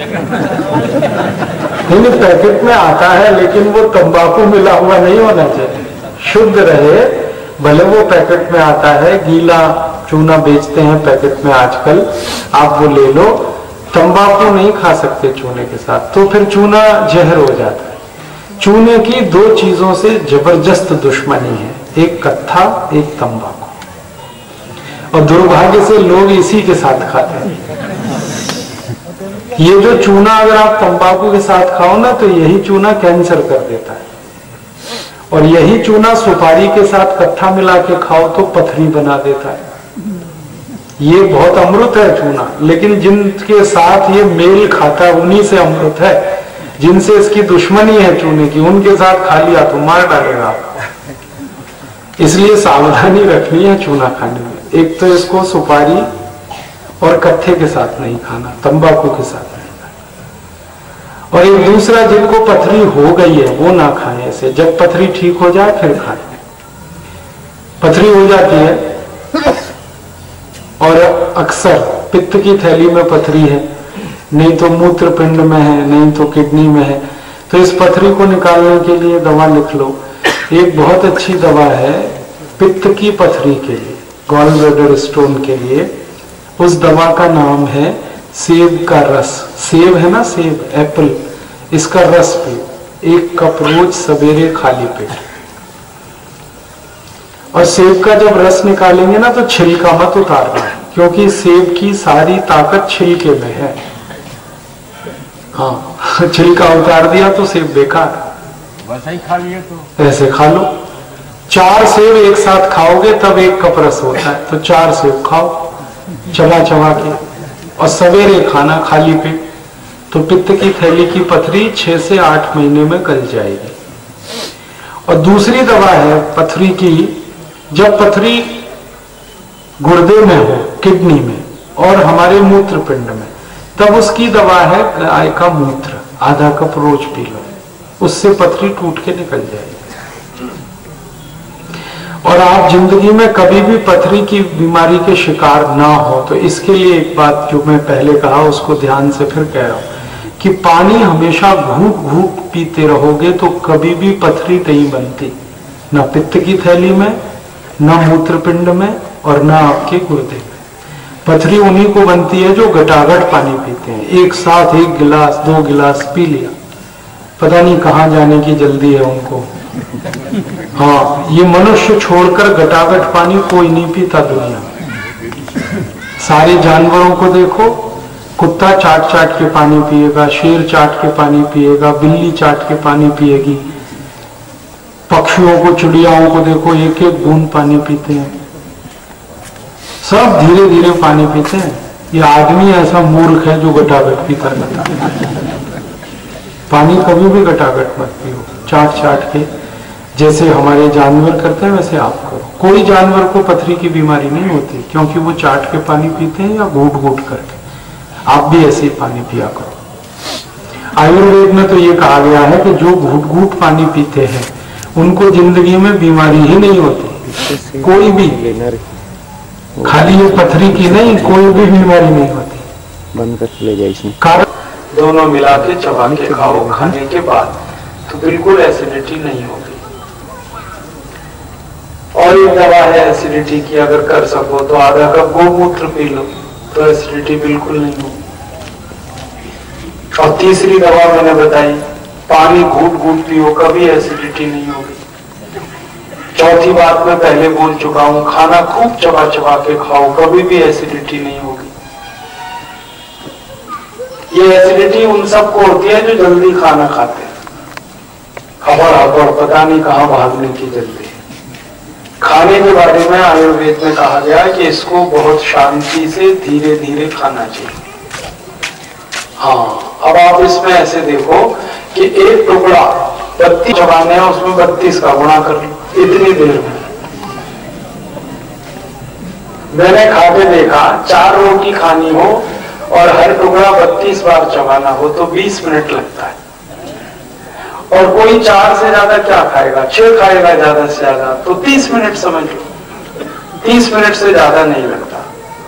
नहीं, पैकेट में आता है लेकिन वो तंबाकू मिला हुआ नहीं होना चाहिए, शुद्ध रहे। भले वो पैकेट में आता है, गीला चूना बेचते हैं पैकेट में आजकल, आप वो ले लो। तंबाकू नहीं खा सकते चूने के साथ, तो फिर चूना जहर हो जाता है। चूने की दो चीजों से जबरदस्त दुश्मनी है, एक कत्था, एक तंबाकू। और दुर्भाग्य से लोग इसी के साथ खाते हैं। ये जो चूना अगर आप तंबाकू के साथ खाओ ना, तो यही चूना कैंसर कर देता है। और यही चूना सुपारी के साथ कत्था मिला के खाओ तो पथरी बना देता है। ये बहुत अमृत है चूना, लेकिन जिनके साथ ये मेल खाता है उन्हीं से अमृत है। जिनसे इसकी दुश्मनी है चूने की, उनके साथ खा लिया तो मार डालेगा। इसलिए सावधानी रखनी है चूना खाने में। एक तो इसको सुपारी और कत्थे के साथ नहीं खाना, तंबाकू के साथ नहीं खाना। और एक दूसरा, जिनको पथरी हो गई है वो ना खाएं ऐसे। जब पथरी ठीक हो जाए फिर खाएं। पथरी हो जाती है और अक्सर पित्त की थैली में पथरी है, नहीं तो मूत्र पिंड में है, नहीं तो किडनी में है, तो इस पथरी को निकालने के लिए दवा लिख लो। एक बहुत अच्छी दवा है पित्त की पथरी के लिए, गॉल ब्लैडर स्टोन के लिए। उस दवा का नाम है सेब का रस। सेब है ना, सेब, एप्पल, इसका रस पियो एक कप रोज सवेरे खाली पेट। और सेब का जब रस निकालेंगे ना तो छिलका मत उतारना, क्योंकि सेब की सारी ताकत छिलके में है। हाँ, छिलका उतार दिया तो सेब बेकार। वैसा ही खा लिए तो ऐसे खा लो। चार सेब एक साथ खाओगे तब एक कप रस होता है, तो चार सेब खाओ चबा चबा के, और सवेरे खाना खाली पेट। तो पित्त की थैली की पथरी छह से आठ महीने में गल जाएगी। और दूसरी दवा है पथरी की, जब पथरी गुर्दे में हो, किडनी में और हमारे मूत्र पिंड में, तब उसकी दवा है गाय का मूत्र, आधा कप रोज पी लो, उससे पथरी टूट के निकल जाएगी। और आप जिंदगी में कभी भी पथरी की बीमारी के शिकार ना हो, तो इसके लिए एक बात जो मैं पहले कहा उसको ध्यान से फिर कह रहा हूं कि पानी हमेशा घूट घूट पीते रहोगे तो कभी भी पथरी नहीं बनती, ना पित्त की थैली में, ना मूत्रपिंड में, और ना आपके गुर्दे में। पथरी उन्हीं को बनती है जो गटागट पानी पीते हैं, एक साथ एक गिलास दो गिलास पी लिया, पता नहीं कहां जाने की जल्दी है उनको। हाँ, ये मनुष्य छोड़कर गटागट पानी कोई नहीं पीता दुनिया में। सारे जानवरों को देखो, कुत्ता चाट चाट के पानी पिएगा, शेर चाट के पानी पिएगा, बिल्ली चाट के पानी पिएगी। पक्षियों को, चिड़ियाओं को देखो, एक एक बूंद पानी पीते हैं, सब धीरे धीरे पानी पीते हैं। ये आदमी ऐसा मूर्ख है जो गटागट पीता रहता है। पानी कभी भी गटागट मत पियो, चाट चाट के, जैसे हमारे जानवर करते हैं वैसे आप करो। कोई जानवर को पथरी की बीमारी नहीं होती, क्योंकि वो चाट के पानी पीते हैं या घूट घूट करके। आप भी ऐसे ही पानी पिया करो। आयुर्वेद में तो ये कहा गया है कि जो घूट घूट पानी पीते हैं उनको जिंदगी में बीमारी ही नहीं होती, कोई भी, खाली ये पथरी की नहीं, कोई भी बीमारी नहीं होती। बंद कर ले जाए इसमें। कारण दोनों मिला के चबा के खाओ, खाने के बाद तो बिल्कुल एसिडिटी नहीं होगी। और एक दवा है एसिडिटी की, अगर कर सको तो आधा कप गोमूत्र पी लो, तो एसिडिटी बिल्कुल नहीं होगी। और तीसरी दवा मैंने बताई, पानी घूट घूट पियो, कभी एसिडिटी नहीं होगी। चौथी बात मैं पहले बोल चुका हूं, खाना खूब चबा चबा के खाओ, कभी भी एसिडिटी नहीं होगी। ये एसिडिटी उन सबको होती है जो जल्दी खाना खाते हैं, खबर हबड़ पता नहीं कहां भागने की जल्दी। खाने के बारे में आयुर्वेद में कहा गया है कि इसको बहुत शांति से धीरे धीरे खाना चाहिए। हाँ, अब आप इसमें ऐसे देखो कि एक टुकड़ा बत्तीस चबाने हैं, उसमें बत्तीस का गुणा कर लो इतनी देर में। मैंने खा के देखा, चार रोटी खानी हो और हर टुकड़ा बत्तीस बार चबाना हो तो बीस मिनट लगता है। और कोई चार से ज्यादा क्या खाएगा, छह खाएगा ज्यादा से ज्यादा, तो तीस मिनट समझ लो, तीस मिनट से ज्यादा नहीं लगता।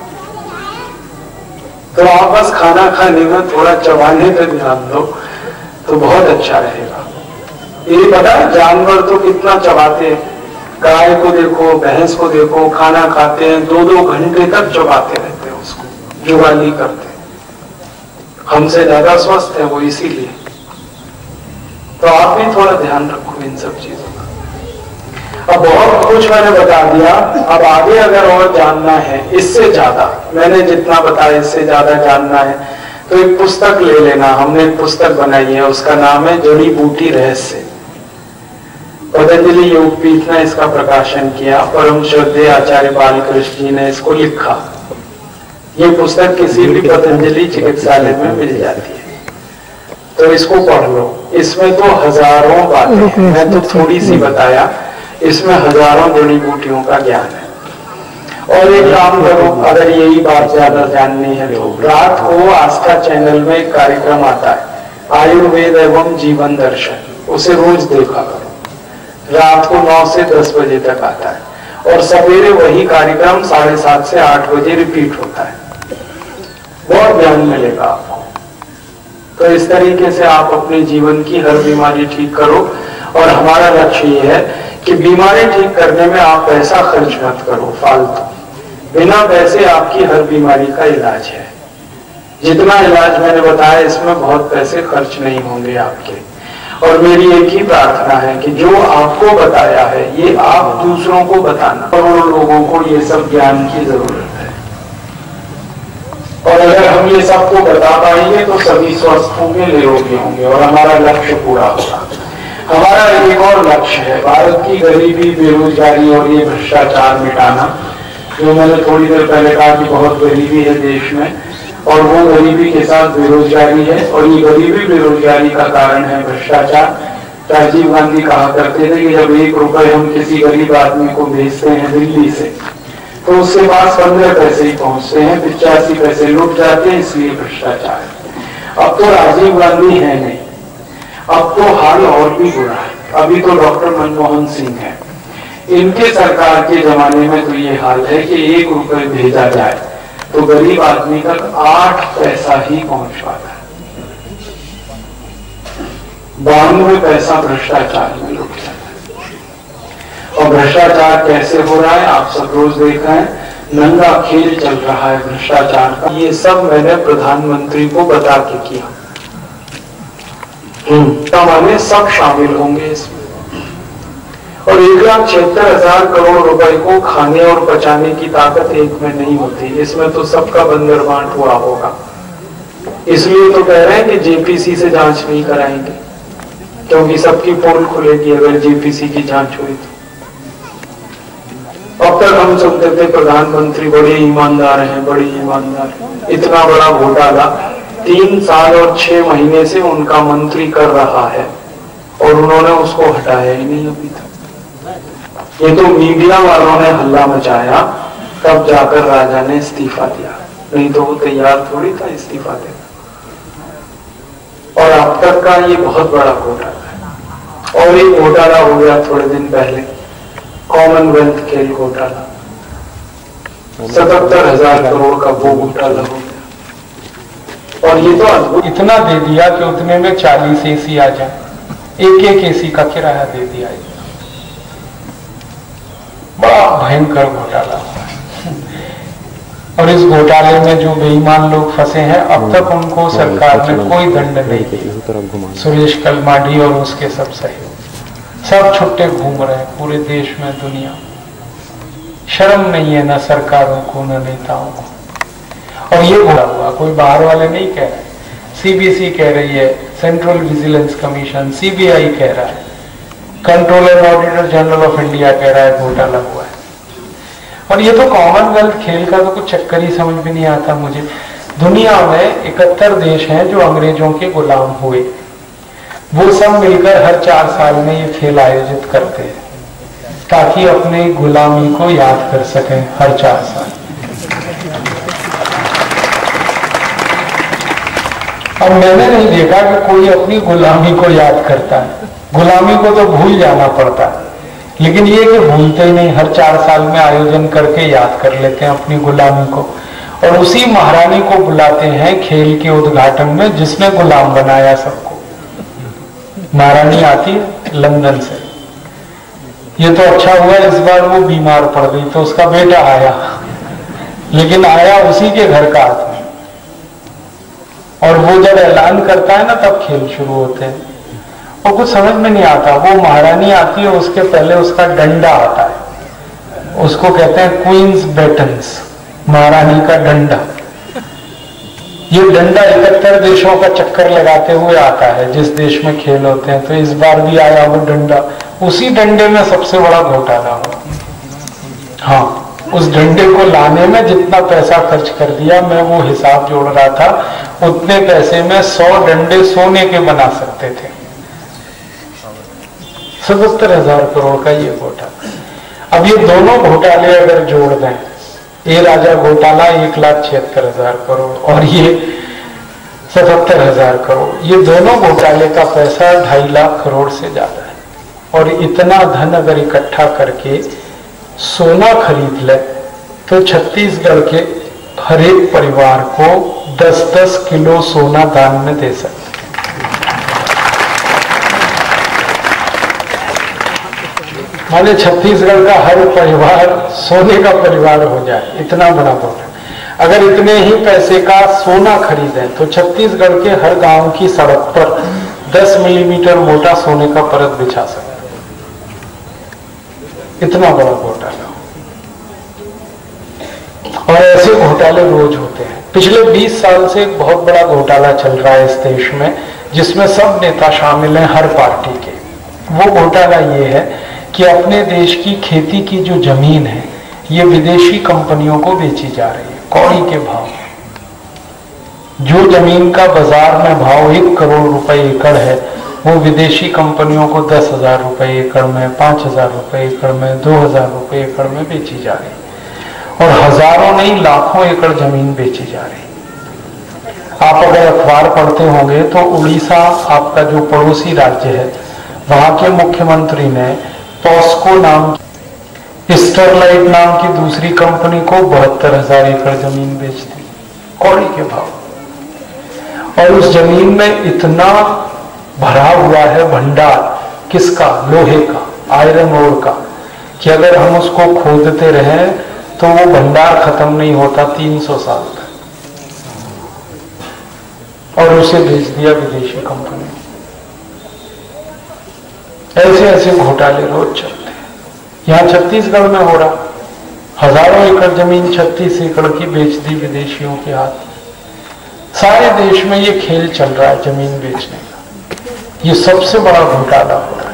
तो आप बस खाना खाने में थोड़ा चबाने पे ध्यान दो तो बहुत अच्छा रहेगा। ये पता है जानवर तो कितना चबाते हैं, गाय को देखो, भैंस को देखो, खाना खाते हैं दो दो घंटे तक चबाते रहते हैं, उसको जुगाली करते हैं। हमसे ज्यादा स्वस्थ है वो, इसीलिए। तो आप भी थोड़ा ध्यान रखो इन सब चीजों का। अब बहुत कुछ मैंने बता दिया, अब आगे अगर और जानना है इससे ज्यादा, मैंने जितना बताया इससे ज्यादा जानना है तो एक पुस्तक ले लेना। हमने एक पुस्तक बनाई है, उसका नाम है जड़ी बूटी रहस्य। पतंजलि योगपीठ ने इसका प्रकाशन किया, परम श्रद्धेय आचार्य बालकृष्ण जी ने इसको लिखा। ये पुस्तक किसी भी पतंजलि चिकित्सालय में मिल जाती है, तो इसको पढ़ लो। इसमें तो हजारों बातें हैं, मैं तो थोड़ी सी बताया, इसमें हजारों जड़ी बूटियों का ज्ञान है। और एक काम करो, अगर यही बात ज्यादा जाननी है तो रात को आस्था चैनल में एक कार्यक्रम आता है, आयुर्वेद एवं जीवन दर्शन, उसे रोज देखा करो। रात को नौ से दस बजे तक आता है और सवेरे वही कार्यक्रम साढ़े सात से आठ बजे रिपीट होता है। बहुत ज्ञान मिलेगा आपको। तो इस तरीके से आप अपने जीवन की हर बीमारी ठीक करो। और हमारा लक्ष्य ये है कि बीमारी ठीक करने में आप पैसा खर्च मत करो फालतू। बिना पैसे आपकी हर बीमारी का इलाज है। जितना इलाज मैंने बताया इसमें बहुत पैसे खर्च नहीं होंगे आपके। और मेरी एक ही प्रार्थना है कि जो आपको बताया है ये आप दूसरों को बताना, और उन लोगों को ये सब ज्ञान की जरूरत है। और अगर हम ये सबको बता पाएंगे तो सभी स्वस्थ होंगे, निरोगी होंगे और हमारा लक्ष्य पूरा होगा। हमारा एक और लक्ष्य है भारत की गरीबी, बेरोजगारी और ये भ्रष्टाचार मिटाना। जो मैंने थोड़ी देर पहले कहा कि बहुत गरीबी है देश में, और वो गरीबी के साथ बेरोजगारी है, और ये गरीबी बेरोजगारी का कारण है भ्रष्टाचार। राजीव गांधी कहा करते थे कि जब एक रुपए हम किसी गरीब आदमी को भेजते हैं दिल्ली से तो उसके पास पंद्रह पैसे ही पहुंचते हैं, पिचासी पैसे लुट जाते हैं, इसलिए भ्रष्टाचार। अब तो राजीव गांधी है नहीं, अब तो हाल और भी बुरा है। अभी तो डॉक्टर मनमोहन सिंह है, इनके सरकार के जमाने में तो ये हाल है कि एक रुपए भेजा जाए तो गरीब आदमी तक आठ पैसा ही पहुंच पाता है। बानवे पैसा भ्रष्टाचार में लुट जाता है। और भ्रष्टाचार कैसे हो रहा है आप सब रोज देख रहे हैं, नंगा खेल चल रहा है भ्रष्टाचार का। ये सब मैंने प्रधानमंत्री को बता के किया। हम्म सब शामिल होंगे इसमें। और एक लाख छिहत्तर हजार करोड़ रुपए को खाने और पचाने की ताकत एक में नहीं होती, इसमें तो सबका बंदर बांट हुआ होगा। इसलिए तो कह रहे हैं कि जेपीसी से जांच नहीं कराएंगे, क्योंकि सबकी पोल खुलेगी अगर जेपीसी की जांच हुई तो। अब तक हम सुनते थे प्रधानमंत्री बड़े ईमानदार हैं, बड़े ईमानदार। इतना बड़ा घोटाला तीन साल और छह महीने से उनका मंत्री कर रहा है और उन्होंने उसको हटाया ही नहीं अभी तक। ये तो मीडिया वालों ने हल्ला मचाया, तब जाकर राजा ने इस्तीफा दिया, नहीं तो वो तैयार थोड़ी था इस्तीफा देना। और अब तक का ये बहुत बड़ा घोटाला है। और एक घोटाला हो गया थोड़े दिन पहले, कॉमनवेल्थ खेल घोटाला, सतहत्तर हजार करोड़ का वो घोटाला हो गया। और ये तो अद्भुत, इतना दे दिया कि उतने में चालीस एसी आ जाए, एक एक एसी का किराया दे दिया। बड़ा भयंकर घोटाला। और इस घोटाले में जो बेईमान लोग फंसे हैं, अब तक उनको सरकार ने कोई दंड नहीं दिया। सुरेश कलमाडी और उसके सब सहयोग सब छुट्टे घूम रहे हैं पूरे देश में, दुनिया। शर्म नहीं है ना सरकारों को ना नेताओं को। और ये बोला हुआ कोई बाहर वाले नहीं कह रहे, सीबीसी कह रही है, सेंट्रल विजिलेंस कमीशन, सीबीआई कह रहा है, controller auditor general of India कह रहा है घोटाला हुआ है। और ये तो कॉमनवेल्थ खेल का तो कुछ चक्कर ही समझ में नहीं आता मुझे। दुनिया में इकहत्तर देश हैं जो अंग्रेजों के गुलाम हुए, वो सब मिलकर हर चार साल में ये खेल आयोजित करते हैं ताकि अपने गुलामी को याद कर सकें हर चार साल। अब मैंने नहीं देखा कि कोई अपनी गुलामी को याद करता है। गुलामी को तो भूल जाना पड़ता है, लेकिन ये कि भूलते ही नहीं, हर चार साल में आयोजन करके याद कर लेते हैं अपनी गुलामी को। और उसी महारानी को बुलाते हैं खेल के उद्घाटन में जिसने गुलाम बनाया सबको। महारानी आती है लंदन से। ये तो अच्छा हुआ इस बार वो बीमार पड़ गई तो उसका बेटा आया, लेकिन आया उसी के घर का आदमी। और वो जब ऐलान करता है ना तब खेल शुरू होते हैं और कुछ समझ में नहीं आता। वो महारानी आती है, उसके पहले उसका डंडा आता है, उसको कहते हैं क्वींस बैटन्स, महारानी का डंडा। ये डंडा इकहत्तर देशों का चक्कर लगाते हुए आता है जिस देश में खेल होते हैं। तो इस बार भी आया वो डंडा, उसी डंडे में सबसे बड़ा घोटाला हुआ। हाँ, उस डंडे को लाने में जितना पैसा खर्च कर दिया, मैं वो हिसाब जोड़ रहा था, उतने पैसे में सौ डंडे सोने के बना सकते थे। सतहत्तर हजार करोड़ का ये घोटाला। अब ये दोनों घोटाले अगर जोड़ दें, ए राजा घोटाला एक लाख छिहत्तर हजार करोड़ और ये सतहत्तर हजार करोड़, ये दोनों घोटाले का पैसा ढाई लाख करोड़ से ज्यादा है। और इतना धन अगर इकट्ठा करके सोना खरीद ले तो छत्तीसगढ़ के हर एक परिवार को दस दस किलो सोना दान में दे सकते। माने छत्तीसगढ़ का हर परिवार सोने का परिवार हो जाए, इतना बड़ा घोटाला। अगर इतने ही पैसे का सोना खरीदें तो छत्तीसगढ़ के हर गांव की सड़क पर दस मिलीमीटर मोटा सोने का परत बिछा सकते। इतना बड़ा घोटाला। और ऐसे घोटाले रोज होते हैं। पिछले बीस साल से एक बहुत बड़ा घोटाला चल रहा है इस देश में, जिसमें सब नेता शामिल हैं हर पार्टी के। वो घोटाला ये है कि अपने देश की खेती की जो जमीन है ये विदेशी कंपनियों को बेची जा रही है कौड़ी के भाव। जो जमीन का बाजार में भाव एक करोड़ रुपए एकड़ है, वो विदेशी कंपनियों को दस हजार रुपए एकड़ में, पांच हजार रुपए एकड़ में, दो हजार रुपए एकड़ में बेची जा रही और हजारों नहीं लाखों एकड़ जमीन बेची जा रही। आप अगर अखबार पढ़ते होंगे तो उड़ीसा आपका जो पड़ोसी राज्य है, वहां के मुख्यमंत्री ने पॉस्को नाम स्टरलाइट नाम की दूसरी कंपनी को बहत्तर हजार एकड़ जमीन बेच दी कौड़ी के भाव। और उस जमीन में इतना भरा हुआ है भंडार, किसका? लोहे का, आयरन ओर का, कि अगर हम उसको खोदते रहे तो वो भंडार खत्म नहीं होता तीन सौ साल तक। और उसे बेच दिया विदेशी कंपनी। ऐसे ऐसे घोटाले रोज चलते हैं। यहां छत्तीसगढ़ में हो रहा, हजारों एकड़ जमीन छत्तीस एकड़ की बेच दी विदेशियों के हाथ। सारे देश में ये खेल चल रहा है जमीन बेचने का। ये सबसे बड़ा घोटाला हो रहा है।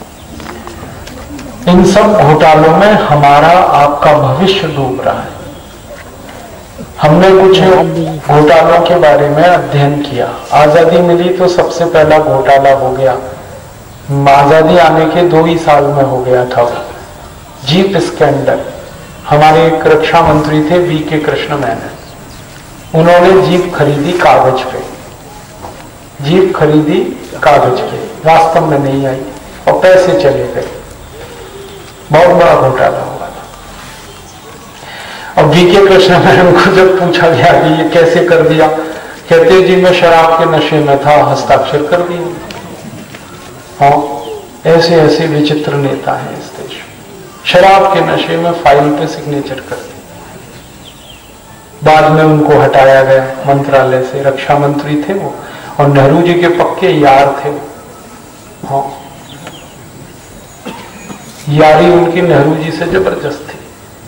इन सब घोटालों में हमारा आपका भविष्य डूब रहा है। हमने कुछ घोटालों के बारे में अध्ययन किया। आजादी मिली तो सबसे पहला घोटाला हो गया, आजादी आने के दो ही साल में हो गया था वो, जीप स्कैंडल। हमारे एक रक्षा मंत्री थे वी के कृष्ण मेनन, उन्होंने जीप खरीदी कागज पे, जीप खरीदी कागज पे, वास्तव में नहीं आई और पैसे चले गए। बहुत बड़ा घोटाला हुआ था। और वी के कृष्ण मेनन को जब पूछा गया कि ये कैसे कर दिया, कहते जी मैं शराब के नशे में था, हस्ताक्षर कर दिए। हाँ, ऐसे ऐसे विचित्र नेता हैं इस देश में, शराब के नशे में फाइल पे सिग्नेचर कर दिए। बाद में उनको हटाया गया मंत्रालय से, रक्षा मंत्री थे वो, और नेहरू जी के पक्के यार थे। हाँ, यारी उनकी नेहरू जी से जबरदस्त थी।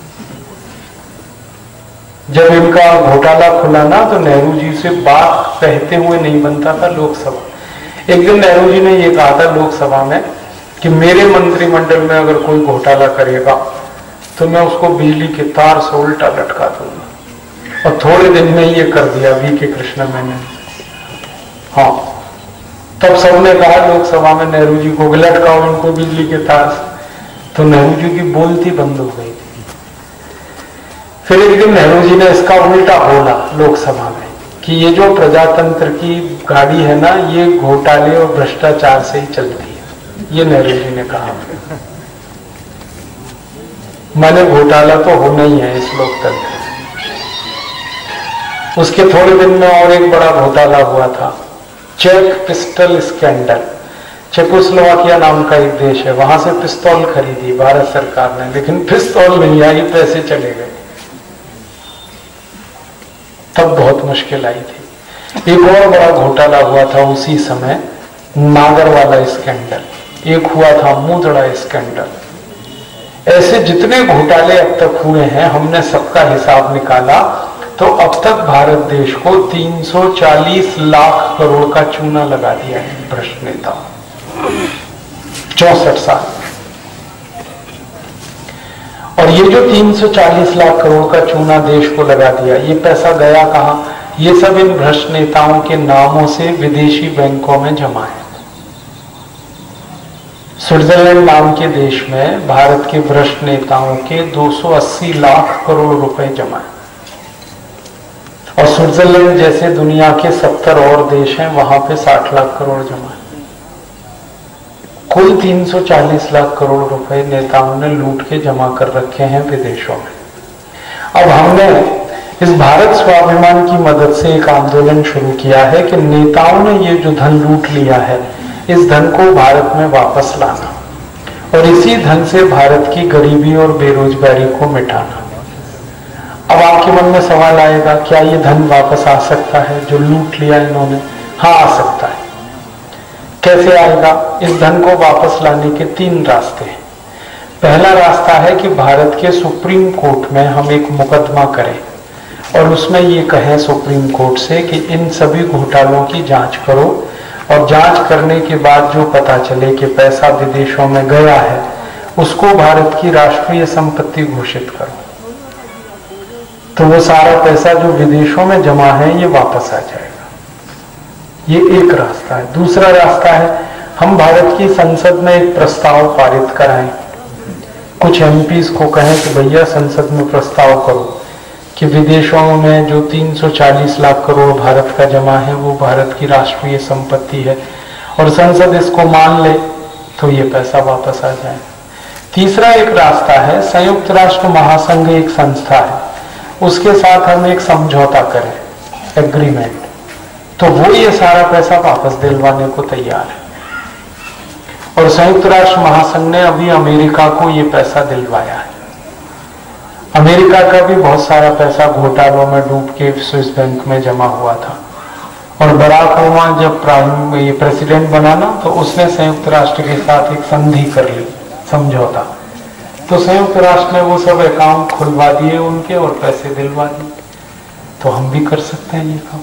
जब इनका घोटाला खुला ना तो नेहरू जी से बात कहते हुए नहीं बनता था लोकसभा। एक दिन नेहरू जी ने यह कहा था लोकसभा में कि मेरे मंत्रिमंडल में अगर कोई घोटाला करेगा तो मैं उसको बिजली के तार से उल्टा लटका दूंगा, और थोड़े दिन में ये कर दिया वी के कृष्ण मैंने। हाँ, तब सबने कहा लोकसभा में नेहरू जी को लटकाओ इनको बिजली के तार से, तो नेहरू जी की बोलती बंद हो गई थी। फिर एक दिन नेहरू जी ने इसका उल्टा बोला लोकसभा में कि ये जो प्रजातंत्र की गाड़ी है ना, ये घोटाले और भ्रष्टाचार से ही चलती है। ये नेहरू जी ने कहा। माने घोटाला तो होना ही है इस लोकतंत्र में। उसके थोड़े दिन में और एक बड़ा घोटाला हुआ था, चेक पिस्टल स्कैंडल। चेकोस्लोवाकिया नाम का एक देश है, वहां से पिस्तौल खरीदी भारत सरकार ने, लेकिन पिस्तौल नहीं आई, पैसे चले गए। तब बहुत मुश्किल आई थी। एक और बड़ा घोटाला हुआ था उसी समय, नागरवाला स्कैंडल। एक हुआ था मुद्रा स्कैंडल। ऐसे जितने घोटाले अब तक हुए हैं, हमने सबका हिसाब निकाला तो अब तक भारत देश को तीन सौ चालीस लाख करोड़ का चूना लगा दिया है भ्रष्ट नेता। चौसठ साल। और ये जो तीन सौ चालीस लाख करोड़ का चूना देश को लगा दिया, ये पैसा गया कहां? ये सब इन भ्रष्ट नेताओं के नामों से विदेशी बैंकों में जमा है। स्विट्जरलैंड नाम के देश में भारत के भ्रष्ट नेताओं के दो सौ अस्सी लाख करोड़ रुपए जमा है। और स्विट्जरलैंड जैसे दुनिया के सत्तर और देश हैं, वहां पे साठ लाख करोड़ जमा है। कुल तीन सौ चालीस लाख करोड़ रुपए नेताओं ने लूट के जमा कर रखे हैं विदेशों में। अब हमने इस भारत स्वाभिमान की मदद से एक आंदोलन शुरू किया है कि नेताओं ने ये जो धन लूट लिया है, इस धन को भारत में वापस लाना और इसी धन से भारत की गरीबी और बेरोजगारी को मिटाना। अब आपके मन में सवाल आएगा, क्या ये धन वापस आ सकता है जो लूट लिया इन्होंने? हाँ, आ सकता है। कैसे आएगा? इस धन को वापस लाने के तीन रास्ते हैं। पहला रास्ता है कि भारत के सुप्रीम कोर्ट में हम एक मुकदमा करें और उसमें ये कहें सुप्रीम कोर्ट से कि इन सभी घोटालों की जांच करो, और जांच करने के बाद जो पता चले कि पैसा विदेशों में गया है, उसको भारत की राष्ट्रीय संपत्ति घोषित करो, तो वो सारा पैसा जो विदेशों में जमा है ये वापस आ जाएगा। ये एक रास्ता है। दूसरा रास्ता है, हम भारत की संसद में एक प्रस्ताव पारित कराएं, कुछ एमपीज को कहें कि भैया संसद में प्रस्ताव करो कि विदेशों में जो तीन सौ चालीस लाख करोड़ भारत का जमा है वो भारत की राष्ट्रीय संपत्ति है, और संसद इसको मान ले तो ये पैसा वापस आ जाए। तीसरा एक रास्ता है, संयुक्त राष्ट्र महासंघ एक संस्था है, उसके साथ हम एक समझौता करें, एग्रीमेंट, तो वो ये सारा पैसा वापस दिलवाने को तैयार है। और संयुक्त राष्ट्र महासंघ ने अभी अमेरिका को ये पैसा दिलवाया है। अमेरिका का भी बहुत सारा पैसा घोटालों में डूब के स्विस बैंक में जमा हुआ था, और बराक ओबामा जब प्राइम ये प्रेसिडेंट बना ना, तो उसने संयुक्त राष्ट्र के साथ एक संधि कर ली, समझौता। तो संयुक्त राष्ट्र ने वो सब अकाउंट खुलवा दिए उनके और पैसे दिलवा दिए। तो हम भी कर सकते हैं ये काम।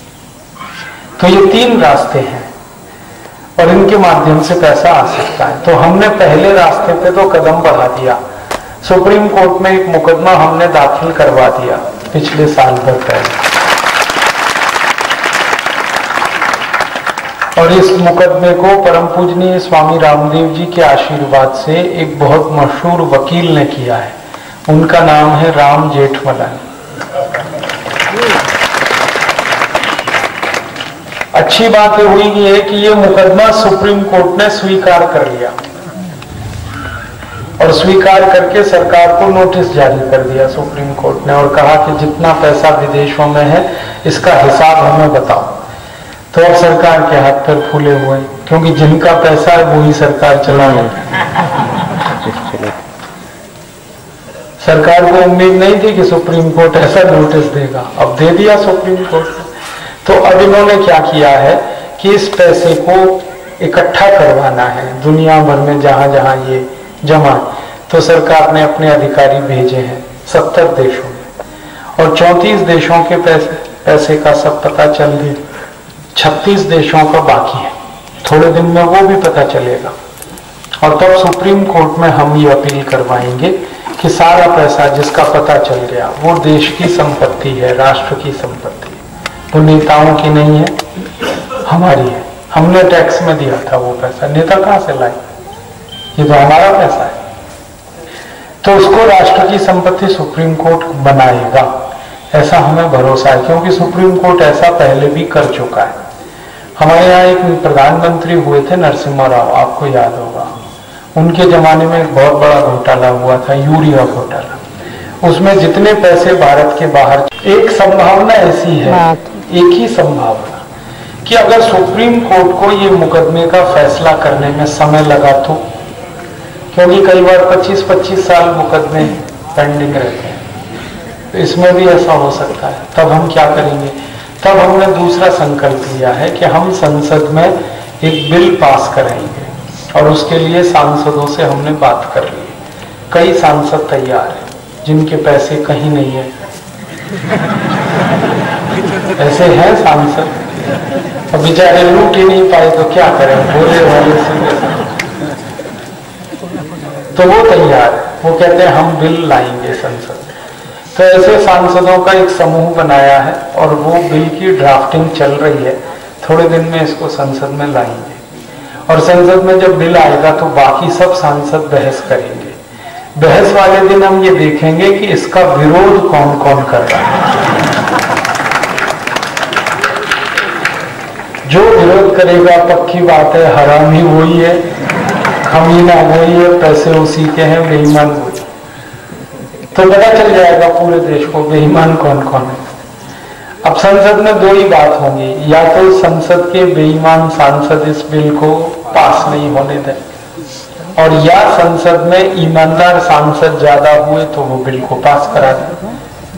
तो ये तीन रास्ते हैं और इनके माध्यम से पैसा आ सकता है। तो हमने पहले रास्ते पे तो कदम बढ़ा दिया। सुप्रीम कोर्ट में एक मुकदमा हमने दाखिल करवा दिया पिछले साल भर पहले, और इस मुकदमे को परम पूजनीय स्वामी रामदेव जी के आशीर्वाद से एक बहुत मशहूर वकील ने किया है। उनका नाम है राम जेठमलानी। अच्छी बात हुई ये है कि ये मुकदमा सुप्रीम कोर्ट ने स्वीकार कर लिया, और स्वीकार करके सरकार को नोटिस जारी कर दिया सुप्रीम कोर्ट ने, और कहा कि जितना पैसा विदेशों में है इसका हिसाब हमें बताओ। तो अब सरकार के हाथ पर फूले हुए, क्योंकि जिनका पैसा है वही सरकार चला है। सरकार को उम्मीद नहीं थी कि सुप्रीम कोर्ट ऐसा नोटिस देगा, अब दे दिया सुप्रीम कोर्ट ने। तो अब इन्होंने क्या किया है कि इस पैसे को इकट्ठा करवाना है दुनिया भर में जहां जहां ये जमा, तो सरकार ने अपने अधिकारी भेजे हैं सत्तर देशों में और चौंतीस देशों के पैसे पैसे का सब पता चल गया, छत्तीस देशों का बाकी है, थोड़े दिन में वो भी पता चलेगा। और तब सुप्रीम कोर्ट में हम ये अपील करवाएंगे कि सारा पैसा जिसका पता चल गया वो देश की संपत्ति है, राष्ट्र की संपत्ति है, वो नेताओं की नहीं है, हमारी है। हमने टैक्स में दिया था वो पैसा, नेता कहां से लाए, ये तो हमारा पैसा है। तो उसको राष्ट्र की संपत्ति सुप्रीम कोर्ट बनाएगा, ऐसा हमें भरोसा है, क्योंकि सुप्रीम कोर्ट ऐसा पहले भी कर चुका है। हमारे यहाँ एक प्रधानमंत्री हुए थे नरसिम्हा राव, आपको याद होगा, उनके जमाने में एक बहुत बड़ा घोटाला हुआ था, यूरिया घोटाला। उसमें जितने पैसे भारत के बाहर, एक संभावना ऐसी है, एक ही संभावना कि अगर सुप्रीम कोर्ट को ये मुकदमे का फैसला करने में समय लगा तो, क्योंकि कई बार पच्चीस पच्चीस साल मुकदमे पेंडिंग रहते हैं, तो इसमें भी ऐसा हो सकता है। तब हम क्या करेंगे, तब हमने दूसरा संकल्प लिया है कि हम संसद में एक बिल पास करेंगे और उसके लिए सांसदों से हमने बात कर ली। कई सांसद तैयार हैं जिनके पैसे कहीं नहीं है, ऐसे हैं सांसद, अब बेचारे लूट ही नहीं पाए तो क्या करें, बोले वाले से। तो वो तैयार है, वो कहते हैं हम बिल लाएंगे संसद। तो ऐसे सांसदों का एक समूह बनाया है और वो बिल की ड्राफ्टिंग चल रही है, थोड़े दिन में इसको संसद में लाएंगे और संसद में जब बिल आएगा तो बाकी सब सांसद बहस करेंगे। बहस वाले दिन हम ये देखेंगे कि इसका विरोध कौन कौन कर रहा है। जो विरोध करेगा पक्की बात है हरामी वही है, खमीना वही है, पैसे उसी के हैं, बेईमान वही। तो पता चल जाएगा पूरे देश को बेईमान कौन कौन है। अब संसद में दो ही बात होंगी, या तो संसद के बेईमान सांसद इस बिल को पास नहीं होने दें, और या संसद में ईमानदार सांसद ज्यादा हुए तो वो बिल को पास करा दें।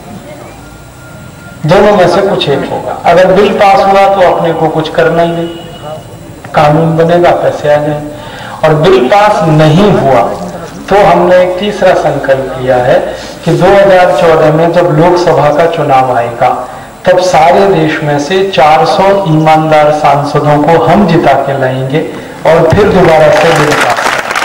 दोनों में से कुछ एक होगा। अगर बिल पास हुआ तो अपने को कुछ करना ही नहीं, कानून बनेगा, पैसे आ जाए। और बिल पास नहीं हुआ तो हमने एक तीसरा संकल्प लिया है कि दो हज़ार चौदह में जब लोकसभा का चुनाव आएगा तब सारे देश में से चार सौ ईमानदार सांसदों को हम जिता के लाएंगे और फिर दोबारा से बिल पास।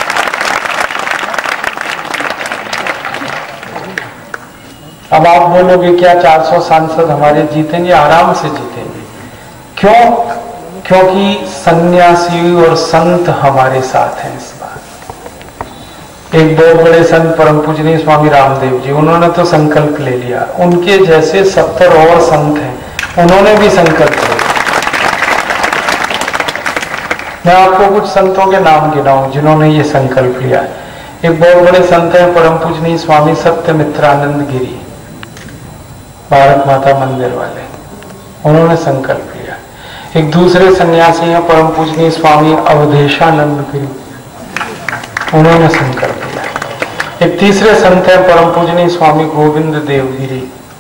अब आप बोलोगे क्या चार सौ सांसद हमारे जीतेंगे? आराम से जीतेंगे। क्यों? क्योंकि सन्यासी और संत हमारे साथ हैं इस बार। एक बहुत बड़े संत परम पूजनीय स्वामी रामदेव जी, उन्होंने तो संकल्प ले लिया, उनके जैसे सत्तर और संत हैं, उन्होंने भी संकल्प लिया। मैं आपको कुछ संतों के नाम गिनाऊं जिन्होंने ये संकल्प लिया। एक बहुत बड़े संत हैं परम पूजनीय स्वामी सत्यमित्रानंद गिरी, भारत माता मंदिर वाले, उन्होंने संकल्प लिया। एक दूसरे सन्यासी हैं परम पूजनीय स्वामी अवधेशानंद गिरी, उन्होंने संकल्प लिया। एक तीसरे संत हैं परम पूजनीय स्वामी गोविंद देव गिरी,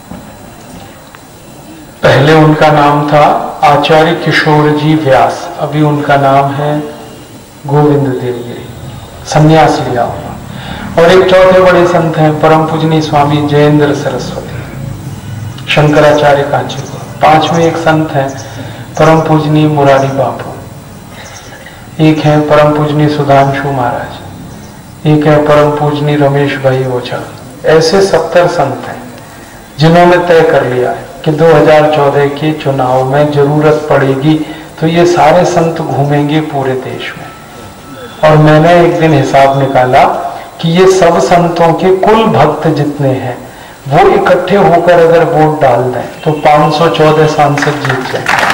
पहले उनका नाम था आचार्य किशोर जी व्यास, अभी उनका नाम है गोविंद देव गिरी, संन्यास लिया हुआ। और एक चौथे बड़े संत हैं परम पूजनीय स्वामी जयेंद्र सरस्वती, शंकराचार्य कांचीपुर। पांचवें एक संत हैं परम पूजनीय मुरारी बापू, एक है परम पूजनीय सुधांशु महाराज, एक है परम पूजनीय रमेश भाई ओझा। ऐसे सत्तर संत हैं जिन्होंने तय कर लिया है कि दो हज़ार चौदह के चुनाव में जरूरत पड़ेगी तो ये सारे संत घूमेंगे पूरे देश में। और मैंने एक दिन हिसाब निकाला कि ये सब संतों के कुल भक्त जितने हैं वो इकट्ठे होकर अगर वोट डाल दें तो पांच सौ चौदह सांसद जीत जाएंगे।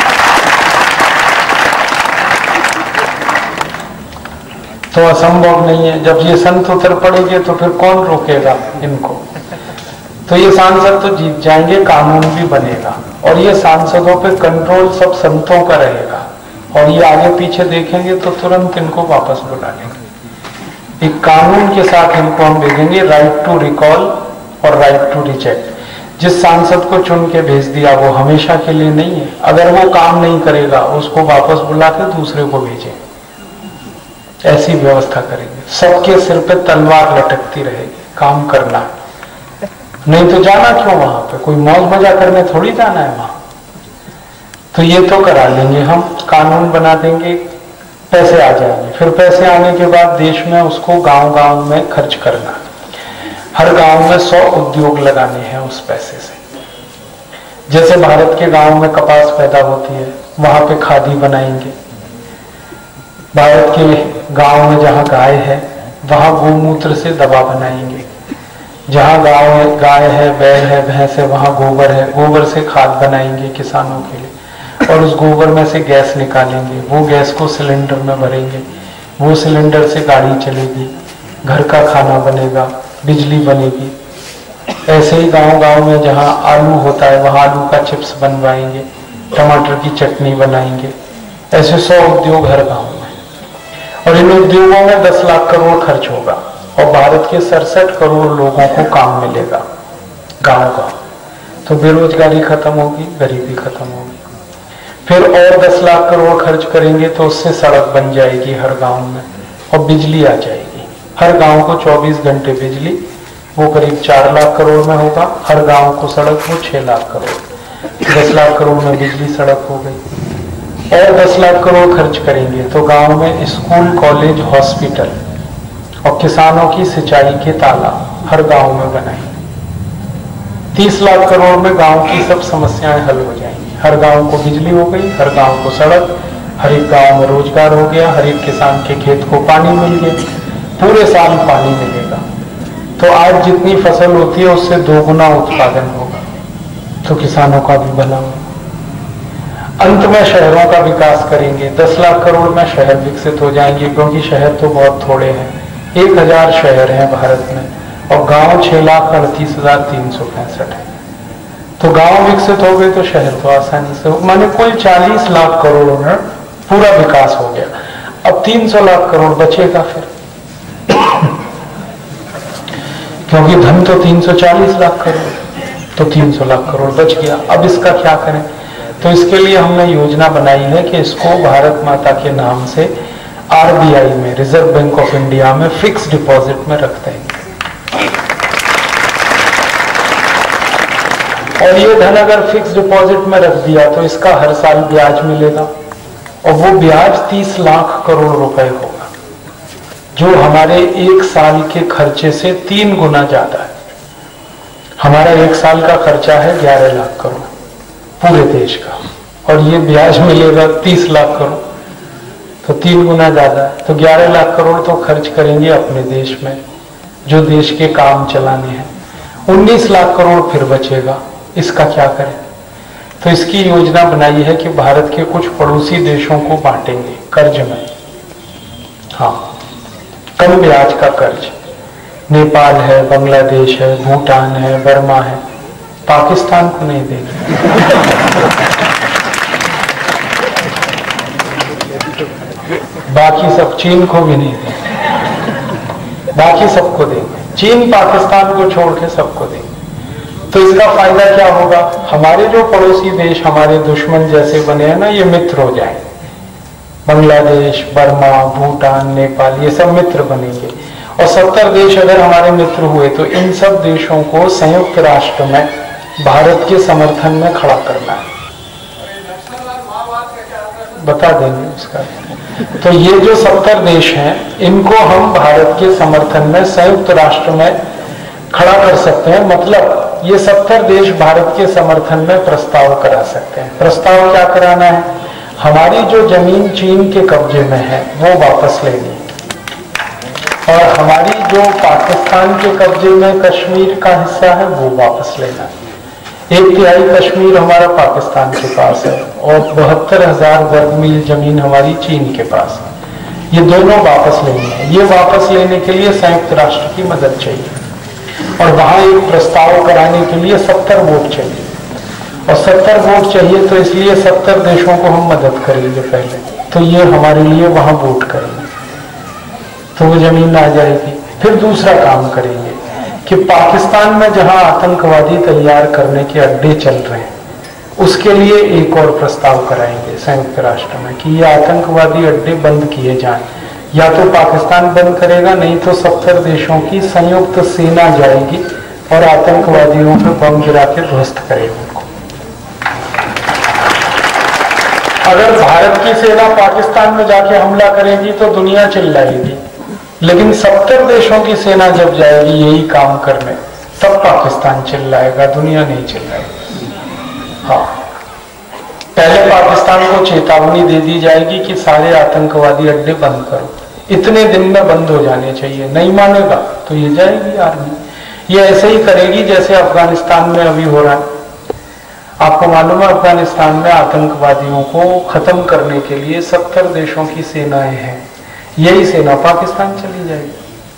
तो असंभव नहीं है। जब ये संत उतर पड़ेंगे तो फिर कौन रोकेगा इनको? तो ये सांसद तो जीत जाएंगे, कानून भी बनेगा और ये सांसदों पे कंट्रोल सब संतों का रहेगा। और ये आगे पीछे देखेंगे तो तुरंत इनको वापस बुला लेंगे। एक कानून के साथ इनको हम भेजेंगे, राइट टू रिकॉल और राइट टू रिजेक्ट। जिस सांसद को चुन के भेज दिया वो हमेशा के लिए नहीं है, अगर वो काम नहीं करेगा उसको वापस बुला के दूसरे को भेजें, ऐसी व्यवस्था करेंगे। सबके सिर पे तलवार लटकती रहेगी, काम करना है, नहीं तो जाना क्यों वहां पे, कोई मौज मजा करने थोड़ी जाना है वहां। तो ये तो करा लेंगे हम, कानून बना देंगे, पैसे आ जाएंगे। फिर पैसे आने के बाद देश में उसको गांव गांव में खर्च करना, हर गांव में सौ उद्योग लगाने हैं उस पैसे से। जैसे भारत के गांव में कपास पैदा होती है, वहां पे खादी बनाएंगे। भारत के गांव में जहां गाय है वहां गोमूत्र से दवा बनाएंगे। जहां गांव है, गाय है, बैल है, भैंस है, वहां गोबर है, गोबर से खाद बनाएंगे किसानों के लिए। और उस गोबर में से गैस निकालेंगे, वो गैस को सिलेंडर में भरेंगे, वो सिलेंडर से गाड़ी चलेगी, घर का खाना बनेगा, बिजली बनेगी। ऐसे ही गांव गांव में जहां आलू होता है वहां आलू का चिप्स बनवाएंगे, टमाटर की चटनी बनाएंगे। ऐसे सौ उद्योग हर गांव में, और इन उद्योगों में दस लाख करोड़ खर्च होगा और भारत के सड़सठ करोड़ लोगों को काम मिलेगा गांव गांव। तो बेरोजगारी खत्म होगी, गरीबी खत्म होगी। फिर और दस लाख करोड़ खर्च करेंगे तो उससे सड़क बन जाएगी हर गांव में और बिजली आ जाएगी। हर गांव को चौबीस घंटे बिजली, वो करीब चार लाख करोड़ में होगा। हर गांव को सड़क, वो छह लाख करोड़। दस लाख करोड़ में बिजली सड़क हो गई। और दस लाख करोड़ खर्च करेंगे तो गांव में स्कूल, कॉलेज, हॉस्पिटल और किसानों की सिंचाई के तालाब हर गांव में बनाएंगे। तीस लाख करोड़ में गांव की सब समस्याएं हल हो जाएंगी। हर गांव को बिजली हो गई, हर गांव को सड़क, हर एक गांव में रोजगार हो गया, हर एक किसान के खेत को पानी मिल गया, पूरे साल पानी मिलेगा। तो आज जितनी फसल होती है उससे दो गुना उत्पादन होगा, तो किसानों का भी भला होगा। अंत में शहरों का विकास करेंगे। दस लाख करोड़ में शहर विकसित हो जाएंगे, क्योंकि शहर तो बहुत थोड़े हैं। एक हजार शहर हैं भारत में और गांव छह लाख अड़तीस हजार तीन सौ पैंसठ है। तो गांव विकसित हो गए तो शहर तो आसानी से, माने कुल चालीस लाख करोड़ में पूरा विकास हो गया। अब तीन सौ लाख करोड़ बचेगा फिर, क्योंकि धन तो तीन सौ चालीस लाख करोड़, तो तीन सौ लाख करोड़ बच गया। अब इसका क्या करें? तो इसके लिए हमने योजना बनाई है कि इसको भारत माता के नाम से आरबीआई में, रिजर्व बैंक ऑफ इंडिया में फिक्स डिपॉजिट में रख देंगे। और ये धन अगर फिक्स डिपॉजिट में रख दिया तो इसका हर साल ब्याज मिलेगा, और वो ब्याज तीस लाख करोड़ रुपए होगा, जो हमारे एक साल के खर्चे से तीन गुना ज्यादा है। हमारा एक साल का खर्चा है ग्यारह लाख करोड़ पूरे देश का, और ये ब्याज मिलेगा तीस लाख करोड़, तो तीन गुना ज्यादा है। तो ग्यारह लाख करोड़ तो खर्च करेंगे अपने देश में, जो देश के काम चलाने हैं। उन्नीस लाख करोड़ फिर बचेगा, इसका क्या करें? तो इसकी योजना बनाई है कि भारत के कुछ पड़ोसी देशों को बांटेंगे कर्ज में। हाँ, कम ब्याज का कर्ज। नेपाल है, बांग्लादेश है, भूटान है, बर्मा है, पाकिस्तान को नहीं देंगे। बाकी सब, चीन को भी नहीं देंगे, बाकी सबको देंगे। चीन, पाकिस्तान को छोड़ के सबको देंगे। तो इसका फायदा क्या होगा? हमारे जो पड़ोसी देश हमारे दुश्मन जैसे बने हैं ना, ये मित्र हो जाए। बांग्लादेश, बर्मा, भूटान, नेपाल, ये सब मित्र बनेंगे। और सत्तर देश अगर हमारे मित्र हुए तो इन सब देशों को संयुक्त राष्ट्र में भारत के समर्थन में खड़ा करना है, बता देंगे उसका। तो ये जो सत्तर देश हैं, इनको हम भारत के समर्थन में संयुक्त राष्ट्र में खड़ा कर सकते हैं। मतलब ये सत्तर देश भारत के समर्थन में प्रस्ताव करा सकते हैं। प्रस्ताव क्या कराना है? हमारी जो जमीन चीन के कब्जे में है वो वापस लेनी, और हमारी जो पाकिस्तान के कब्जे में कश्मीर का हिस्सा है वो वापस लेना। एक तिहाई कश्मीर हमारा पाकिस्तान के पास है और बहत्तर हजार वर्ग मील जमीन हमारी चीन के पास है। ये दोनों वापस लेनी है। ये वापस लेने के लिए संयुक्त राष्ट्र की मदद चाहिए, और वहां एक प्रस्ताव कराने के लिए सत्तर वोट चाहिए, और सत्तर वोट चाहिए तो इसलिए सत्तर देशों को हम मदद करेंगे पहले, तो ये हमारे लिए वहां वोट करेंगे। तो वो जमीन आ जाएगी। फिर दूसरा काम करेंगे कि पाकिस्तान में जहां आतंकवादी तैयार करने के अड्डे चल रहे हैं उसके लिए एक और प्रस्ताव कराएंगे संयुक्त राष्ट्र में कि ये आतंकवादी अड्डे बंद किए जाएं। या तो पाकिस्तान बंद करेगा, नहीं तो सत्तर देशों की संयुक्त सेना जाएगी और आतंकवादियों पे बम गिरा के ध्वस्त करेगी उनको। अगर भारत की सेना पाकिस्तान में जाके हमला करेगी तो दुनिया चिल्लाएगी, लेकिन सत्तर देशों की सेना जब जाएगी यही काम करने तब पाकिस्तान चिल्लाएगा, दुनिया नहीं चिल्लाएगी। हाँ, पहले पाकिस्तान को चेतावनी दे दी जाएगी कि सारे आतंकवादी अड्डे बंद करो, इतने दिन में बंद हो जाने चाहिए। नहीं मानेगा तो ये जाएगी आर्मी, ये ऐसे ही करेगी जैसे अफगानिस्तान में अभी हो रहा है। आपको मालूम है अफगानिस्तान में आतंकवादियों को खत्म करने के लिए सत्तर देशों की सेनाएं हैं, यही सेना पाकिस्तान चली जाएगी।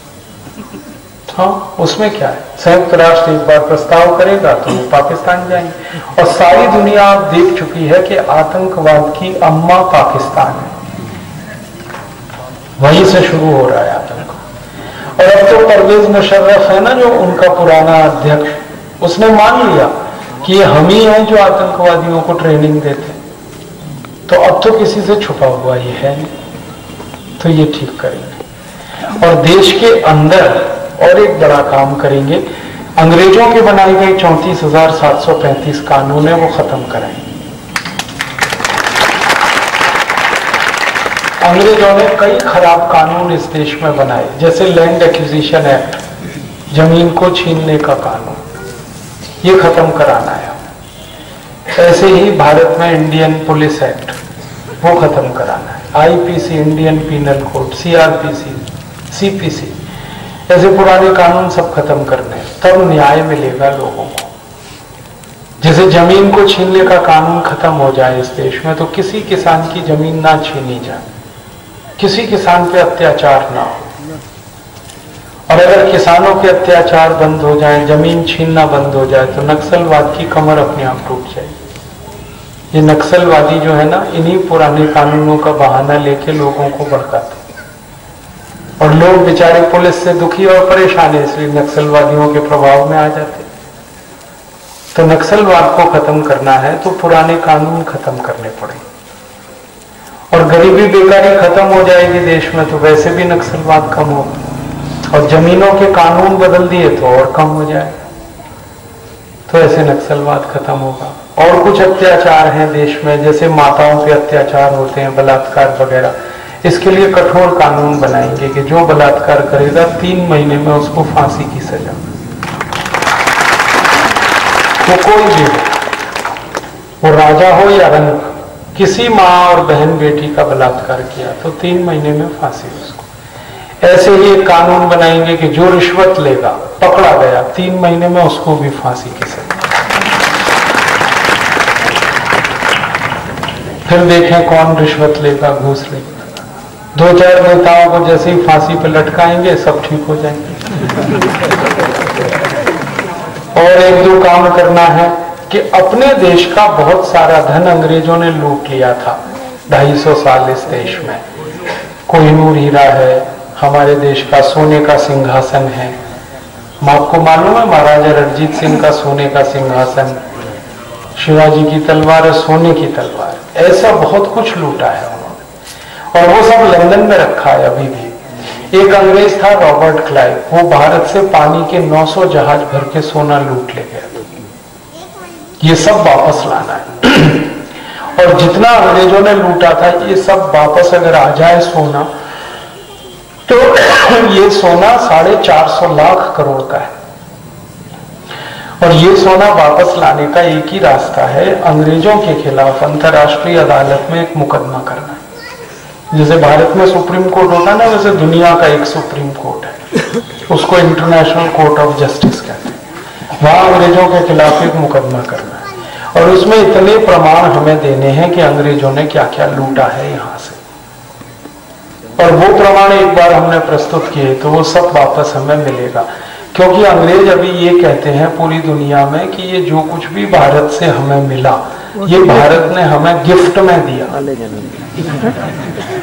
हाँ, उसमें क्या है, संयुक्त राष्ट्र एक बार प्रस्ताव करेगा तो वो पाकिस्तान जाएंगे। और सारी दुनिया आप देख चुकी है कि आतंकवाद की अम्मा पाकिस्तान है, वहीं से शुरू हो रहा है आतंक। और अब तो परवेज मुशर्रफ है ना जो उनका पुराना अध्यक्ष, उसने मान लिया कि ये हम ही हैं जो आतंकवादियों को ट्रेनिंग देते, तो अब तो किसी से छुपा हुआ ये है नहीं, तो ये ठीक करेंगे। और देश के अंदर और एक बड़ा काम kरेंगे, अंग्रेजों के बनाए गए चौंतीस हजार सात सौ पैंतीस कानून है वो खत्म कराएंगे। अंग्रेजों ने कई खराब कानून इस देश में बनाए, जैसे लैंड एक्विजिशन एक्ट, जमीन को छीनने का कानून, ये खत्म कराना है। ऐसे ही भारत में इंडियन पुलिस एक्ट वो खत्म कराना है, IPC, Indian penal code, CRPC, CPC, ऐसे पुराने कानून सब खत्म करने, तब न्याय मिलेगा लोगों को। जैसे जमीन को छीनने का कानून खत्म हो जाए इस देश में तो किसी किसान की जमीन ना छीनी जाए, किसी किसान पे अत्याचार ना हो। और अगर किसानों के अत्याचार बंद हो जाए, जमीन छीनना बंद हो जाए तो नक्सलवाद की कमर अपने आप टूट जाएगी। ये नक्सलवादी जो है ना, इन्हीं पुराने कानूनों का बहाना लेके लोगों को भड़काते, और लोग बेचारे पुलिस से दुखी और परेशान है, इसलिए नक्सलवादियों के प्रभाव में आ जाते। तो नक्सलवाद को खत्म करना है तो पुराने कानून खत्म करने पड़े, और गरीबी बेकारी खत्म हो जाएगी देश में तो वैसे भी नक्सलवाद कम होगा, और जमीनों के कानून बदल दिए तो और कम हो जाएगा, तो ऐसे नक्सलवाद खत्म होगा। और कुछ अत्याचार हैं देश में, जैसे माताओं पे अत्याचार होते हैं, बलात्कार वगैरह, इसके लिए कठोर कानून बनाएंगे कि जो बलात्कार करेगा तीन महीने में उसको फांसी की सजा। वो कोई भी हो, वो राजा हो या रंक, किसी माँ और बहन बेटी का बलात्कार किया तो तीन महीने में फांसी उसको। ऐसे ही एक कानून बनाएंगे कि जो रिश्वत लेगा पकड़ा गया तीन महीने में उसको भी फांसी की सजा। फिर देखें कौन रिश्वत लेगा, घूस लेगा। दो चार नेताओं को जैसे ही फांसी पर लटकाएंगे सब ठीक हो जाएंगे। और एक दो काम करना है कि अपने देश का बहुत सारा धन अंग्रेजों ने लूट लिया था ढाई सौ साल इस देश में। कोहिनूर हीरा है, हमारे देश का सोने का सिंहासन है, आपको मालूम है महाराजा रणजीत सिंह का सोने का सिंहासन, शिवाजी की तलवार है सोने की तलवार, ऐसा बहुत कुछ लूटा है उन्होंने, और वो सब लंदन में रखा है अभी भी। एक अंग्रेज था रॉबर्ट क्लाइव, वो भारत से पानी के नौ सौ जहाज भर के सोना लूट ले गया। ये सब वापस लाना है और जितना अंग्रेजों ने लूटा था ये सब वापस अगर आ जाए सोना तो ये सोना साढ़े चार सौ लाख करोड़ का है। और ये सोना वापस लाने का एक ही रास्ता है, अंग्रेजों के खिलाफ अंतर्राष्ट्रीय अदालत में एक मुकदमा करना है। जैसे भारत में सुप्रीम कोर्ट होता है ना, वैसे दुनिया का एक सुप्रीम कोर्ट है, उसको इंटरनेशनल कोर्ट ऑफ जस्टिस कहते हैं। वहां अंग्रेजों के खिलाफ एक मुकदमा करना है और उसमें इतने प्रमाण हमें देने हैं कि अंग्रेजों ने क्या क्या लूटा है यहां से, और वो प्रमाण एक बार हमने प्रस्तुत किए तो वो सब वापस हमें मिलेगा। क्योंकि अंग्रेज अभी ये कहते हैं पूरी दुनिया में कि ये जो कुछ भी भारत से हमें मिला ये भारत ने हमें गिफ्ट में दिया।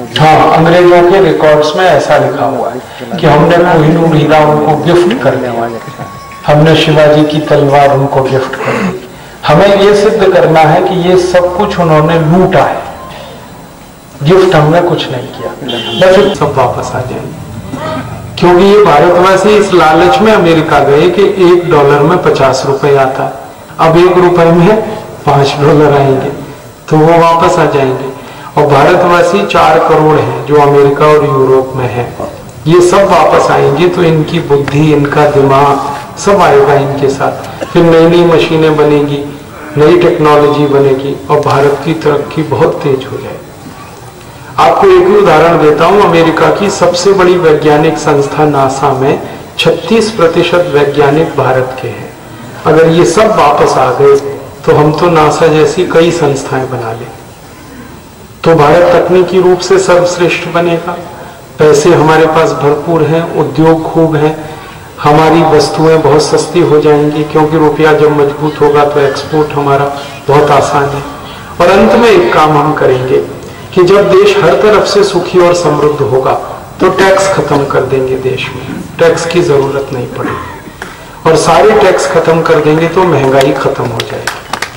हाँ, अंग्रेजों के रिकॉर्ड्स में ऐसा लिखा हुआ है कि हमने कोहिनूर हीरा उनको गिफ्ट कर दिया, हमने शिवाजी की तलवार उनको गिफ्ट कर दी। हमें ये सिद्ध करना है कि ये सब कुछ उन्होंने लूटा है, गिफ्ट हमने कुछ नहीं किया, बस सब वापस आ जाएंगे। क्योंकि ये भारतवासी इस लालच में अमेरिका गए कि एक डॉलर में पचास रुपए आता है, अब एक रुपए में पांच डॉलर आएंगे तो वो वापस आ जाएंगे। और भारतवासी चार करोड़ हैं जो अमेरिका और यूरोप में हैं, ये सब वापस आएंगे तो इनकी बुद्धि, इनका दिमाग सब आएगा इनके साथ। फिर नई नई मशीनें बनेगी, नई टेक्नोलॉजी बनेगी और भारत की तरक्की बहुत तेज हो जाएगी। आपको एक ही उदाहरण देता हूं, अमेरिका की सबसे बड़ी वैज्ञानिक संस्था नासा में छत्तीस प्रतिशत वैज्ञानिक भारत के हैं। अगर ये सब वापस आ गए तो हम तो नासा जैसी कई संस्थाएं बना लें। तो भारत तकनीकी रूप से सर्वश्रेष्ठ बनेगा, पैसे हमारे पास भरपूर हैं, उद्योग खूब हैं, हमारी वस्तुएं बहुत सस्ती हो जाएंगी क्योंकि रुपया जब मजबूत होगा तो एक्सपोर्ट हमारा बहुत आसान है। और अंत में एक काम हम करेंगे कि जब देश हर तरफ से सुखी और समृद्ध होगा तो टैक्स खत्म कर देंगे, देश में टैक्स की जरूरत नहीं पड़ेगी और सारे टैक्स खत्म कर देंगे तो महंगाई खत्म हो जाएगी।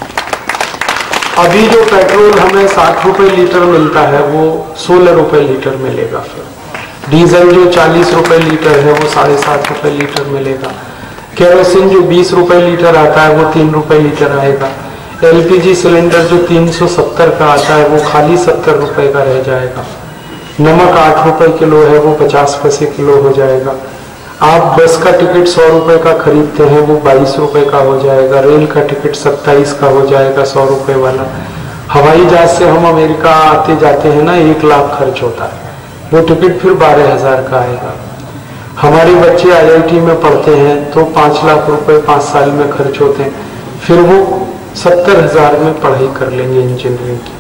अभी जो पेट्रोल हमें साठ रुपए लीटर मिलता है वो सोलह रुपए लीटर मिलेगा, फिर डीजल जो चालीस रुपए लीटर है वो साढ़े सात रुपए लीटर मिलेगा, केरोसिन जो बीस रुपए लीटर आता है वो तीन रुपए लीटर आएगा, एलपीजी सिलेंडर जो तीन सौ सत्तर का आता है वो खाली सत्तर रुपए का रह जाएगा, नमक आठ रुपए किलो है वो पचास पैसे किलो हो जाएगा, आप बस का टिकट सौ रुपए का खरीदते हैं वो बाईस रुपए का हो जाएगा, रेल का टिकट सत्ताईस का हो जाएगा सौ रुपए वाला, हवाई जहाज से हम अमेरिका आते जाते हैं ना एक लाख खर्च होता है, वो टिकट फिर बारह हजार का आएगा। हमारे बच्चे आईआईटी में पढ़ते हैं तो पांच लाख रुपए पांच साल में खर्च होते हैं, फिर वो सत्तर हजार में पढ़ाई कर लेंगे इंजीनियरिंग की।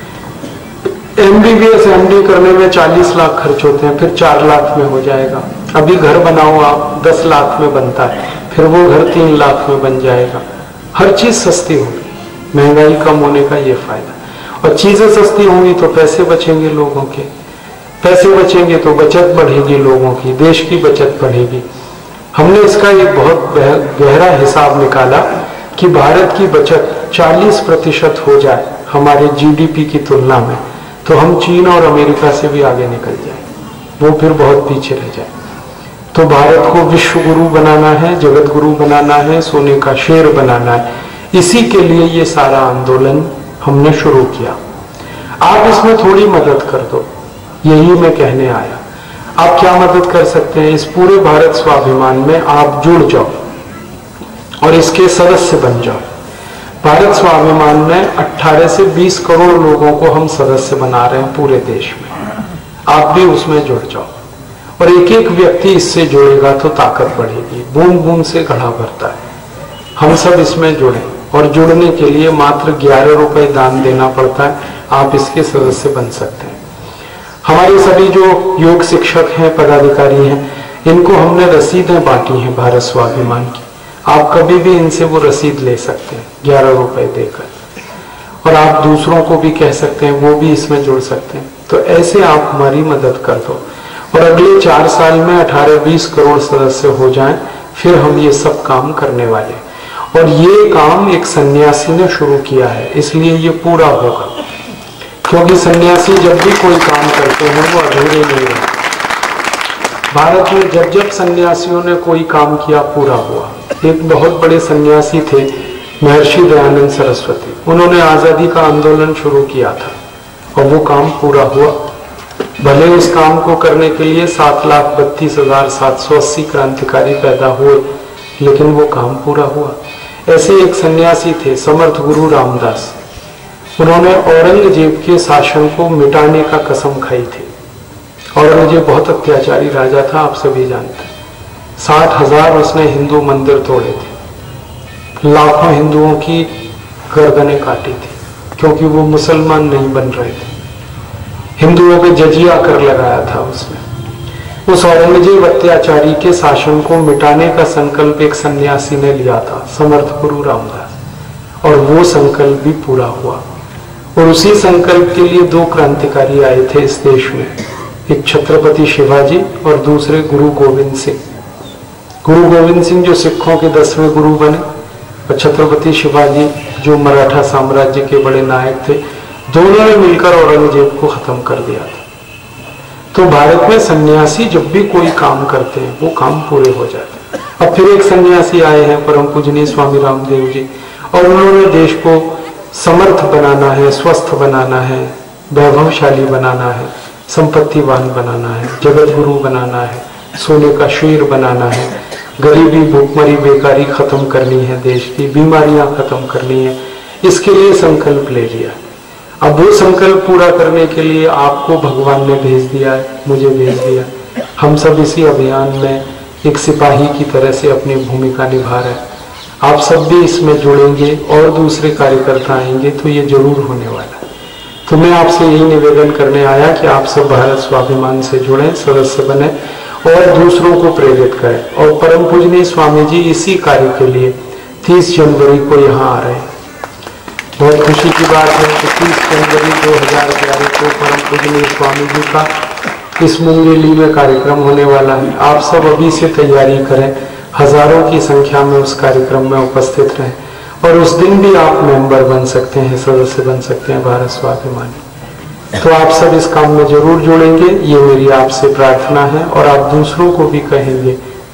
एमबीबीएस एमडी करने में चालीस लाख खर्च होते हैं, फिर चार लाख में हो जाएगा। अभी घर बनाओ आप, दस लाख में बनता है, फिर वो घर तीन लाख में बन जाएगा। हर चीज सस्ती होगी, महंगाई कम होने का ये फायदा। और चीजें सस्ती होंगी तो पैसे बचेंगे लोगों के, पैसे बचेंगे तो बचत बढ़ेगी लोगों की, देश की बचत बढ़ेगी। हमने इसका एक बहुत गहरा हिसाब निकाला कि भारत की बचत चालीस प्रतिशत हो जाए हमारे जीडीपी की तुलना में तो हम चीन और अमेरिका से भी आगे निकल जाए, वो फिर बहुत पीछे रह जाए। तो भारत को विश्व गुरु बनाना है, जगत गुरु बनाना है, सोने का शेर बनाना है। इसी के लिए ये सारा आंदोलन हमने शुरू किया। आप इसमें थोड़ी मदद कर दो, यही मैं कहने आया। आप क्या मदद कर सकते हैं? इस पूरे भारत स्वाभिमान में आप जुड़ जाओ और इसके सदस्य बन जाओ। भारत स्वाभिमान में अठारह से बीस करोड़ लोगों को हम सदस्य बना रहे हैं पूरे देश में, आप भी उसमें जुड़ जाओ। और एक एक व्यक्ति इससे जुड़ेगा तो ताकत बढ़ेगी, बूंद बूंद से घड़ा भरता है। हम सब इसमें जुड़े और जुड़ने के लिए मात्र ग्यारह रुपए दान देना पड़ता है, आप इसके सदस्य बन सकते हैं। हमारे सभी जो योग शिक्षक हैं, पदाधिकारी हैं, इनको हमने रसीदें बांटी हैं भारत स्वाभिमान की। आप कभी भी इनसे वो रसीद ले सकते हैं ग्यारह रुपए देकर। और आप दूसरों को भी कह सकते हैं, वो भी इसमें जुड़ सकते हैं। तो ऐसे आप हमारी मदद कर दो और अगले चार साल में अठारह बीस करोड़ सदस्य हो जाएं, फिर हम ये सब काम करने वाले। और ये काम एक सन्यासी ने शुरू किया है, इसलिए ये पूरा होगा। क्योंकि सन्यासी जब भी कोई काम करते हैं वो अधूरे नहीं रहते। भारत में जब जब सन्यासियों ने कोई काम किया पूरा हुआ। एक बहुत बड़े सन्यासी थे महर्षि दयानंद सरस्वती, उन्होंने आजादी का आंदोलन शुरू किया था और वो काम पूरा हुआ। भले उस काम को करने के लिए सात लाख बत्तीस हजार सात सौ अस्सी क्रांतिकारी पैदा हुए, लेकिन वो काम पूरा हुआ। ऐसे एक सन्यासी थे समर्थ गुरु रामदास, उन्होंने औरंगजेब के शासन को मिटाने का कसम खाई थी। औरंगजेब बहुत अत्याचारी राजा था, आप सभी जानते हैं। साठ हजार उसने हिंदू मंदिर तोड़े थे, लाखों हिंदुओं की गर्दनें काटी थी क्योंकि वो मुसलमान नहीं बन रहे थे। हिंदुओं पे जजिया कर लगाया था उसने। उस औरंगजेब अत्याचारी के शासन को मिटाने का संकल्प एक सन्यासी ने लिया था, समर्थ गुरु रामदास, और वो संकल्प भी पूरा हुआ। और उसी संकल्प के लिए दो क्रांतिकारी आए थे इस देश में, एक छत्रपति शिवाजी और दूसरे गुरु गोविंद सिंह। गुरु गोविंद सिंह जो सिखों के दसवें गुरु बने, और छत्रपति शिवाजी जो मराठा साम्राज्य के बड़े नायक थे। दोनों ने मिलकर औरंगजेब को खत्म कर दिया था। तो भारत में सन्यासी जब भी कोई काम करते हैं वो काम पूरे हो जाते हैं। अब फिर एक सन्यासी आए हैं परम पूजनीय स्वामी रामदेव जी, और उन्होंने देश को समर्थ बनाना है, स्वस्थ बनाना है, वैभवशाली बनाना है, संपत्तिवान बनाना है, जगत गुरु बनाना है, सोने का शेर बनाना है, गरीबी, भूखमरी, बेकारी खत्म करनी है, देश की बीमारियां खत्म करनी है। इसके लिए संकल्प ले लिया। अब वो संकल्प पूरा करने के लिए आपको भगवान ने भेज दिया है, मुझे भेज दिया। हम सब इसी अभियान में एक सिपाही की तरह से अपनी भूमिका निभा रहे हैं। आप सब भी इसमें जुड़ेंगे और दूसरे कार्यकर्ता आएंगे तो ये जरूर होने वाला है। तो मैं आपसे यही निवेदन करने आया कि आप सब भारत स्वाभिमान से जुड़ें, सदस्य बने और दूसरों को प्रेरित करें। और परम पूजनीय स्वामी जी इसी कार्य के लिए तीस जनवरी को यहाँ आ रहे हैं। बहुत खुशी की बात है कि तीस जनवरी दो हज़ार ग्यारह को परम पूजनीय स्वामी जी का इस मुंगेली में कार्यक्रम होने वाला है। आप सब अभी से तैयारी करें, हजारों की संख्या में उस कार्यक्रम में उपस्थित रहें और उस दिन भी आप मेंबर बन सकते हैं, सदस्य बन सकते हैं भारत स्वाभिमानी। तो आप सब इस काम में जरूर जुड़ेंगे, ये मेरी आपसे प्रार्थना है और आप दूसरों को भी कहेंगे।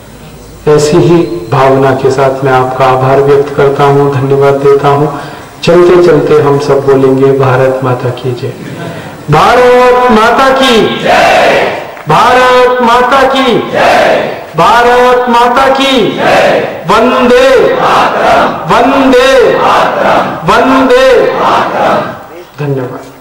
ऐसी ही भावना के साथ मैं आपका आभार व्यक्त करता हूँ, धन्यवाद देता हूँ। चलते चलते हम सब बोलेंगे भारत माता की जय, भारत माता की जय, भारत माता की जय, भारत माता की जय, वंदे मातरम, वंदे मातरम, वंदे मातरम। धन्यवाद।